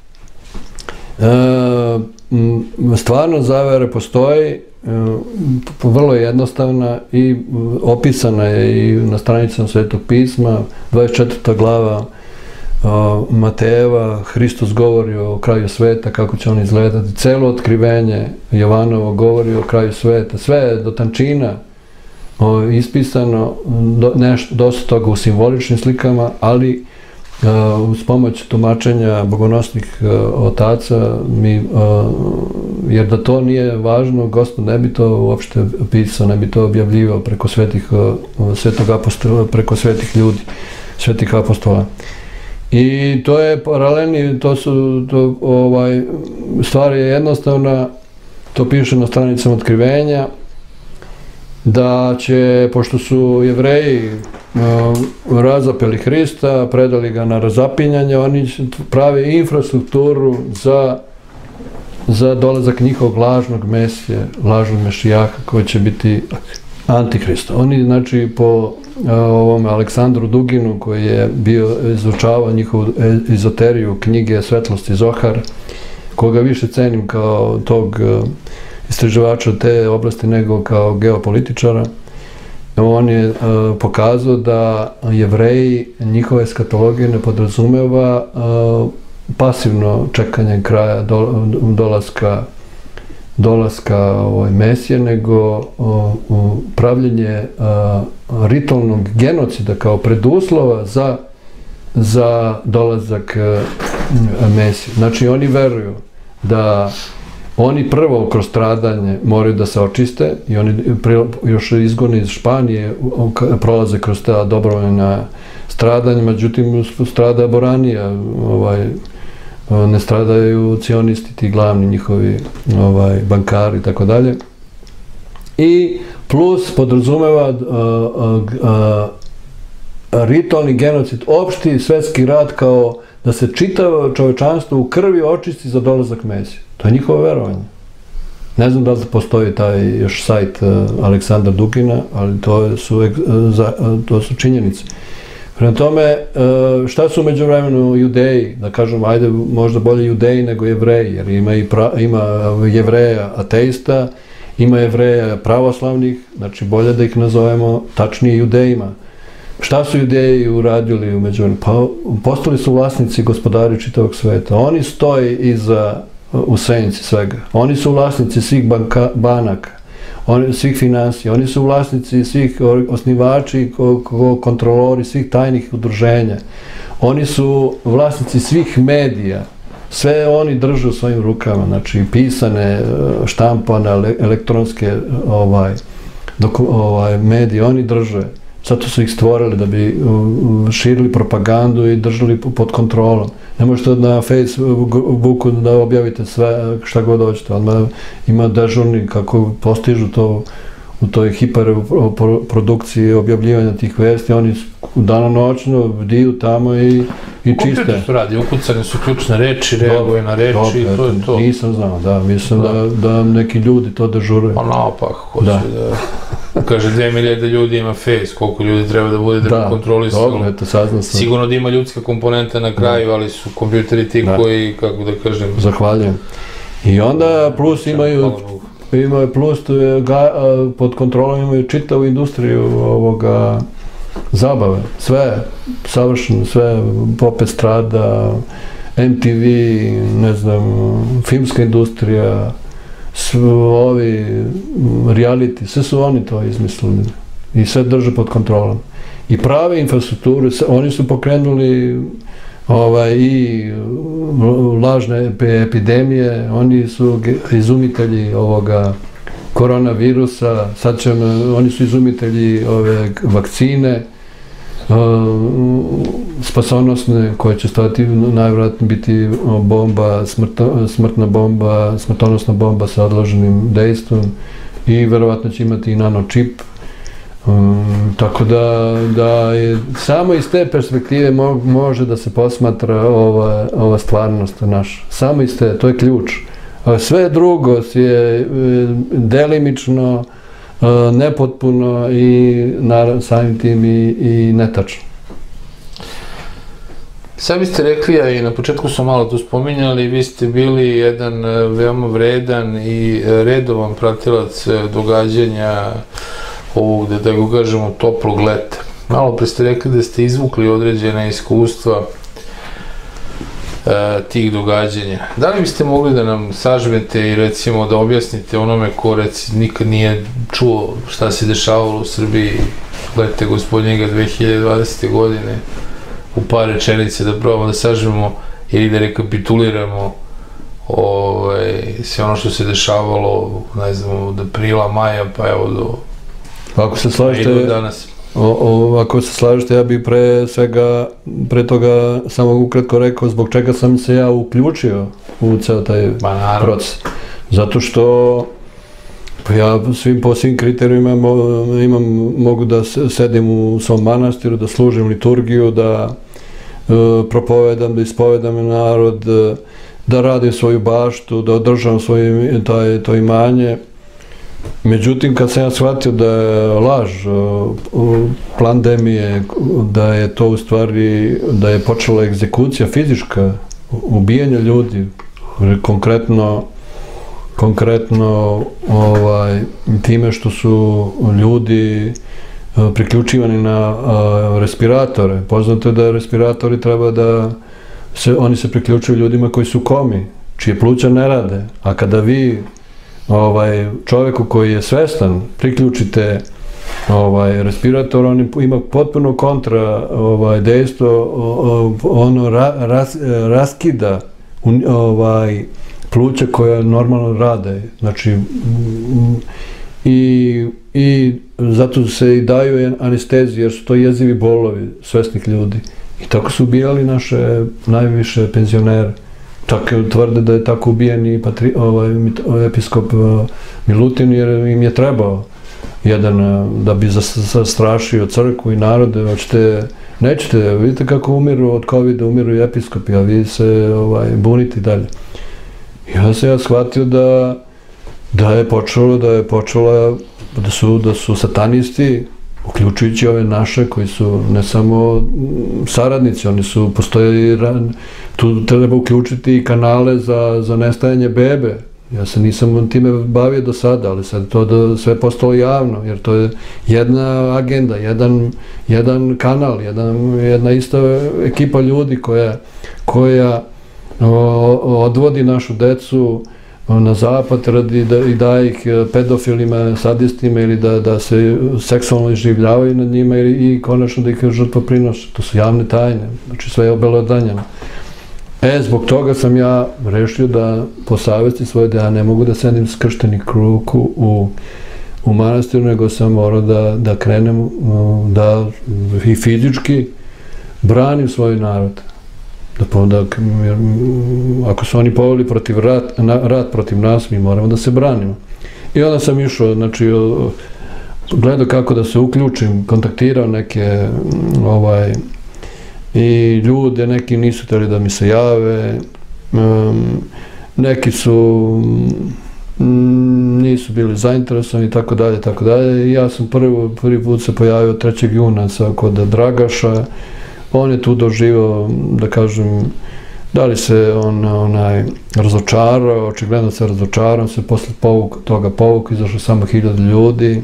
stvarno zavere postoji, vrlo je jednostavna i opisana je i na stranicama Svetog pisma, dvadeset četvrta glava Matejeva, Hristos govori o kraju sveta, kako će on izgledati, celo otkrivenje Jovanovo govori o kraju sveta, sve je do tančina ispisano, dosta toga u simboličnim slikama, ali uz pomoć tumačenja bogonosnih otaca, jer da to nije važno, Gospod ne bi to uopšte pisao, ne bi to objavljivao preko svetih, svetog apostola, preko svetih ljudi, svetih apostola. I to je paralelni, to su, to, ovaj, stvar je jednostavna, to piše na stranicama otkrivenja, da će, pošto su Jevreji uh, razapeli Hrista, predali ga na razapinjanje, oni prave infrastrukturu za, za dolazak njihovog lažnog mesije, lažnog mešijaka koji će biti Antihrista. Oni, znači, po uh, ovom Aleksandru Duginu, koji je bio izučavao njihovu ezoteriju knjige Svetlosti Zohar, koga više cenim kao tog uh, istraživača te oblasti nego kao geopolitičara, on je uh, pokazao da Jevreji, njihove eskatologije ne podrazumeva uh, pasivno čekanje kraja do, dolaska dolaska ovaj, Mesije, nego uh, pravljenje uh, ritualnog genocida kao preduslova za, za dolazak uh, Mesije. Znači, oni veruju da oni prvo kroz stradanje moraju da se očiste i oni još izgoni iz Španije prolaze kroz ta dobrovoljna stradanja, međutim strada Boranija, ovaj, ne stradaju cionisti, ti glavni njihovi ovaj, bankari i tako dalje. I plus podrazumeva uh, uh, uh, ritualni genocid, opšti svetski rat kao da se čitavo čovečanstvo u krvi očisti za dolazak Mesije. To je njihovo verovanje. Ne znam da li postoji taj još sajt uh, Aleksandra Dugina, ali to su, uh, za, uh, to su činjenice. Prema tome, uh, šta su među vremenu Judeji? Da kažem, ajde, možda bolje Judeji nego Jevreji, jer ima, i pra, ima Jevreja ateista, ima Jevreja pravoslavnih, znači bolje da ih nazovemo tačnije Judejima. Šta su Judeji uradili umeđu vremenu? Pa postali su vlasnici, gospodari čitavog sveta. Oni stoji iza u senci svega. Oni su vlasnici svih banka, banaka, oni, svih finansija, oni su vlasnici svih osnivači, ko, ko, kontrolori svih tajnih udruženja. Oni su vlasnici svih medija. Sve oni drže u svojim rukama, znači pisane, štampane, elektronske ovaj, dok ovaj, mediji oni drže. Zato su ih stvorili da bi širili propagandu i držali pod kontrolom. Ne možete na Facebooku da objavite sve šta god hoćete. Odmah ima dežurni kako postižu to u toj hiperprodukciji objavljivanja tih vesti. Oni danonoćno bdiju tamo i, i čiste. Kompjuter što radi, ukucane su ključne reči, reaguje na reči i to je to. Nisam znao, da, mislim da, da neki ljudi to dežuraju. Pa naopak, hoće da... da... Kaže, dve milijade ljudi ima Face, koliko ljudi treba da bude da, da bi kontrolisalo. Dobro, eto, saznam sam. Sigurno da ima ljudska komponenta na kraju, da. Ali su kompjuteri ti da. Koji, kako da kažem... Zahvaljujem. I onda plus imaju... Imaju plus, pod kontrolom imaju čitavu industriju ovoga zabave. Sve, savršeno, sve, pop estrada, M T V, ne znam, filmska industrija, ovi reality, sve su oni to izmislili i sve drže pod kontrolom. I prave infrastrukture, oni su pokrenuli ovaj, i lažne epidemije, oni su izumitelji ovoga koronavirusa, sad će, oni su izumitelji ove vakcine, spasonosne, koje će stati najvjerojatnije biti bomba, smrta, smrtna bomba, smrtonosna bomba sa odloženim dejstvom i verovatno će imati i nanočip. Um, tako da, da je samo iz te perspektive mo, može da se posmatra ova, ova stvarnost naša. Samo iz te, to je ključ. A sve drugo je delimično, nepotpuno i naravno samim tim i, i netačno. Sami ste rekli, a i na početku smo malo to spominjali, vi ste bili jedan veoma vredan i redovan pratilac događanja ovog, da tako kažemo, toplog leta. Malo pre ste rekli da ste izvukli određene iskustva e, tih događanja. Da li biste mogli da nam sažmete i recimo da objasnite onome ko reci nikad nije čuo šta se dešavalo u Srbiji lete gospodnjega dve hiljade dvadesete. godine u par rečenice, da probamo da sažmemo ili da rekapituliramo ovaj, sve ono što se dešavalo, ne znam, od aprila, maja, pa evo do Ako se slažete, o, o, ako se slažete, ja bih pre svega, pre toga samo ukratko rekao zbog čega sam se ja uključio u ceo taj proces. Zato što pa ja svim, po svim kriterijima mo, imam, mogu da sedim u svom manastiru, da služim liturgiju, da e, propovedam, da ispovedam narod, da radim svoju baštu, da održavam svoje taj, to imanje. Međutim, kad sam ja shvatio da je laž pandemije, da je to u stvari, da je počela egzekucija fizička, ubijanje ljudi, konkretno, konkretno ovaj, time što su ljudi priključivani na respiratore. Poznato je da respiratori treba da se, oni se priključuju ljudima koji su u komi, čije pluća ne rade, a kada vi ovaj, čovjeku koji je svestan priključite ovaj, respirator, on ima potpuno kontra ovaj, dejstvo, ono ra, ras, raskida ovaj, pluća koja normalno rade. Znači, i, i zato se i daju anestezije, jer su to jezivi bolovi svesnih ljudi. I tako su ubijali naše najviše penzionere. Čak tvrde da je tako ubijen i patri, ovaj, episkop Milutin, jer im je trebao jedan, da bi zastrašio crkvu i narode. Hoćete, nećete, vidite kako umiru od kovida, umiru i episkopi, a vi se ovaj, bunite dalje. I onda sam ja shvatio da, da je počelo, da je počela, da su, da su satanisti, uključujući ove naše koji su ne samo saradnici, oni su, postoje, tu treba uključiti i kanale za, za nestajanje bebe. Ja se nisam time bavio do sada, ali sad to da sve postalo javno, jer to je jedna agenda, jedan, jedan kanal, jedan, jedna ista ekipa ljudi koja, koja o, odvodi našu decu na zapad radi da, i daje ih pedofilima, sadistima ili da, da se seksualno izživljavaju nad njima i, i konačno da ih žrtva prinoše. To su javne tajne, znači sve je obelodanjeno. E, zbog toga sam ja rešio da po savesti svoje da ja ne mogu da sedim skrštenih ruku u, u manastiru, nego sam morao da, da krenem, da i fizički branim svoj narod. Da, da, jer, ako su oni poveli protiv rat, na, rat protiv nas, mi moramo da se branimo. I onda sam išao, znači, gledao kako da se uključim, kontaktirao neke ovaj, i ljude, neki nisu htjeli da mi se jave, um, neki su um, nisu bili zainteresovani i tako dalje, tako dalje. I ja sam prvi, prvi put se pojavio trećeg juna kod Dragaša. On je tu doživao, da kažem, da li se on onaj razočarao, očigledno se razočarao, se posle povuk, toga povuk, izašlo samo hiljadu ljudi.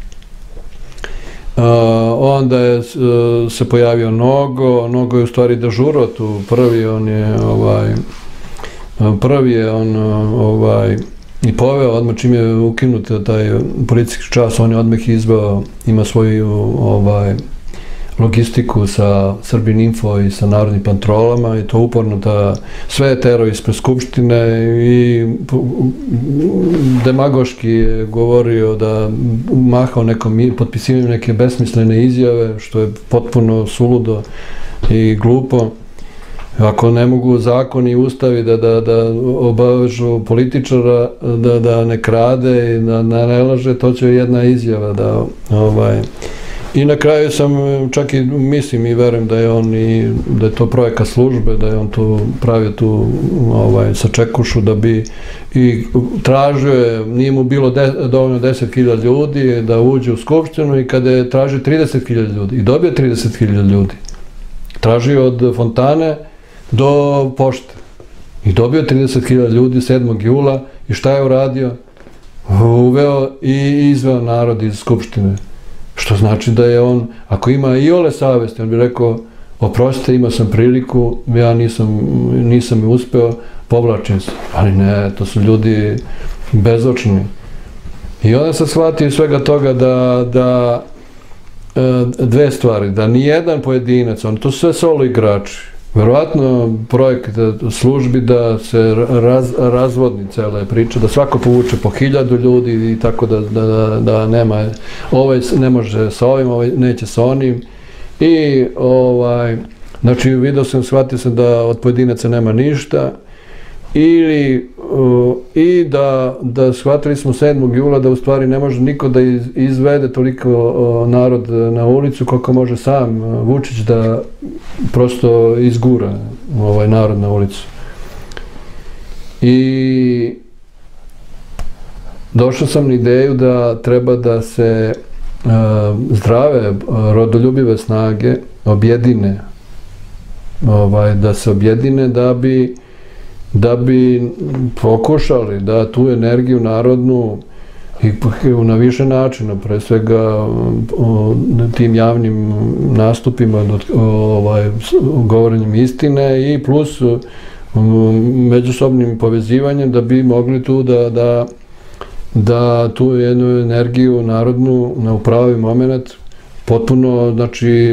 Uh, onda je uh, se pojavio Nogo, Nogo je u stvari dežurao tu, prvi on je ovaj, prvi je on ovaj, i poveo, odmah čim je ukinut taj policijski čas, on je odmah izveo, ima svoju ovaj, logistiku sa Srbin Info i sa narodnim patrolama i to uporno da sve je tero ispred Skupštine i demagoški je govorio da mahao nekom potpisivanjem neke besmislene izjave, što je potpuno suludo i glupo. Ako ne mogu zakoni i ustavi da, da, da obavežu političara da, da ne krade i da ne laže, to će jedna izjava da ovaj, i na kraju sam čak i mislim i verujem da je on i da je to projekat službe, da je on tu pravio tu ovaj, sačekušu da bi i tražio je, nije mu bilo de, dovoljno deset hiljada ljudi da uđe u Skupštinu i kada je tražio trideset hiljada ljudi i dobio trideset hiljada ljudi. Tražio od fontane do pošte i dobio trideset hiljada ljudi sedmog jula i šta je uradio? Uveo i izveo narod iz Skupštine. Što znači da je on, ako ima i ole savesti, on bi rekao, oprostite, imao sam priliku, ja nisam, nisam uspeo, povlačim se. Ali ne, to su ljudi bezočni. I onda se shvati iz svega toga da, da dve stvari, da nijedan pojedinac, on to su sve solo igrači. Verovatno projekt službi da se raz, razvodni cele priče, da svako povuče po hiljadu ljudi i tako da, da, da nema, ovaj ne može sa ovim, ovaj neće sa onim. I ovaj, znači vidio sam, shvatio sam da od pojedinaca nema ništa ili uh, i da, da shvatili smo sedmog jula da u stvari ne može niko da iz, izvede toliko uh, narod na ulicu koliko može sam uh, Vučić da prosto izgura ovaj narod na ulicu. I došao sam na ideju da treba da se uh, zdrave, rodoljubive snage objedine, ovaj, da se objedine da bi da bi pokušali da tu energiju narodnu i na više načina, pre svega tim javnim nastupima, ovaj, govorenjem istine i plus međusobnim povezivanjem da bi mogli tu da, da, da tu jednu energiju narodnu na pravi moment potpuno, znači,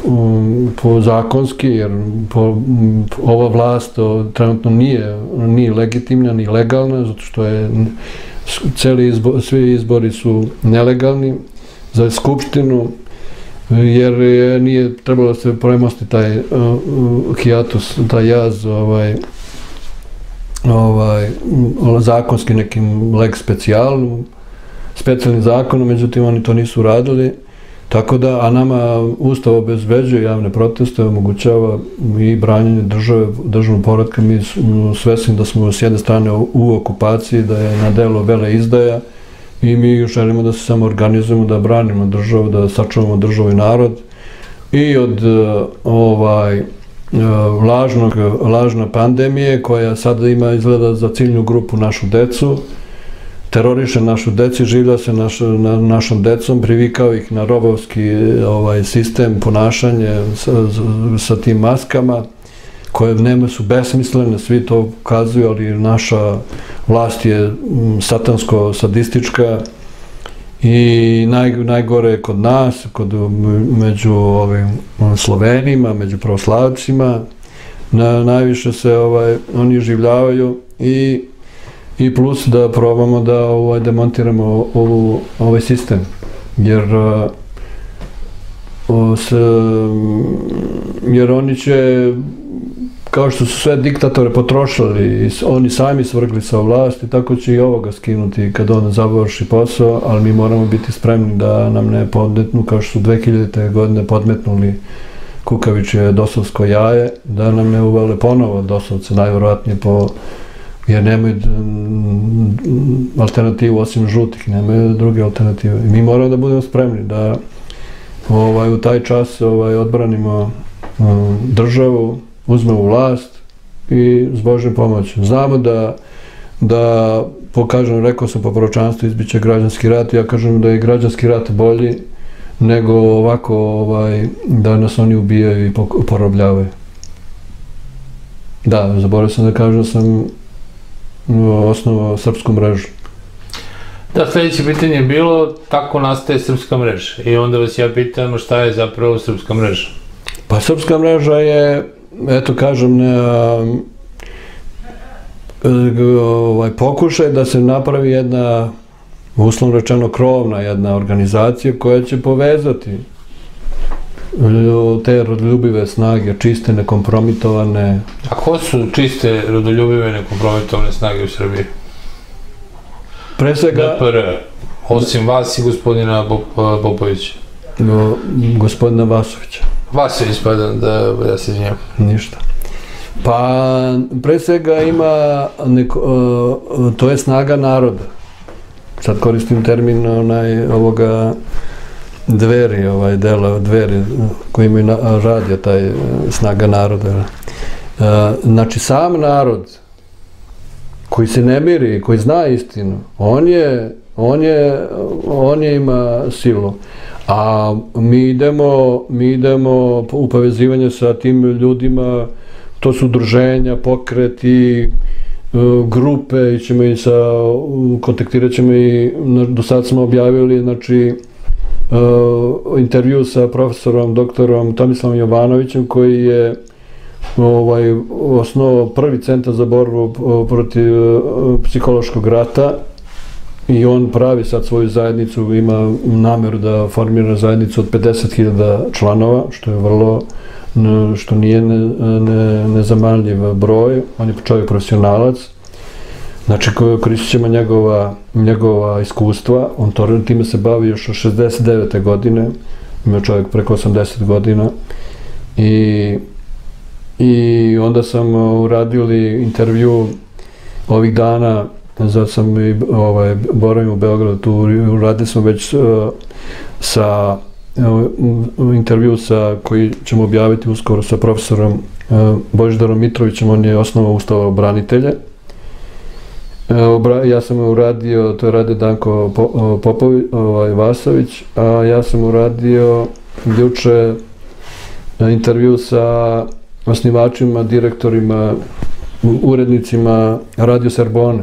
po zakonski, jer po, ova vlast trenutno nije ni legitimna, ni legalna, zato što je celi izbor, svi izbori su nelegalni za Skupštinu, jer je, nije trebalo se premosti taj uh, hijatus, taj jaz, ovaj, ovaj, zakonski nekim leg specijalnom, specijalnim zakonom, međutim oni to nisu radili. Tako da, a nama Ustav obezbeđuje javne proteste, omogućava i branjenje države, državnog poretka. Mi smo svesni da smo s jedne strane u okupaciji, da je na delu vele izdaja i mi želimo da se samo organizujemo, da branimo državu, da sačuvamo državu i narod i od ovaj, lažnog, lažne pandemije koja sada ima izgleda za ciljnu grupu našu decu, teroriše našu deci, življa se naš, na, našom decom, privikao ih na robovski ovaj, sistem ponašanja sa, sa tim maskama, koje nema su besmislene, svi to ukazuju, ali naša vlast je satansko-sadistička i naj, najgore je kod nas, kod, među ovim Slovenima, među pravoslavcima, na, najviše se ovaj, oni življavaju i i plus da probamo da ovaj, demontiramo ovu, ovaj sistem, jer o, s, jer oni će, kao što su sve diktatore potrošili, oni sami svrgli sa vlasti, tako će i ovoga skinuti kad on završi posao, ali mi moramo biti spremni da nam ne podmetnu, kao što su dve hiljadite. godine podmetnuli kukavičje dosovsko jaje, da nam ne uvale ponovo dosovce, najvjerojatnije po, jer nemaju alternativu osim žutih, nemaju druge alternative. I mi moramo da budemo spremni da ovaj, u taj čas ovaj, odbranimo um, državu, uzmemo vlast i s Božjom pomoću. Znamo da, da pokažem, rekao sam po proročanstvu, izbiće građanski rat, ja kažem da je građanski rat bolji nego ovako ovaj, da nas oni ubijaju i porobljavaju. Da, zaboravio sam da kažem da sam osnovao srpsku mrežu. Da, sljedeće pitanje je bilo tako nastaje srpska mreža i onda vas ja pitam šta je zapravo srpska mreža? Pa srpska mreža je, eto kažem, ne, ovaj, pokušaj da se napravi jedna, uslovno rečeno krovna jedna organizacija koja će povezati te rodoljubive snage, čiste, nekompromitovane. A ko su čiste, rodoljubive, nekompromitovane snage u Srbiji? Pre svega... D P R, osim vas i gospodina Popovića. Gospodina Vasovića. Vasović, pa da, da ja se izvijem. Ništa. Pa, pre svega ima, neko, to je snaga naroda. Sad koristim termin onaj, ovoga Dveri, ovaj dela Dveri, koji imaju radio, taj snaga naroda. Znači, sam narod koji se ne miri, koji zna istinu, on je, on je, on je ima silu. A mi idemo, mi idemo u povezivanje sa tim ljudima, to su udruženja, pokreti, grupe, i ćemo i sa, kontaktirat ćemo i, do sad smo objavili, znači, intervju sa profesorom, doktorom Tomislavom Jovanovićem, koji je ovaj, osnovao prvi centar za borbu protiv psihološkog rata i on pravi sad svoju zajednicu, ima nameru da formira zajednicu od pedeset hiljada članova, što je vrlo, što nije nezamanljiv broj, on je čovjek profesionalac. Znači, koristit ćemo njegova, njegova iskustva, on to time se bavi još od šezdeset devete. godine, ima čovjek preko osamdeset godina i, i onda sam uradili intervju ovih dana, zato sam i ovaj, boravim u Beogradu, tu uradili smo već uh, sa uh, intervju sa, koji ćemo objaviti uskoro sa profesorom uh, Božidarom Mitrovićem, on je osnovao Ustava branitelje. Ja sam uradio, to je radio Danko Popović, ovaj, Vasović, a ja sam uradio juče intervju sa osnivačima, direktorima, urednicima Radio Serbone.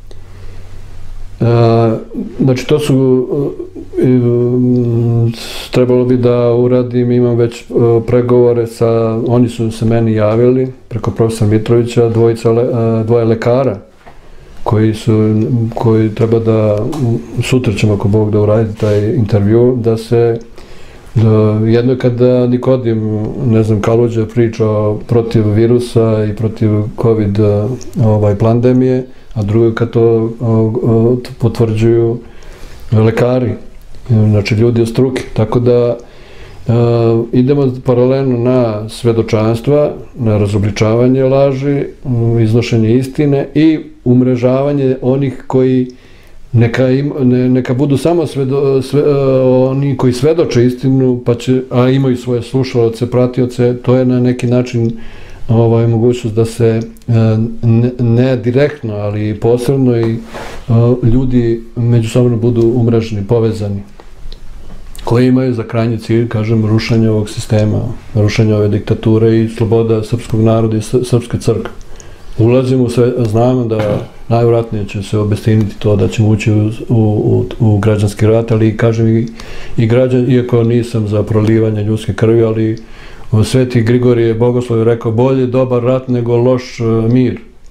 Znači, to su, trebalo bi da uradim, imam već pregovore sa, oni su se meni javili, preko profesora Mitrovića, dvojica, dvoje lekara, koji su, koji treba da, sutra ćemo ako Bog da uraditi taj intervju, da se, da jedno kada Nikodim, ne znam, Kaluđa priča protiv virusa i protiv COVID ovaj, pandemije, a drugo kad to potvrđuju lekari, znači ljudi od struke. Tako da idemo paralelno na svedočanstva, na razobličavanje laži, iznošenje istine i umrežavanje onih koji neka, im, ne, neka budu samo svedo, sve, oni koji svedoče istinu, pa će, a imaju svoje slušalce, pratioce, to je na neki način ovaj, mogućnost da se ne, ne direktno, ali posredno i ljudi međusobno budu umreženi, povezani, koji imaju za krajnji cilj, kažem, rušenje ovog sistema, rušenje ove diktature i sloboda srpskog naroda i srpske crkve. Ulazimo u sve, znamo da najvjerojatnije će se obestiniti to da ćemo ući u, u, u građanski rat, ali kažem i, i građan, iako nisam za prolivanje ljudske krvi, ali Sveti Grigorije Bogoslov je rekao bolje dobar rat nego loš mir.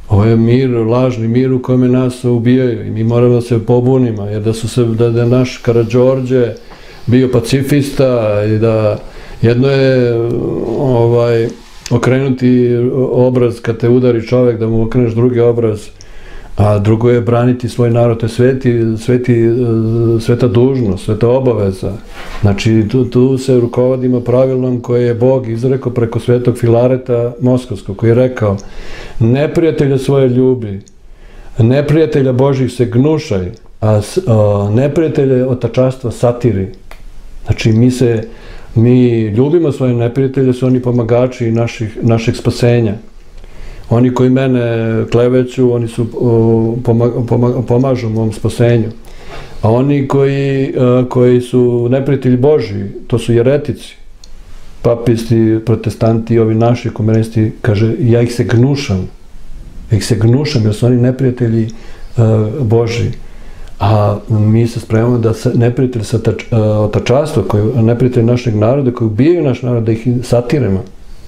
Ovo je mir, lažni mir u kome nas ubijaju i mi moramo da se pobunimo, jer da su se, da, da je naš Karađorđe bio pacifista i da jedno je ovaj, okrenuti obraz kad te udari čovek, da mu okreneš drugi obraz, a drugo je braniti svoj narod, to je sveti, sveti, sveta dužnost, sveta obaveza. Znači, tu, tu se rukovodimo pravilom koje je Bog izrekao preko svetog Filareta Moskovskog, koji je rekao: neprijatelja svoje ljubi, neprijatelja Božih se gnušaj, a, a neprijatelje otačastva satiri. Znači, mi se, mi ljubimo svoje neprijatelje, su oni pomagači naših, našeg spasenja. Oni koji mene kleveću, oni su pomag, pomag, pomažu u mom spasenju. A oni koji, koji su neprijatelji Božji, to su jeretici, papisti, protestanti, ovi naši komunisti, kaže, ja ih se gnušam. Ja ih se gnušam, jer su oni neprijatelji Božji. A mi se spremamo da neprijatelji sa otačastva, neprijatelji našeg naroda, koji ubijaju naš narod, da ih satiramo.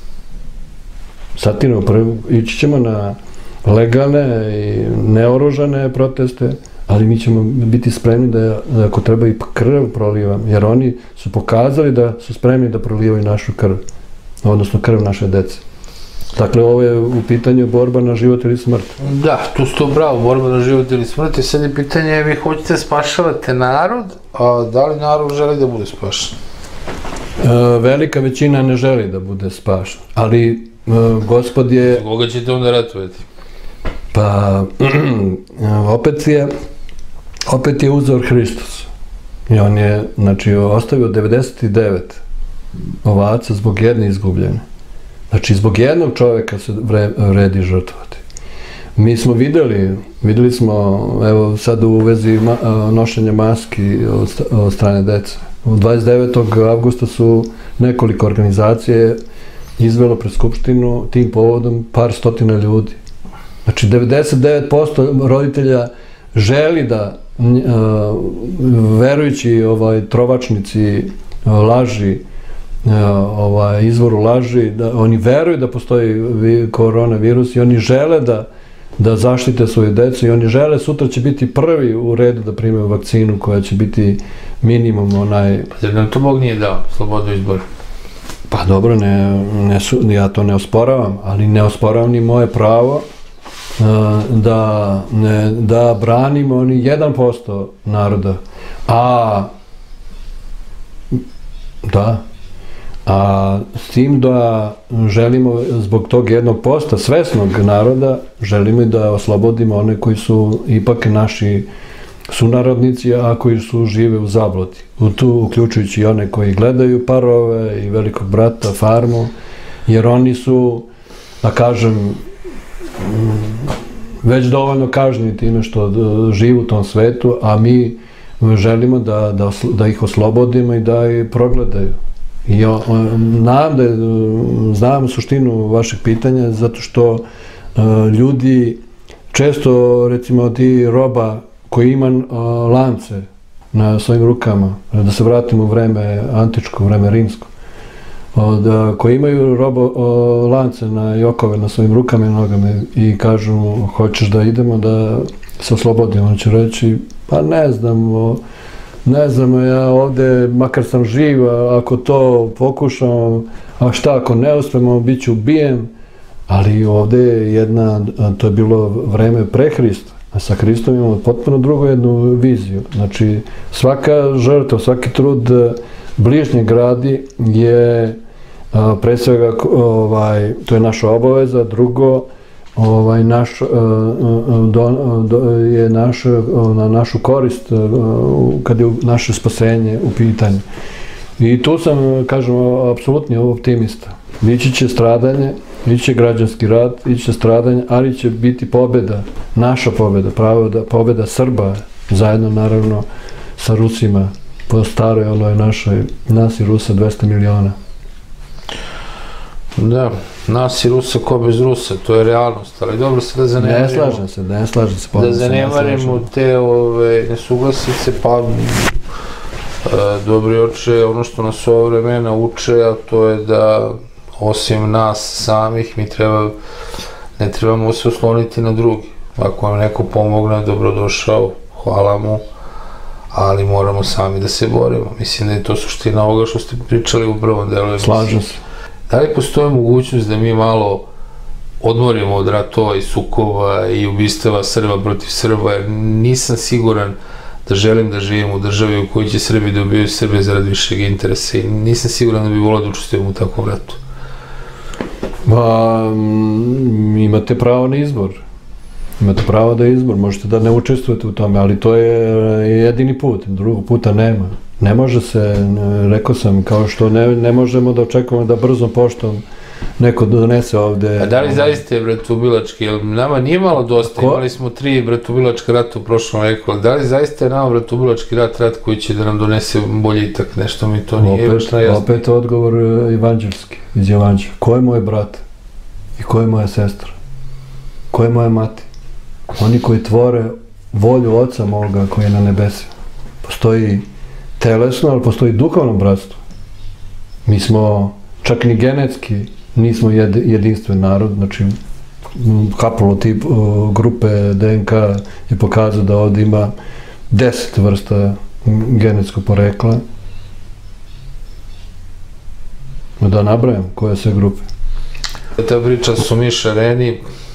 Satiramo, ići ćemo na legalne i neoružane proteste, ali mi ćemo biti spremni da, ako treba, i krv prolivam, jer oni su pokazali da su spremni da prolivaju našu krv, odnosno krv naše dece. Dakle, ovo je u pitanju borba na život ili smrt. Da, tu ste upravo, borba na život ili smrt. I sad je pitanje, vi hoćete spašavate narod, a da li narod želi da bude spašen? E, velika većina ne želi da bude spašen, ali e, Gospod je... Koga ćete onda ratovati? Pa, opet je, opet je uzor Hristos. I on je, znači, ostavio devedeset devet ovaca zbog jedne izgubljene. Znači, zbog jednog čoveka se vredi žrtvovati. Mi smo videli, videli smo, evo sad u vezi ma, nošenja maski od, od strane dece. dvadeset devetog avgusta su nekoliko organizacije izvelo pred Skupštinu tim povodom par stotina ljudi. Znači, devedeset devet posto roditelja želi da, verujući ovaj, trovačnici laži, ovaj, izvoru laži, da oni veruju da postoji koronavirus i oni žele da, da zaštite svoje decu i oni žele, sutra će biti prvi u redu da primaju vakcinu koja će biti minimum onaj... Pa jer nam to Bog nije dao, slobodu izbora? Pa dobro, ne, ne su, ja to ne osporavam, ali ne osporavam ni moje pravo da, ne, da branimo oni jedan posto naroda. A, da, a s tim da želimo zbog tog jednog posta svesnog naroda, želimo i da oslobodimo one koji su ipak naši sunarodnici, a koji su žive u zabludi. U tu uključujući i one koji gledaju Parove i Velikog brata, Farmu, jer oni su, da kažem, već dovoljno kažnjeni time što žive u tom svetu, a mi želimo da, da, da ih oslobodimo i da ih progledaju. I o, o, znam da je, znam suštinu vašeg pitanja, zato što uh, ljudi često, recimo, ti roba koji ima uh, lance na svojim rukama, da se vratimo u vreme antičko, vreme rimsko, od, uh, koji imaju robo, uh, lance na jokove na svojim rukama i nogama i kažu, hoćeš da idemo da se oslobodimo, on će reći, pa ne znam, o, ne znam, ja ovde, makar sam živ, ako to pokušam, a šta ako ne uspemo, bit ću ubijen, ali ovde je jedna, to je bilo vreme pre Hrista, a sa Hristom imamo potpuno drugu jednu viziju. Znači, svaka žrtva, svaki trud bližnjeg radi je pre svega, ovaj, to je naša obaveza, drugo, ovaj, naš, do, do, je naš, na našu korist kad je naše spasenje u pitanju. I tu sam, kažem, apsolutni optimista. Ići će stradanje, ići će građanski rat, ići će stradanje, ali će biti pobjeda, naša pobjeda, prava pobjeda Srba, zajedno naravno sa Rusima, po staroj onoj našoj, nas i Rusa dvesta miliona. Da, nas i Rusa ko bez Rusa, to je realnost, ali dobro se da zanemarimo... Ne slažem se, ne slažem se. Da zanemarimo te ove, nesuglasice, pa dobri oče, ono što nas ova vremena uče, a to je da osim nas samih mi treba ne trebamo se osloniti na drugi. Ako vam neko pomogne, dobrodošao, hvala mu, ali moramo sami da se borimo. Mislim da je to suština ovoga što ste pričali u prvom delu. Slažem se. Da li postoji mogućnost da mi malo odmorimo od ratova i sukoba i ubistava Srba protiv Srba, jer nisam siguran da želim da živim u državi u kojoj će Srbi da ubijaju Srbe zarad višeg interesa i nisam siguran da bi volao da učestvujem u takvom ratu. Pa, imate pravo na izbor. Imate pravo da je izbor, možete da ne učestvujete u tome, ali to je jedini put, drugog puta nema. Ne može se, rekao sam, kao što ne možemo da očekujemo da brzom poštom neko donese ovde... A da li zaista je bratubilački, jer nama nije malo dosta, imali smo tri bratubilačka rata u prošlom veku, ali da li zaista je nama bratubilački rat, rat koji će da nam donese boljitak, nešto mi to nije baš najjasno. Opet odgovor evanđelski, iz Evanđelja. Ko je moj brat i ko je moja sestra? Ko je moja mati? Oni koji tvore volju Oca moga koji je na nebesima. Postoji telesno, ali postoji duhovno bratstvo. Mi smo, čak ni genetski, nismo jedinstven narod, znači haplotip grupe D N K je pokazao da ovdje ima deset vrsta genetskog porekla. Da nabrajam koje sve grupe. Ta priča su mi šareni,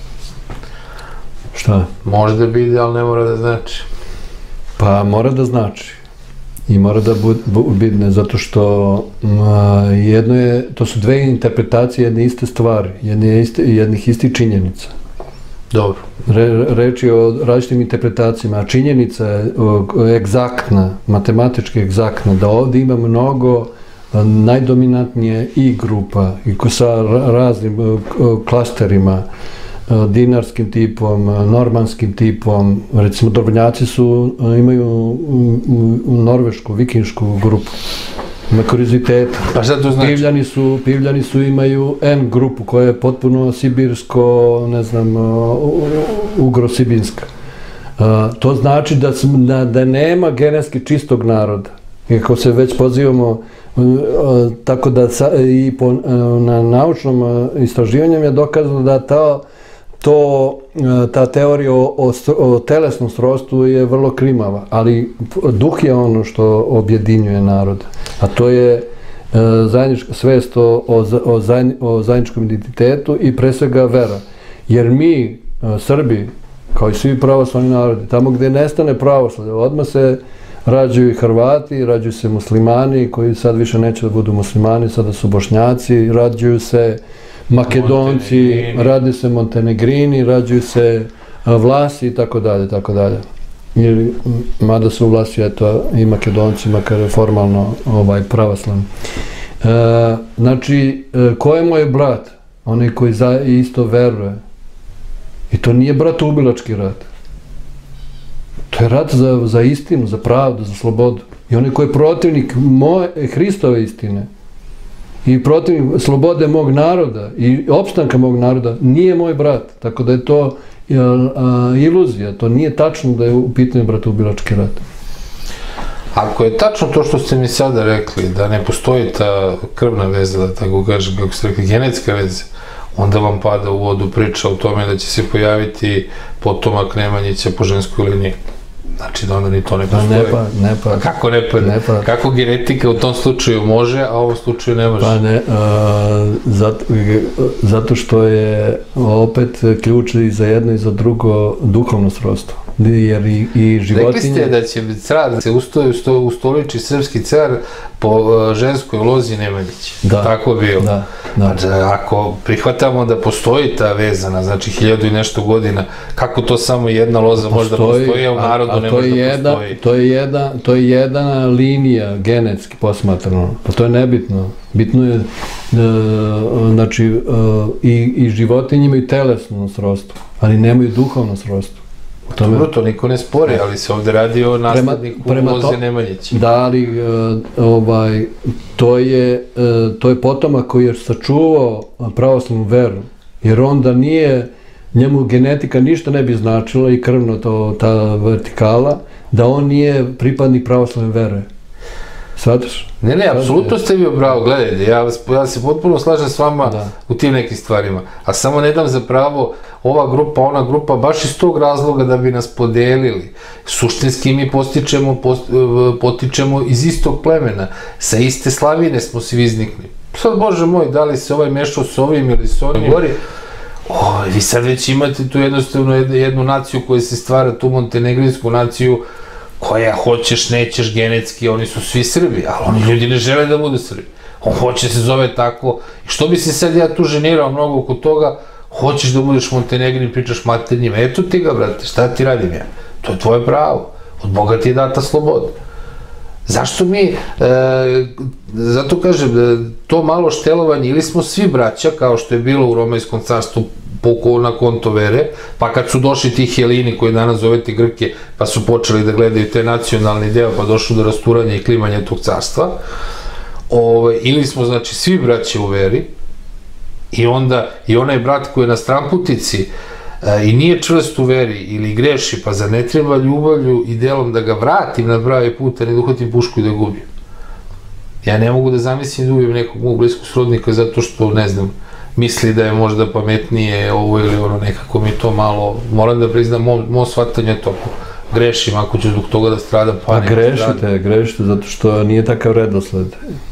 šta? Možda bi ide, ali ne mora da znači. Pa mora da znači. I mora da bude, zato što jedno je, to su dve interpretacije jedne iste stvari, jednih istih činjenica. Dobro. Reč je o različitim interpretacijama, a činjenica je egzaktna, matematički egzaktna, da ovdje ima mnogo najdominantnije i grupa, i sa raznim klasterima, dinarskim tipom, normanskim tipom, recimo Drobnjaci su, imaju norvešku, vikinšku grupu, ima kurioziteta. Pa šta to znači? Pivljani su, Pivljani su imaju N grupu koja je potpuno sibirsko, ne znam, ugro-sibinska. To znači da, da nema genetski čistog naroda. I ako se već pozivamo, tako da i po, na naučnom istraživanjem je dokazano da ta to, ta teorija o, o telesnom srodstvu je vrlo klimava, ali duh je ono što objedinjuje narod, a to je zajednička svest o, o, zajedni, o zajedničkom identitetu i pre svega vera. Jer mi, Srbi, kao i svi pravoslavni narodi, tamo gde nestane pravoslavlje, odmah se rađaju i Hrvati, rađaju se muslimani, koji sad više neće da budu muslimani, sada su Bošnjaci, rađaju se Makedonci, radi se Montenegrini, rađuju se Vlasi i tako dalje, tako dalje. Mada su Vlasi, eto, i Makedonci, makar je formalno pravoslavni. Znači, ko je moj brat? Onaj koji isto veruje. I to nije bratoubilački rat. To je rat za istinu, za pravdu, za slobodu. I onaj koji je protivnik Hristove istine i protivnik slobode mog naroda i opstanka mog naroda nije moj brat. Tako da je to iluzija. To nije tačno da je u pitanju bratoubilački rat. Ako je tačno to što ste mi sada rekli, da ne postoji ta krvna veza, da tako kažem, kako ste rekli, genetska veza, onda vam pada u vodu priča o tome da će se pojaviti potomak Nemanjića po ženskoj liniji. Znači da onda ni to ne postoji. Pa ne pa, ne pa. Kako ne pa? Ne pa. Kako genetika u tom slučaju može, a u ovom slučaju ne može? Pa ne, zato što je opet ključ i za jedno i za drugo duhovno srodstvo. Jer i životinje... Rekli ste da će car, da se ustoliči srpski car po ženskoj lozi Nemanjić. Da. Tako je bilo. Da, da. Ako prihvatamo da postoji ta vezana, znači hiljadu i nešto godina, kako to samo jedna loza može da postoji, a u narodu ne može da postoji? To je jedna linija genetski posmatrano. Pa to je nebitno. Bitno je, znači, i životinje imaju telesno srodstvo, ali nemaju duhovno srodstvo. Dobro, to niko ne spori, ali se ovdje radi o nasledniku loze Nemanjića. Da, ali to je potomak koji je sačuvao pravoslavnu veru, jer onda nije, njemu genetika ništa ne bi značila i krvno ta vertikala, da on nije pripadnik pravoslavne vere. Svataš? Ne, ne, apsolutno ste bio pravo, gledajte, ja, vas, ja se potpuno slažem s vama da. U tim nekim stvarima, a samo ne dam za pravo ova grupa, ona grupa, baš iz tog razloga da bi nas podelili. Suštinski mi postičemo, post, potičemo iz istog plemena, sa iste slavine smo svi iznikli. Sad, Bože moj, da li se ovaj mešao s ovim ili s ovim, gori, o, vi sad već imate tu jednostavno jednu naciju koja se stvara, tu montenegrinsku naciju, koja hoćeš, nećeš, genetski, oni su svi Srbi, ali oni ljudi ne žele da budu Srbi. On hoće se zove tako, i što bi se sad ja tu ženirao mnogo oko toga, hoćeš da budeš Montenegrin, pričaš maternjima, eto ti ga, brate, šta ti radim ja? To je tvoje pravo, od Boga ti je data sloboda. Zašto mi, e, zato kažem, to malo štelovanje, ili smo svi braća, kao što je bilo u Romajskom carstvu, na konto vere, pa kad su došli ti Helini koji danas zovete Grke, pa su počeli da gledaju te nacionalni deo, pa došlo do rasturanja i klimanja tog carstva, ove, ili smo, znači, svi braće u veri, i onda, i onaj brat koji je na stramputici e, i nije čvrst u veri, ili greši, pa za ne treba ljubavlju i delom da ga vratim na pravi put, a ne da uhvatim pušku i da gubim. Ja ne mogu da zamislim da ubijem nekog mog bliskog srodnika zato što, ne znam, misli da je možda pametnije ovo ili ono, nekako mi to malo, moram da priznam, moj shvatanje je to, grešim ako ću zbog toga da stradam, pa ne. Grešite, grešite, zato što nije takav redosled.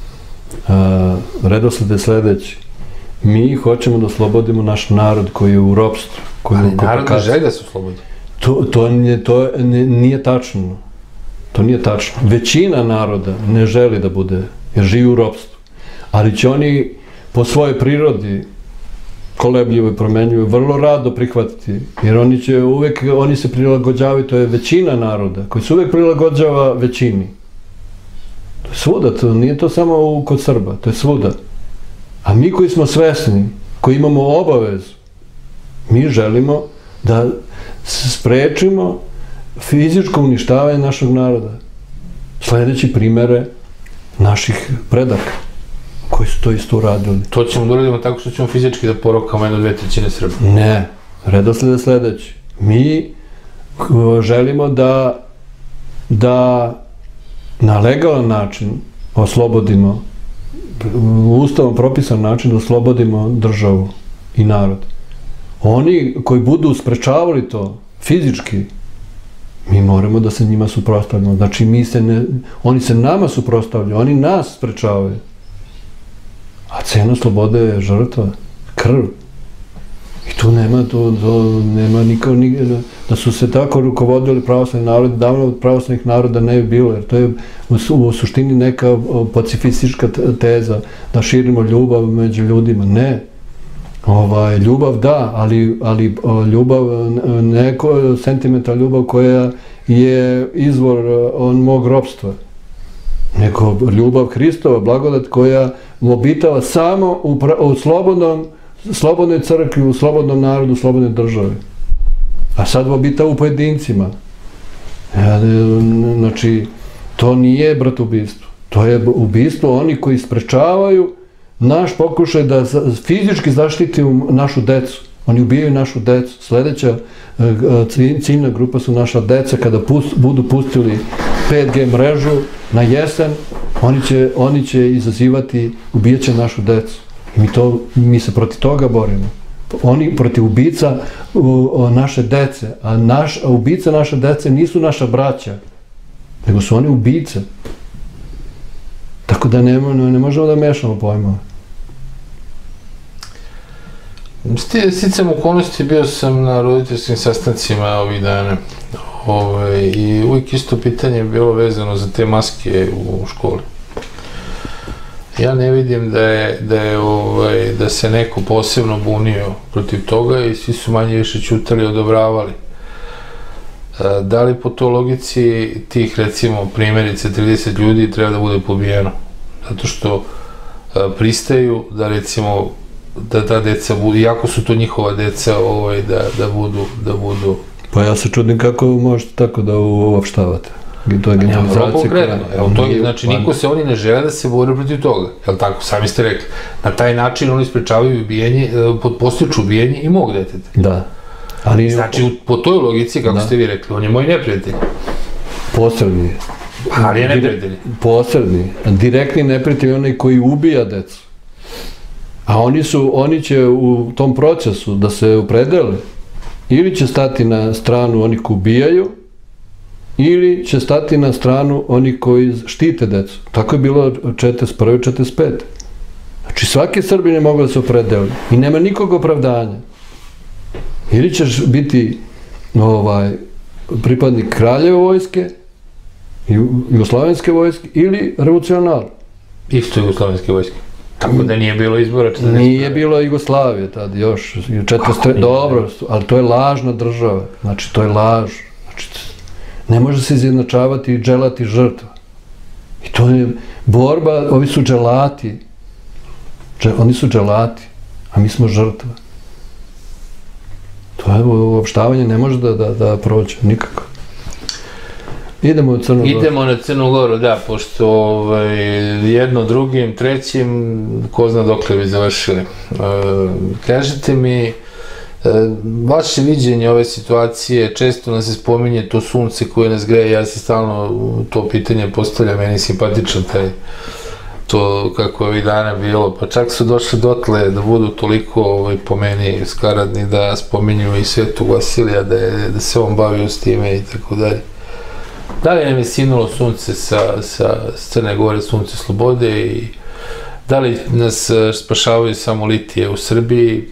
Redosled je sledeći. Mi hoćemo da oslobodimo naš narod koji je u ropstvu. Ali narod ne želi da se oslobodi. To nije tačno. To nije tačno. Većina naroda ne želi da bude, jer živi u ropstvu. Ali će oni po svojoj prirodi kolebljivo i promenljivo vrlo rado prihvatiti, jer oni će uvek, oni se prilagođavaju, to je većina naroda koji se uvek prilagođava većini. To je svuda, to nije to samo kod Srba, to je svuda. A mi koji smo svesni, koji imamo obavezu, mi želimo da sprečimo fizičko uništavanje našeg naroda, sledeći primere naših predaka koji su to isto uradili. To ćemo da uradimo tako što ćemo fizički da porokamo jedno dve trećine Srba. Ne, redosled je sledeći. Mi želimo da da na legalan način oslobodimo, u ustavom propisan način da oslobodimo državu i narod. Oni koji budu sprečavali to fizički, mi moramo da se njima suprotstavljamo. Znači, mi se ne, oni se nama suprotstavljaju, oni nas sprečavaju. A cena slobode je žrtva, krv. I tu nema, to, to nema nikao, da su se tako rukovodili pravoslavni narodi, davno od pravoslavnih naroda ne bi bilo, jer to je u, u suštini neka pacifistička teza, da širimo ljubav među ljudima. Ne. Ovaj, ljubav da, ali, ali ljubav, neko sentimentalna ljubav koja je izvor on mog ropstva. Neko ljubav Hristova, blagodat koja obitava samo u, u slobodnom, slobodnoj crkvi, u slobodnom narodu, u slobodnoj državi. A sad obitava u pojedincima. Ja, znači, to nije bratoubistvo. To je ubistvo oni koji sprečavaju naš pokušaj da fizički zaštitimo našu decu. Oni ubijaju našu decu. Sledeća ciljna grupa su naša deca. Kada pust, budu pustili pet G mrežu na jesen, oni će, oni će izazivati, ubijaće našu decu. I mi, to, mi se protiv toga borimo. Oni protiv ubica u, naše dece. A, naš, a ubica naše dece nisu naša braća, nego su oni ubice. Tako da ne, ne možemo da mešamo pojmove. Sticam okolnosti, bio sam na roditeljskim sastancima ovih dana. Ove, I uvijek isto pitanje je bilo vezano za te maske u školi. Ja ne vidim da je, da je ovaj, da se neko posebno bunio protiv toga i svi su manje više ćutali i odobravali. Da li po to logici tih, recimo, primjerice trideset ljudi treba da bude pobijeno? Zato što pristaju da, recimo, da ta deca budu, iako su to njihova deca, ovaj, da, da budu, da budu... Pa ja se čudim kako možete tako da uopštavate. To je generalizacija. Konkretno. Evo, to je, znači, niko se, oni ne žele da se bore protiv toga. Jel tako? Sami ste rekli. Na taj način oni sprečavaju ubijenje, postiču ubijenje i mog deteta. Da. Ali... Znači, po toj logici, kako ste vi rekli, on je moj neprijatelj. Posredni je. Ali je neprijatelj. Posredni. Direktni neprijatelj je onaj koji ubija decu. A oni su, oni će u tom procesu da se opredele, ili će stati na stranu onih koji ubijaju, ili će stati na stranu onih koji štite decu. Tako je bilo četrdeset prve četrdeset pete Znači svaki Srbin je mogao da se opredeli i nema nikog opravdanja. Ili ćeš biti ovaj, pripadnik kraljeve vojske, jugoslovenske vojske, ili revolucionar. Isto jugoslovenske vojske. Tako da nije bilo izbora četrdeset prve Nije bilo Jugoslavije tad još, četrdeset treće Dobro, ali to je lažna država. Znači, to je laž. Znači, ne može se izjednačavati i dželati žrtva. I to je borba, ovi su dželati. Oni su dželati, a mi smo žrtva. To je uopštavanje, ne može da, da, da prođe, nikako. Idemo u Crnu Goru. Idemo na Crnu Goru, da, pošto ovaj, jedno, drugim, trećim, ko zna dokle bi završili. E, kažete mi, e, vaše viđenje ove situacije, često nas se spominje to sunce koje nas greje, ja se stalno to pitanje postavljam, meni je simpatičan taj to kako je ovih dana bilo, pa čak su došli dotle da budu toliko ovaj, po meni skaradni da spominju i Svetu Vasilija, da, je, da se on bavio s time i tako dalje. Da li nam je sinulo sunce sa, sa Crne Gore, sunce slobode i da li nas spašavaju samo litije u Srbiji?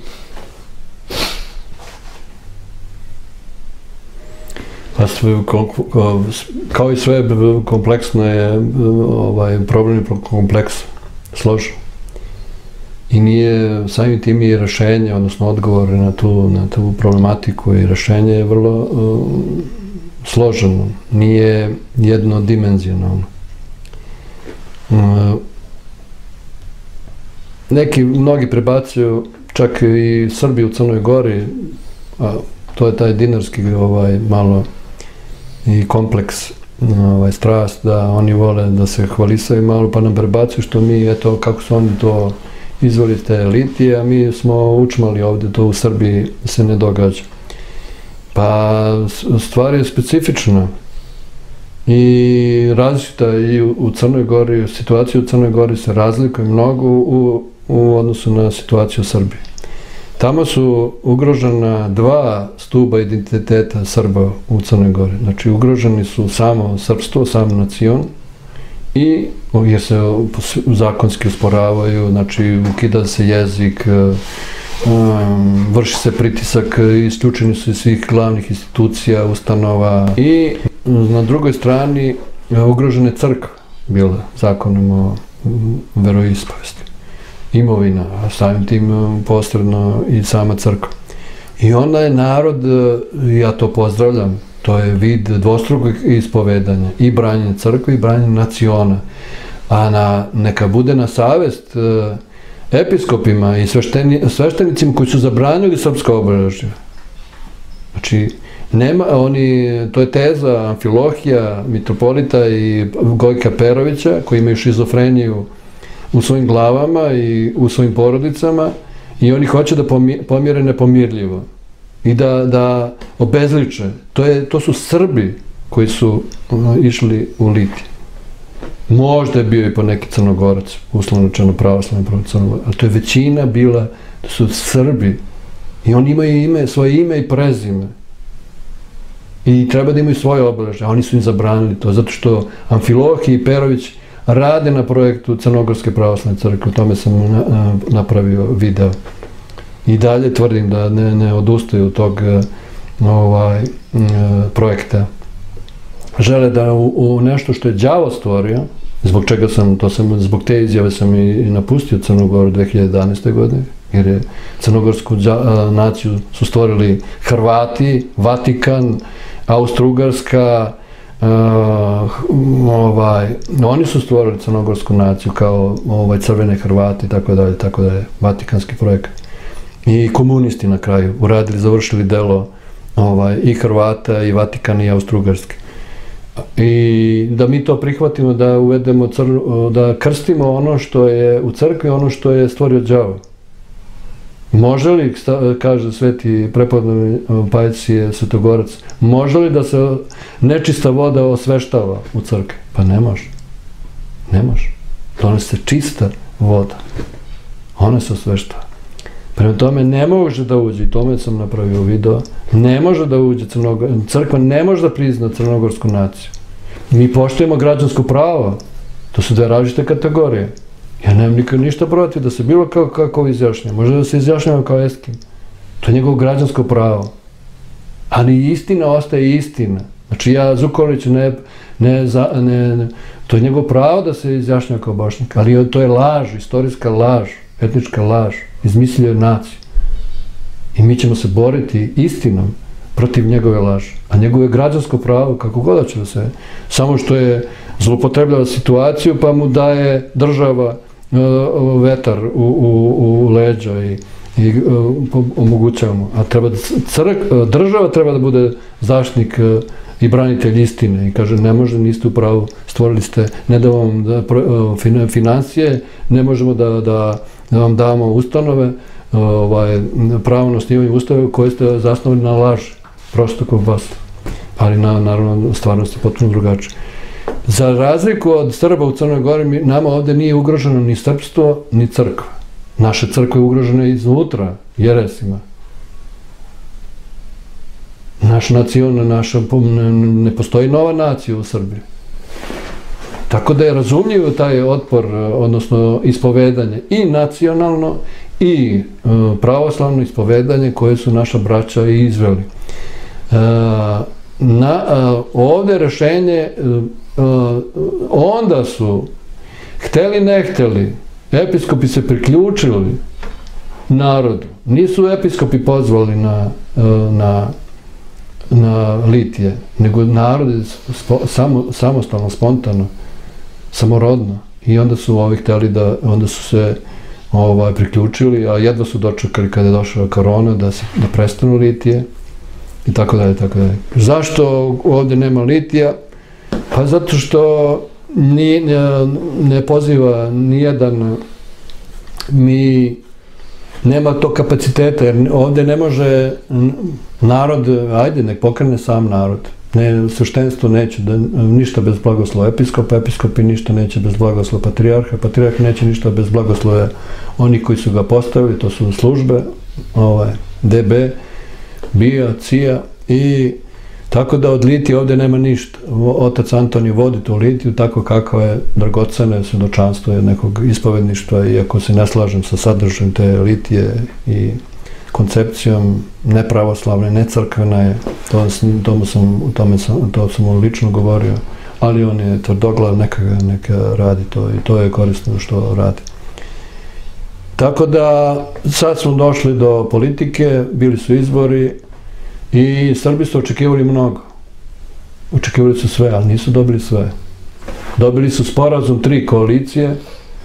Kao i sve, kompleksno je, ovaj, problem je kompleks, složen. I nije, samim tim i rešenje, odnosno odgovor na tu, na tu problematiku i rešenje je vrlo uh, složeno, nije jednodimenzionalno. Uh, neki, mnogi prebacuju, čak i Srbi u Crnoj Gori, a to je taj dinarski ovaj, malo i kompleks, ovaj, strast, da oni vole da se hvalisaju malo, pa nam prebacuju što mi, eto, kako su oni to izvoli te litije, a mi smo učmali ovde, to u Srbiji se ne događa. Pa stvar je specifična i različita i u Crnoj Gori, situacija u Crnoj Gori se razlikuje mnogo u, u odnosu na situaciju u Srbiji. Tamo su ugrožena dva stuba identiteta Srba u Crnoj Gori. Znači, ugroženi su samo srpstvo, sam nacion, i jer se zakonski usporavaju, znači, ukida se jezik, vrši se pritisak, isključeni su iz svih glavnih institucija, ustanova. I na drugoj strani ugrožena je crkva bila zakonom o veroispovesti. Imovina, a samim tim posredno i sama crkva. I onda je narod, ja to pozdravljam, to je vid dvostrukog ispovedanja, i branjenje crkve i branjenje naciona. A na, neka bude na savest episkopima i svešteni, sveštenicima koji su zabranili srpska obeležja. Znači, nema, oni, to je teza Amfilohija, mitropolita i Gojka Perovića, koji imaju šizofreniju u svojim glavama i u svojim porodicama, i oni hoće da pomire nepomirljivo i da, da obezliče. To, je, to su Srbi koji su uh, išli u litije. Možda je bio i po neki Crnogorac, uslovno rečeno pravoslavni Crnogorac, ali to je većina bila, to su Srbi i oni imaju ime, svoje ime i prezime. I treba da imaju svoje obeležje, a oni su im zabranili to, zato što Amfilohij i Perović rade na projektu Crnogorske pravoslavne crkve, o tome sam na, napravio video. I dalje tvrdim da ne, ne odustaju od tog ovaj, projekta. Žele da u, u nešto što je đavo stvorio, zbog čega sam, to sam, zbog te izjave sam i, i napustio Crnu Goru dve hiljade jedanaeste. godine, jer je crnogorsku dža, naciju su stvorili Hrvati, Vatikan, Austro-Ugarska, Uh, ovaj, oni su stvorili crnogorsku naciju kao ovaj, crvene Hrvati i tako dalje, tako dalje, vatikanski projekat. I komunisti na kraju uradili, završili delo ovaj, i Hrvata i Vatikana i Austro-Ugarske. I da mi to prihvatimo, da uvedemo, crnu, da krstimo ono što je u crkvi, ono što je stvorio đavo. Može li, kaže sveti prepodobni Pajsije Svetogorac, može li da se nečista voda osveštava u crkvi? Pa ne može. Ne može. Donosi se čista voda. Ona se osveštava. Prema tome ne može da uđe, i tome sam napravio video, ne može da uđe crkva, ne može da prizna crnogorsku naciju. Mi poštujemo građansko pravo. To su dve različite kategorije. Ja nemam nikad ništa protiv da se bilo kako izjašnjava. Može da se izjašnjava kao Eskim. To je njegovo građansko pravo. Ali istina ostaje istina. Znači ja Zukorliću ne... To je njegovo pravo da se izjašnjava kao Bošnjak. Ali to je laž, istorijska laž, etnička laž. Izmislio je naciju. I mi ćemo se boriti istinom protiv njegove laži. A njegovo je građansko pravo, kako god će da se... Samo što je zloupotrebljava situaciju, pa mu daje država vetar u leđa i omogućava mu. A država treba da bude zaštitnik i branitelj istine. I kaže, ne može, niste u pravu, stvorili ste, ne da vam financije, ne možemo da vam damo ustanove, pravo na osnivanje ustanove koje ste zasnovali na laži. Prosto kao vas. Ali naravno, stvarnost je potpuno drugačija. Za razliku od Srba u Crnoj Gori, nama ovde nije ugroženo ni srpstvo, ni crkva. Naša crkva je ugrožena iznutra, jeresima. Naš nacion, naša, ne postoji nova nacija u Srbiji. Tako da je razumljivo taj otpor, odnosno ispovedanje i nacionalno i pravoslavno ispovedanje koje su naša braća i izveli. Ovde rešenje, onda su, hteli ne hteli, episkopi se priključili narodu. Nisu episkopi pozvali na litije, nego narod je samostalno, spontano, samorodno. I onda su ovi hteli da, onda su se priključili, a jedva su dočekali kada je došla korona da prestanu litije i tako dalje, tako dalje. Zašto ovde nema litija? Pa zato što ne poziva nijedan, mi nema to kapaciteta, jer ovde ne može narod, ajde, nek pokrene sam narod. Sveštenstvo neće ništa bez blagoslova episkopa, episkopi ništa neće bez blagoslova patrijarha, patrijarh neće ništa bez blagoslova oni koji su ga postavili, to su službe, D B, B I A, C I A, i tako da od litije ovde nema ništa. Otac Antonij vodi tu litiju tako kako je dragocene svedočanstvo nekog ispovedništva, iako se ne slažem sa sadržajem te litije i koncepcijom nepravoslavne, necrkvena je, to sam mu lično govorio, ali on je tvrdoglav, neka radi to i to je korisno što radi. Tako da sad smo došli do politike, bili su izbori i Srbi su očekivali mnogo. Očekivali su sve, ali nisu dobili sve. Dobili su sporazum tri koalicije,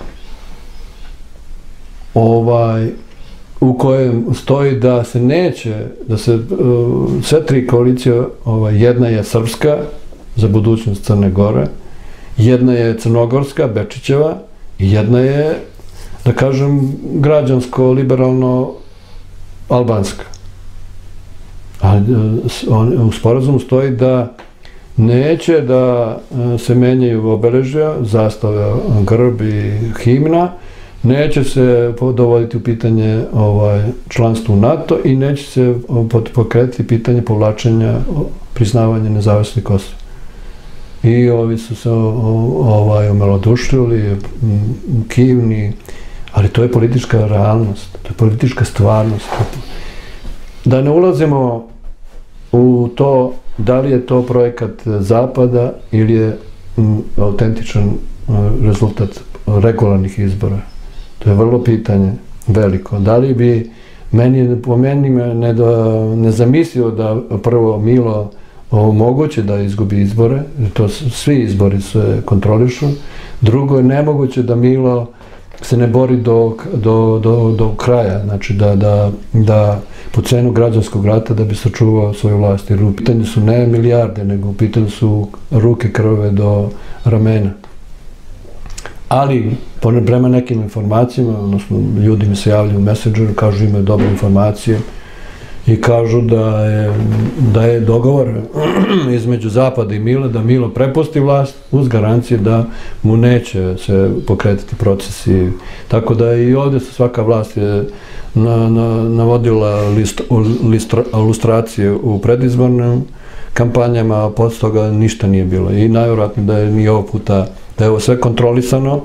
ovaj, u kojem stoji da se neće, da se sve tri koalicije, jedna je srpska za budućnost Crne Gore, jedna je crnogorska, Bečićeva, i jedna je, da kažem, građansko, liberalno, albanska. A u sporazumu stoji da neće da se menjaju obeležja, zastava, grb i himna, neće se dovoditi u pitanje članstvo u NATO i neće se pokretiti pitanje povlačenja priznavanja nezavisnosti Kosova. I ovi su se omalodušili, kivni, ali to je politička realnost, to je politička stvarnost. Da ne ulazimo u to da li je to projekat Zapada ili je autentičan rezultat regularnih izbora. To je vrlo pitanje, veliko. Da li bi, po meni me nezamislio da prvo Milo moguće da izgubi izbore, to svi izbori se kontrolišu. Drugo je nemoguće da Milo se ne bori do kraja, znači da po cenu građanskog rata da bi sačuvao svoju vlast. Jer u pitanju su ne milijarde, nego u pitanju su ruke, krve do ramena. ali prema nekim informacijama, odnosno ljudi mi se javljaju u Messengeru, kažu imaju dobre informacije i kažu da je, da je dogovor između Zapada i Mila, da Milo prepusti vlast uz garancije da mu neće se pokretati procesi. Tako da i ovdje svaka vlast je na, na, navodila list, listra, ilustracije u predizbornim kampanjama, a posle toga ništa nije bilo. I najvjerojatno da je ni ovog puta, da je ovo sve kontrolisano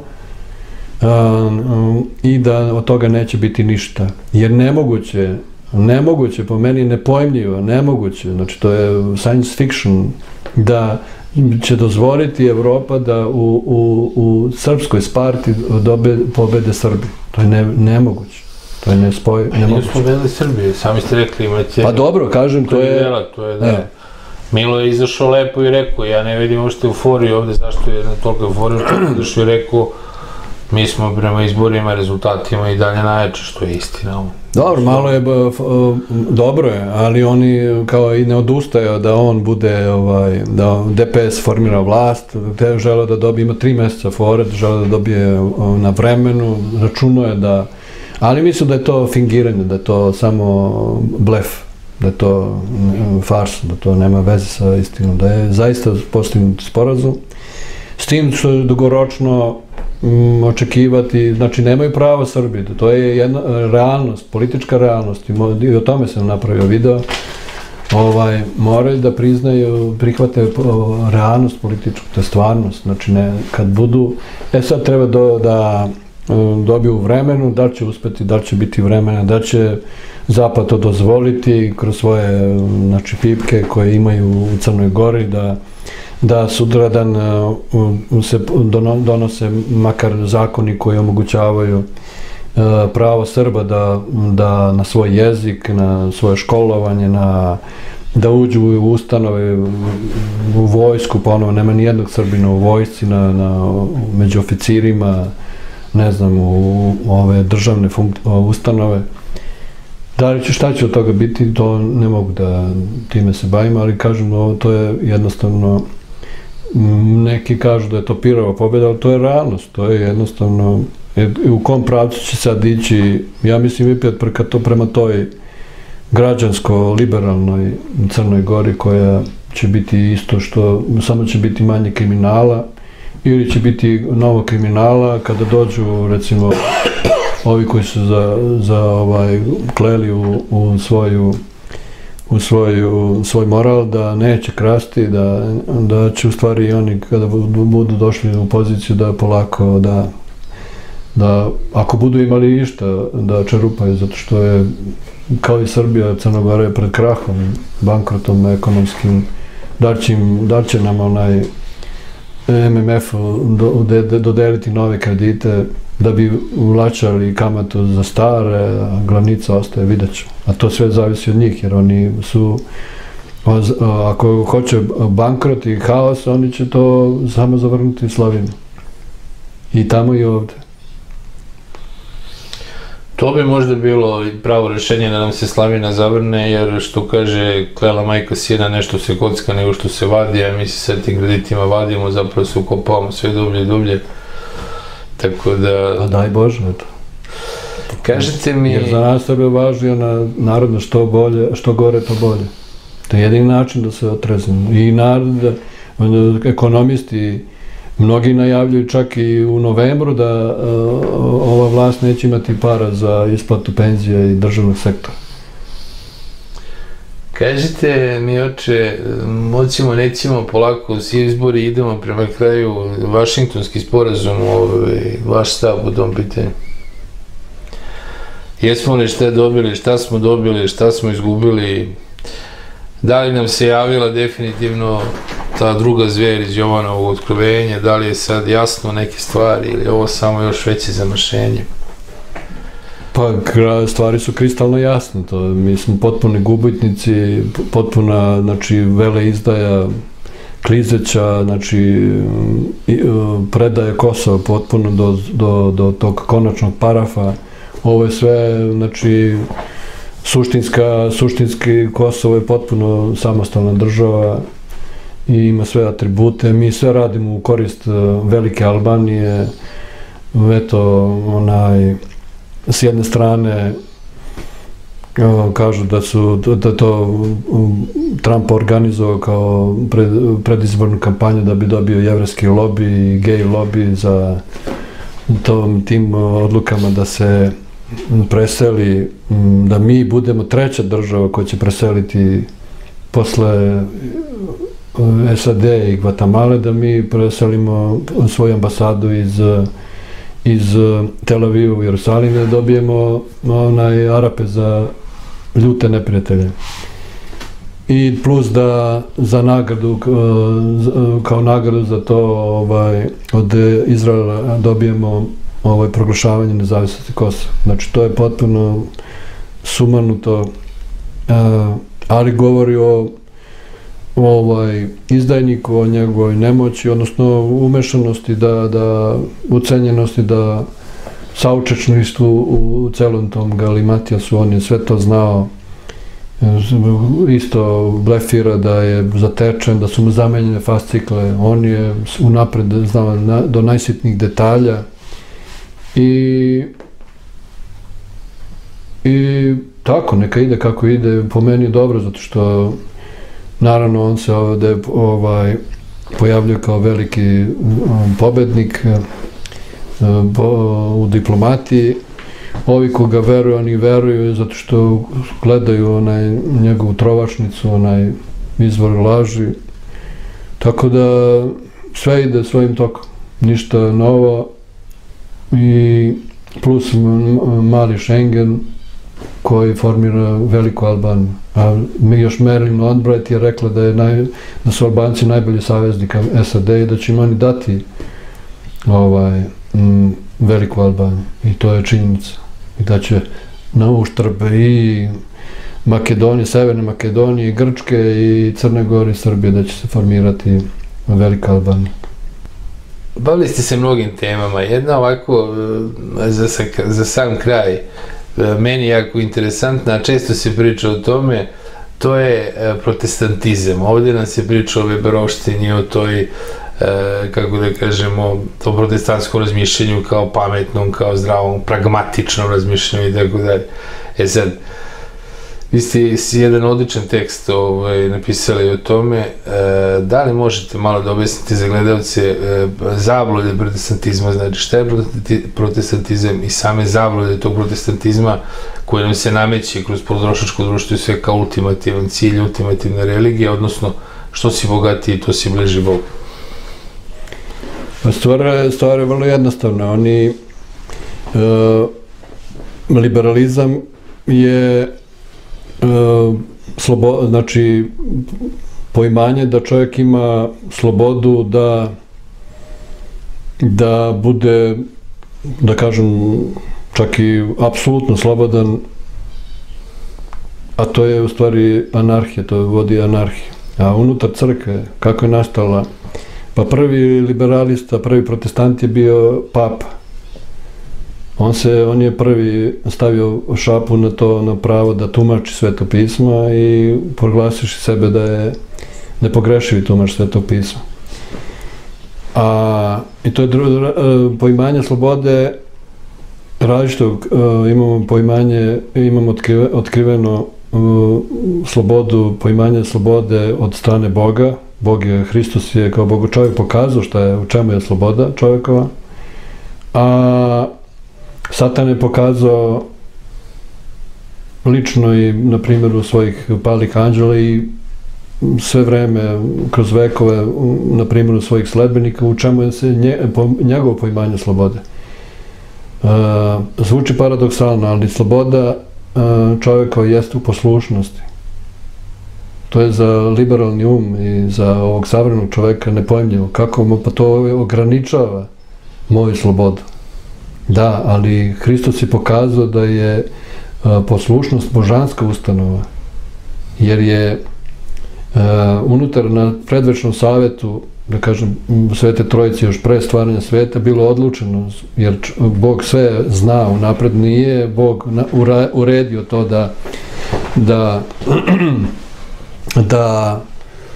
um, i da od toga neće biti ništa. Jer nemoguće, nemoguće, po meni nepojmljivo, nemoguće, znači to je science fiction, da će dozvoliti Evropa da u, u, u srpskoj Sparti dobe, pobede Srbi. To je ne, nemoguće. To je nespoj, nemoguće. Mi smo vedeli Srbije, sami ste rekli imate... Pa dobro, kažem, to je... Dela, to je da... Milo je izašao lepo i rekao, ja ne vidim uopšte euforiju ovde, zašto je na toliko euforiju, što izašao i rekao, mi smo prema izborima, rezultatima i dalje najjače, što je istina. Dobro, malo je, dobro je, ali oni kao i ne odustaju da on bude, ovaj, da D P S formira vlast, te žele da dobije, ima tri meseca fore, žele da dobije na vremenu, računuje da, ali mislim da je to fingiranje, da je to samo blef, da je to fars, da to nema veze sa istinom, da je zaista postignut sporazum, s tim što je dugoročno m, očekivati, znači nemaju pravo Srbije, to je jedna realnost, politička realnost i, mo, i o tome sam napravio video, ovaj, moraju da priznaju, prihvate o, realnost političku, to je stvarnost, znači ne, kad budu, e sad treba do, da um, dobiju vremenu, da li će uspeti, da li će biti vremena, da će Zapad to dozvoliti kroz svoje, znači, pipke koje imaju u Crnoj Gori, da da sutradan uh, se donose makar zakoni koji omogućavaju uh, pravo Srba da, da na svoj jezik, na svoje školovanje, na, da uđu u ustanove, u vojsku, ponovo nema ni jednog Srbina u vojsci, na, na, među oficirima, ne znam, u, u ove državne ustanove. Da li će, šta će od toga biti, to ne mogu da time se bavim, ali kažem, ovo, to je jednostavno, neki kažu da je to pirova pobjeda, ali to je realnost, to je jednostavno, u kom pravcu će sad ići, ja mislim opet prema toj građansko-liberalnoj Crnoj Gori koja će biti isto što, samo će biti manje kriminala, ili će biti novo kriminala kada dođu, recimo, ovi koji su za, za ovaj, kleli u, u svoju u svoju, svoj moral da neće krasti, da, da će u stvari i oni kada budu došli u poziciju da polako da, da ako budu imali išta da čerupaju, zato što je kao i Srbija, Crna Gora je pred krahom, bankrotom ekonomskim, da će, im, da će nam onaj M M F do, de, dodeliti nove kredite da bi uvlačali kamatu za stare, a glavnica ostaje, vidjet ću. A to sve zavisi od njih, jer oni su, ako hoće bankrot i haos, oni će to samo zavrnuti Slavinu. I tamo i ovde. To bi možda bilo pravo rešenje da nam se Slavina zavrne, jer što kaže klela majka sina, nešto se kocka nego što se vadi, a mi se sa tim kreditima vadimo, zapravo se ukopavamo sve dublje i dublje. Tako da... A daj Bože, eto. Kažete mi... Jer za nas sebe važi ona narodna što bolje, što gore to bolje. To je jedini način da se otrezimo. I narod, ekonomisti, mnogi najavljuju čak i u novembru da uh, ova vlast neće imati para za isplatu penzija i državnog sektora. Kažete mi, oče, moćemo, nećemo, polako svi izbori, idemo prema kraju, Vašingtonski sporazum, ovaj, vaš stav po tom pitanju. Jesmo li šta dobili, šta smo dobili, šta smo izgubili, da li nam se javila definitivno ta druga zver iz Jovanovog otkrovenja, da li je sad jasno neke stvari ili ovo samo još veće zamašenje? Pa stvari su kristalno jasne, to, mi smo potpuni gubitnici, potpuna, znači, vele izdaja, klizeća, znači, predaje Kosova potpuno do, do, do tog konačnog parafa. Ovo je sve, znači, suštinska, suštinski Kosovo je potpuno samostalna država i ima sve atribute. Mi sve radimo u korist velike Albanije, eto, onaj, s jedne strane kažu da su da to Trump organizovao kao pred, predizbornu kampanju da bi dobio jevrejski lobby i gej lobby za tom, tim odlukama da se preseli, da mi budemo treća država koja će preseliti posle S A D i Gvatemale, da mi preselimo svoju ambasadu iz iz Tel Aviva u Jerusalim, da dobijemo onaj Arape za ljute neprijatelje. I plus da za nagradu, kao nagradu za to ovaj, od Izraela dobijemo ovaj, proglašavanje nezavisnosti Kosova. Znači to je potpuno sumanuto, ali govori o ovaj, izdajniku, o njegovoj nemoći, odnosno umešanosti, da, da, ucenjenosti, da saučešništvu u celom tom galimatijasu. On je sve to znao, isto blefira da je zatečen, da su mu zamenjene fascikle, on je unapred znao na, do najsitnijih detalja i i tako, neka ide kako ide, po meni je dobro, zato što naravno on se ovde ovaj, pojavljuje kao veliki um, pobednik um, po, u diplomatiji. Ovi koga veruju, oni veruju zato što gledaju onaj, njegovu trovačnicu, onaj izvor laži. Tako da sve ide svojim tokom, ništa novo i plus mali Schengen koji formira veliku Albaniju. A još Marilyn Albright je rekla da, je naj, da su Albanci najbolji saveznika S A D i da će im oni dati ovaj, m, veliku Albaniju. I to je činjenica. I da će na uštrb i Makedonije, Severne Makedonije, i Grčke, i Crne Gore i Srbije, da će se formirati velika Albanija. Bavili ste se mnogim temama. Jedna ovako, za, za sam kraj, meni jako interesantna, a često se priča o tome, to je protestantizam. Ovdje nam se priča o Weberovštini, o toj, kako da kažemo, o protestantskom razmišljenju kao pametnom, kao zdravom, pragmatičnom razmišljenju i tako dalje. E sad, vi ste jedan odličan tekst ovaj, napisali o tome. E, da li možete malo da objasnite za gledalce e, zablude protestantizma, znači šta je protestantizam i same zablude tog protestantizma koje nam se nameće kroz potrošačko društvo i sve kao ultimativan cilj, ultimativna religija, odnosno što si bogatiji, to si bliži Bogu? Stvar, stvar je vrlo jednostavna. Oni, e, liberalizam je Uh, slobo, znači poimanje da čovjek ima slobodu da da bude, da kažem, čak i apsolutno slobodan, a to je u stvari anarhija, to vodi anarhija. A unutar crkve, kako je nastala? Pa prvi liberalista, prvi protestant je bio papa. On, se, on je prvi stavio šapu na to, na pravo da tumači Sveto pismo i proglasiš sebe da je nepogrešivi tumač Svetog pisma. A, i to je drugo, poimanje slobode različito. Imamo poimanje, imamo otkrive, otkriveno uh, slobodu, poimanje slobode od strane Boga. Bog je, Hristos je kao Bogu čovjek pokazao šta je, u čemu je sloboda čovjekova. A Satan je pokazao lično i na primjeru svojih palih anđela i sve vreme kroz vekove na primjeru svojih sledbenika u čemu je se nje, po, njegovo poimanje slobode. E, zvuči paradoksalno, ali sloboda e, čovjeka jeste u poslušnosti. To je za liberalni um i za ovog savremenog čovjeka nepojmljivo. Kako mu pa to ograničava moju slobodu? Da, ali Hristos je pokazao da je a, poslušnost božanska ustanova, jer je a, unutar na predvečnom savetu, da kažem, Svete Trojice još pre stvaranja sveta bilo odlučeno, jer Bog sve zna unapred, nije Bog na, ura, uredio to da da da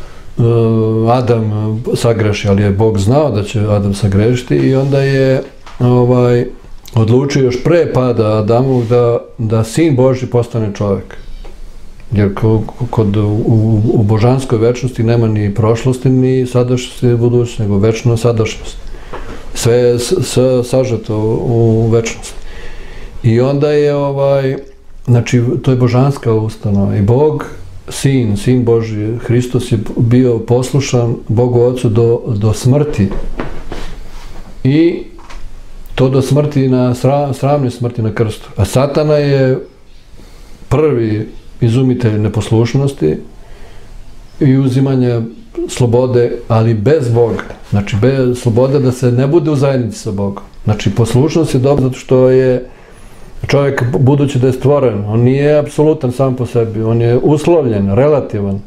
uh, Adam sagreši, ali je Bog znao da će Adam sagrešiti i onda je ovaj, odlučio još pre pada Adamovog da, da sin Božji postane čovjek. Jer kod, u, u božanskoj večnosti nema ni prošlosti, ni sadašnjosti, ni budućnosti, nego večna sadašnjost. Sve je sažeto u večnosti. I onda je, ovaj, znači, to je božanska ustanova. I Bog, sin, sin Božji, Hristos je bio poslušan Bogu Ocu do, do smrti. I to do smrti, na sra, sramne smrti na krstu. A Satana je prvi izumitelj neposlušnosti i uzimanja slobode, ali bez Boga. Znači, bez slobode da se ne bude u zajednici sa Bogom. Znači, poslušnost je dobra zato što je čovjek, budući da je stvoren, on nije apsolutan sam po sebi, on je uslovljen, relativan.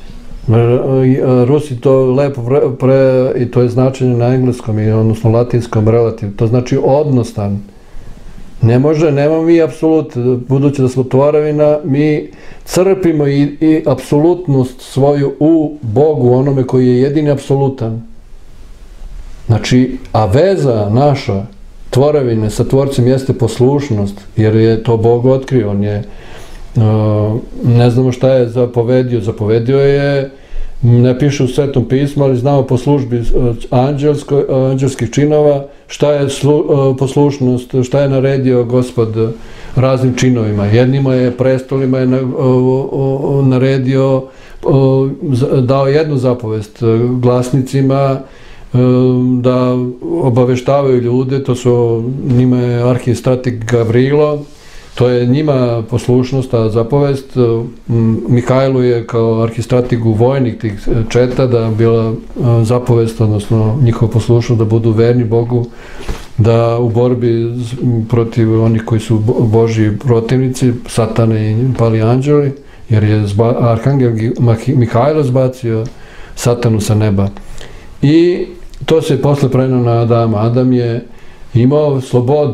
Rusi to lepo pre, pre, i to je značenje na engleskom i odnosno latinskom relativ, to znači odnosan. Ne može, nema mi apsolut, budući da smo tvorevina, mi crpimo i, i apsolutnost svoju u Bogu, onome koji je jedini apsolutan. Znači, a veza naša tvorevine sa tvorcem jeste poslušnost, jer je to Bog otkrio, on je, uh, ne znamo šta je zapovedio, zapovedio je, ne piše u Svetom pismu, ali znamo po službi anđelsko, anđelskih činova šta je slu, poslušnost, šta je naredio Gospod raznim činovima. Jednima je prestolima je naredio, dao jednu zapovest glasnicima da obaveštavaju ljude, to su, njima je arhistratik Gavrilo, to je njima poslušnost, a zapovest. Mihajlu je kao arhistratigu vojnik tih četa da bila zapovest, odnosno njihova poslušnost da budu verni Bogu, da u borbi protiv onih koji su Božji protivnici, Satane i pali anđeli, jer je arhangel Mihajlo zbacio Satanu sa neba. I to se posle preneo na Adama. Adam je imao slobodu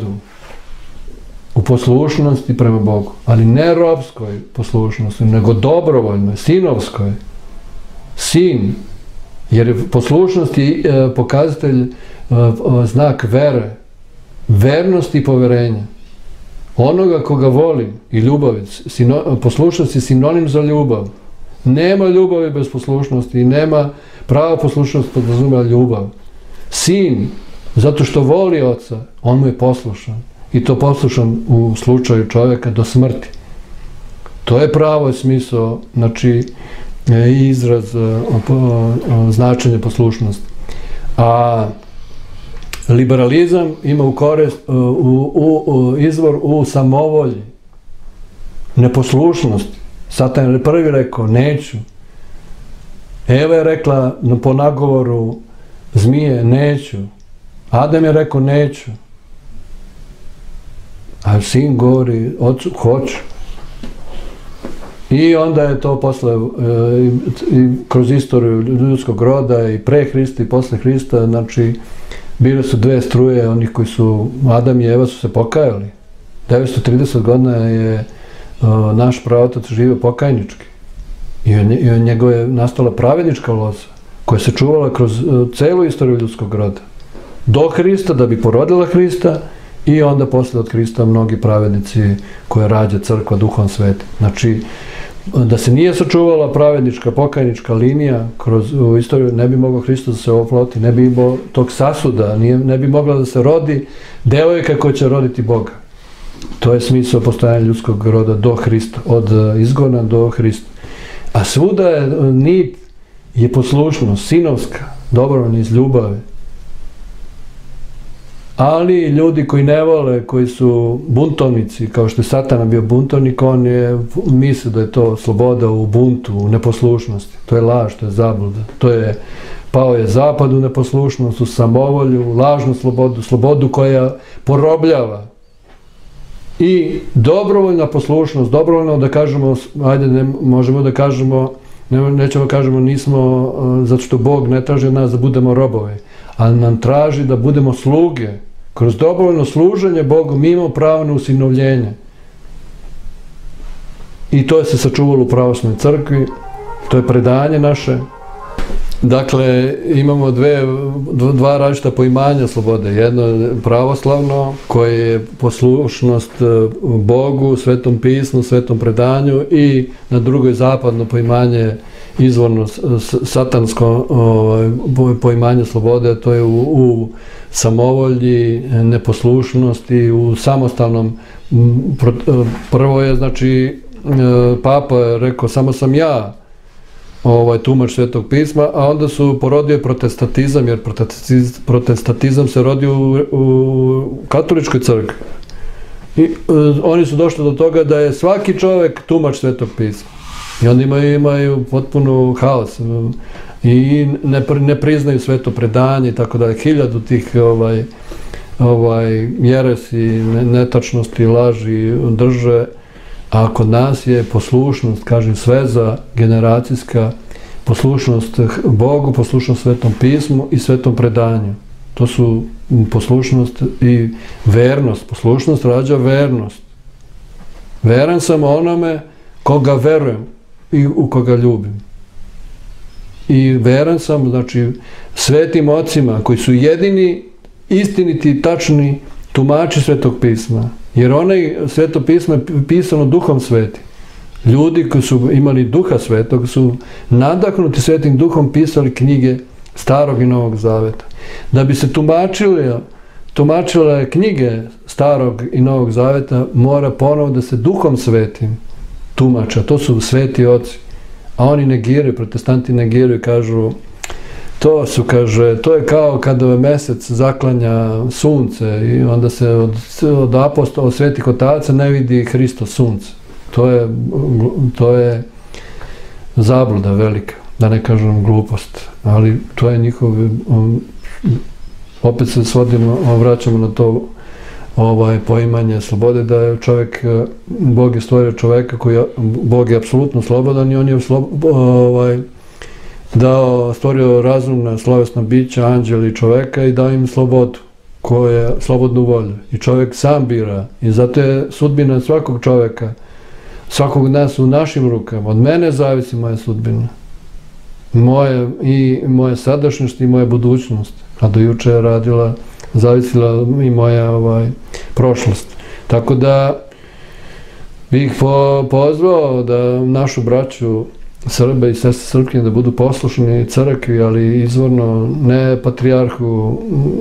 u poslušnosti prema Bogu, ali ne robskoj poslušnosti, nego dobrovoljnoj, sinovskoj. Sin, jer poslušnost je pokazatelj, znak vere, vernosti i poverenja. Onoga koga volim i ljubavi, poslušnost je sinonim za ljubav. Nema ljubavi bez poslušnosti i nema prava poslušnost podrazumeva ljubav. Sin, zato što voli oca, on mu je poslušan. I to poslušan u slučaju čovjeka do smrti. To je pravo smisao, znači, izraz značenja poslušnosti. A liberalizam ima u korist, u, u, u izvor u samovolji, neposlušnosti. Satan je prvi rekao, neću. Eva je rekla po nagovoru zmije, neću. Adam je rekao, neću. A sin govori, ocu, hoću. I onda je to posle, e, i kroz istoriju ljudskog roda i pre Hrista i posle Hrista, znači, bile su dve struje onih koji su, Adam i Eva su se pokajali. devetsto trideset godina je e, naš praotac živio pokajnički. I od njega je nastala pravednička loza, koja se čuvala kroz e, celu istoriju ljudskog roda. Do Hrista, da bi porodila Hrista, i onda posle od Hrista mnogi pravednici koje rađa crkva Duhom Svetim. Znači, da se nije sačuvala pravednička, pokajnička linija kroz istoriju, ne bi mogao Hristos da se oploti, ne bi imao tog sasuda, nije, ne bi mogla da se rodi devojka koja će roditi Boga. To je smisao postojanja ljudskog roda do Hrista, od izgona do Hrista. A svuda je nit je poslušnost, sinovska, dobrovoljna iz ljubave. Ali ljudi koji ne vole, koji su buntovnici, kao što je Satana bio buntovnik, on je misli da je to sloboda u buntu, u neposlušnosti. To je laž, to je zabluda. To je, pao je zapad u neposlušnost, u samovolju, lažnu slobodu, slobodu koja porobljava. I dobrovoljna poslušnost, dobrovoljno da kažemo, ajde, ne, možemo da kažemo, ne, nećemo da kažemo nismo, zato što Bog ne traži od nas da budemo robovi, ali nam traži da budemo sluge. Kroz dobrovoljno služenje Bogu mi imamo pravo na usinovljenje. I to je se sačuvalo u pravoslavnoj crkvi, to je predanje naše. Dakle, imamo dve, dva različita poimanja slobode. Jedno je pravoslavno, koje je poslušnost Bogu, Svetom pismu, Svetom predanju, i na drugo je zapadno poimanje, izvorno satansko poimanje slobode, to je u, u samovolji, neposlušnosti, u samostalnom. Prvo je, znači, Papa je rekao, samo sam ja ovaj tumač Svetog pisma, a onda su porodio protestantizam, jer protestantizam se rodio u, u katoličkoj crkvi. I e, oni su došli do toga da je svaki čovek tumač Svetog pisma. I onda imaju, imaju potpuno haos i ne, ne priznaju sveto predanje i tako da je hiljadu tih ovaj, ovaj, jeresi, netačnosti, laži drže. A kod nas je poslušnost, kažem, sveza generacijska, poslušnost Bogu, poslušnost Svetom pismu i Svetom predanju. To su poslušnost i vernost. Poslušnost rađa vernost. Veran sam onome koga verujem i u koga ljubim. I veran sam, znači, svetim ocima koji su jedini, istiniti i tačni tumači Svetog pisma. Jer onaj Sveto pismo je pisano Duhom Svetim. Ljudi koji su imali Duha Svetog su nadahnuti Svetim Duhom pisali knjige Starog i Novog Zaveta. Da bi se tumačili, tumačile knjige Starog i Novog Zaveta, mora ponovo da se Duhom Svetim tumača. To su sveti oci. A oni negiraju, protestanti negiraju i kažu, to su, kaže, to je kao kada mesec zaklanja sunce i onda se od, od apostola, od svetih otaca ne vidi Hristos sunce. To je, to je zabluda velika, da ne kažem glupost, ali to je njihov, um, opet se svodimo, vraćamo na to ovaj, poimanje slobode, da je čovjek, Bog je stvorio čovjeka koji, Bog je apsolutno slobodan i on je slob, ovaj, dao, stvorio razumna, slovesna bića, anđeli i čoveka i dao im slobodu, koja slobodnu volju. I čovjek sam bira. I zato je sudbina svakog čoveka, svakog nas u našim rukama. Od mene zavisi moja sudbina. Moje, i moja sadašnjost i moja budućnost. A do juče je radila, zavisila i moja ovaj, prošlost. Tako da bih po, pozvao da našu braću Srbe i sestre Srpkinje da budu poslušni crkvi, ali izvorno ne patrijarhu,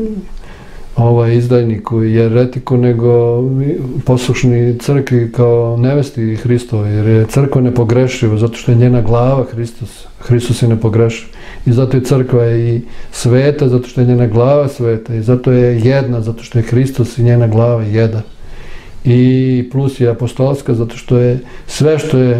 ovaj, izdajniku i jeretiku, nego poslušni crkvi kao nevesti Hristove, jer je crkva nepogrešiva, zato što je njena glava Hristos. Hristos je nepogrešiv. I zato je crkva i sveta, zato što je njena glava sveta. I zato je jedna, zato što je Hristos i njena glava jedan. I plus je apostolska, zato što je sve što je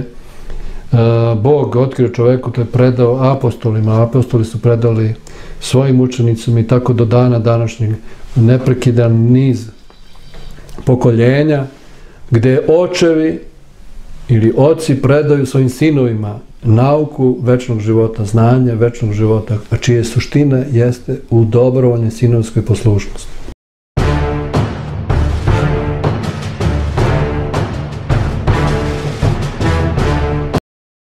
Bog otkrio čoveku, to je predao apostolima. Apostoli su predali svojim učenicima i tako do dana današnjeg neprekidan niz pokoljenja gde očevi ili oci predaju svojim sinovima nauku večnog života, znanje večnog života, a čije suština jeste u dobrovoljnoj sinovskoj poslušnosti.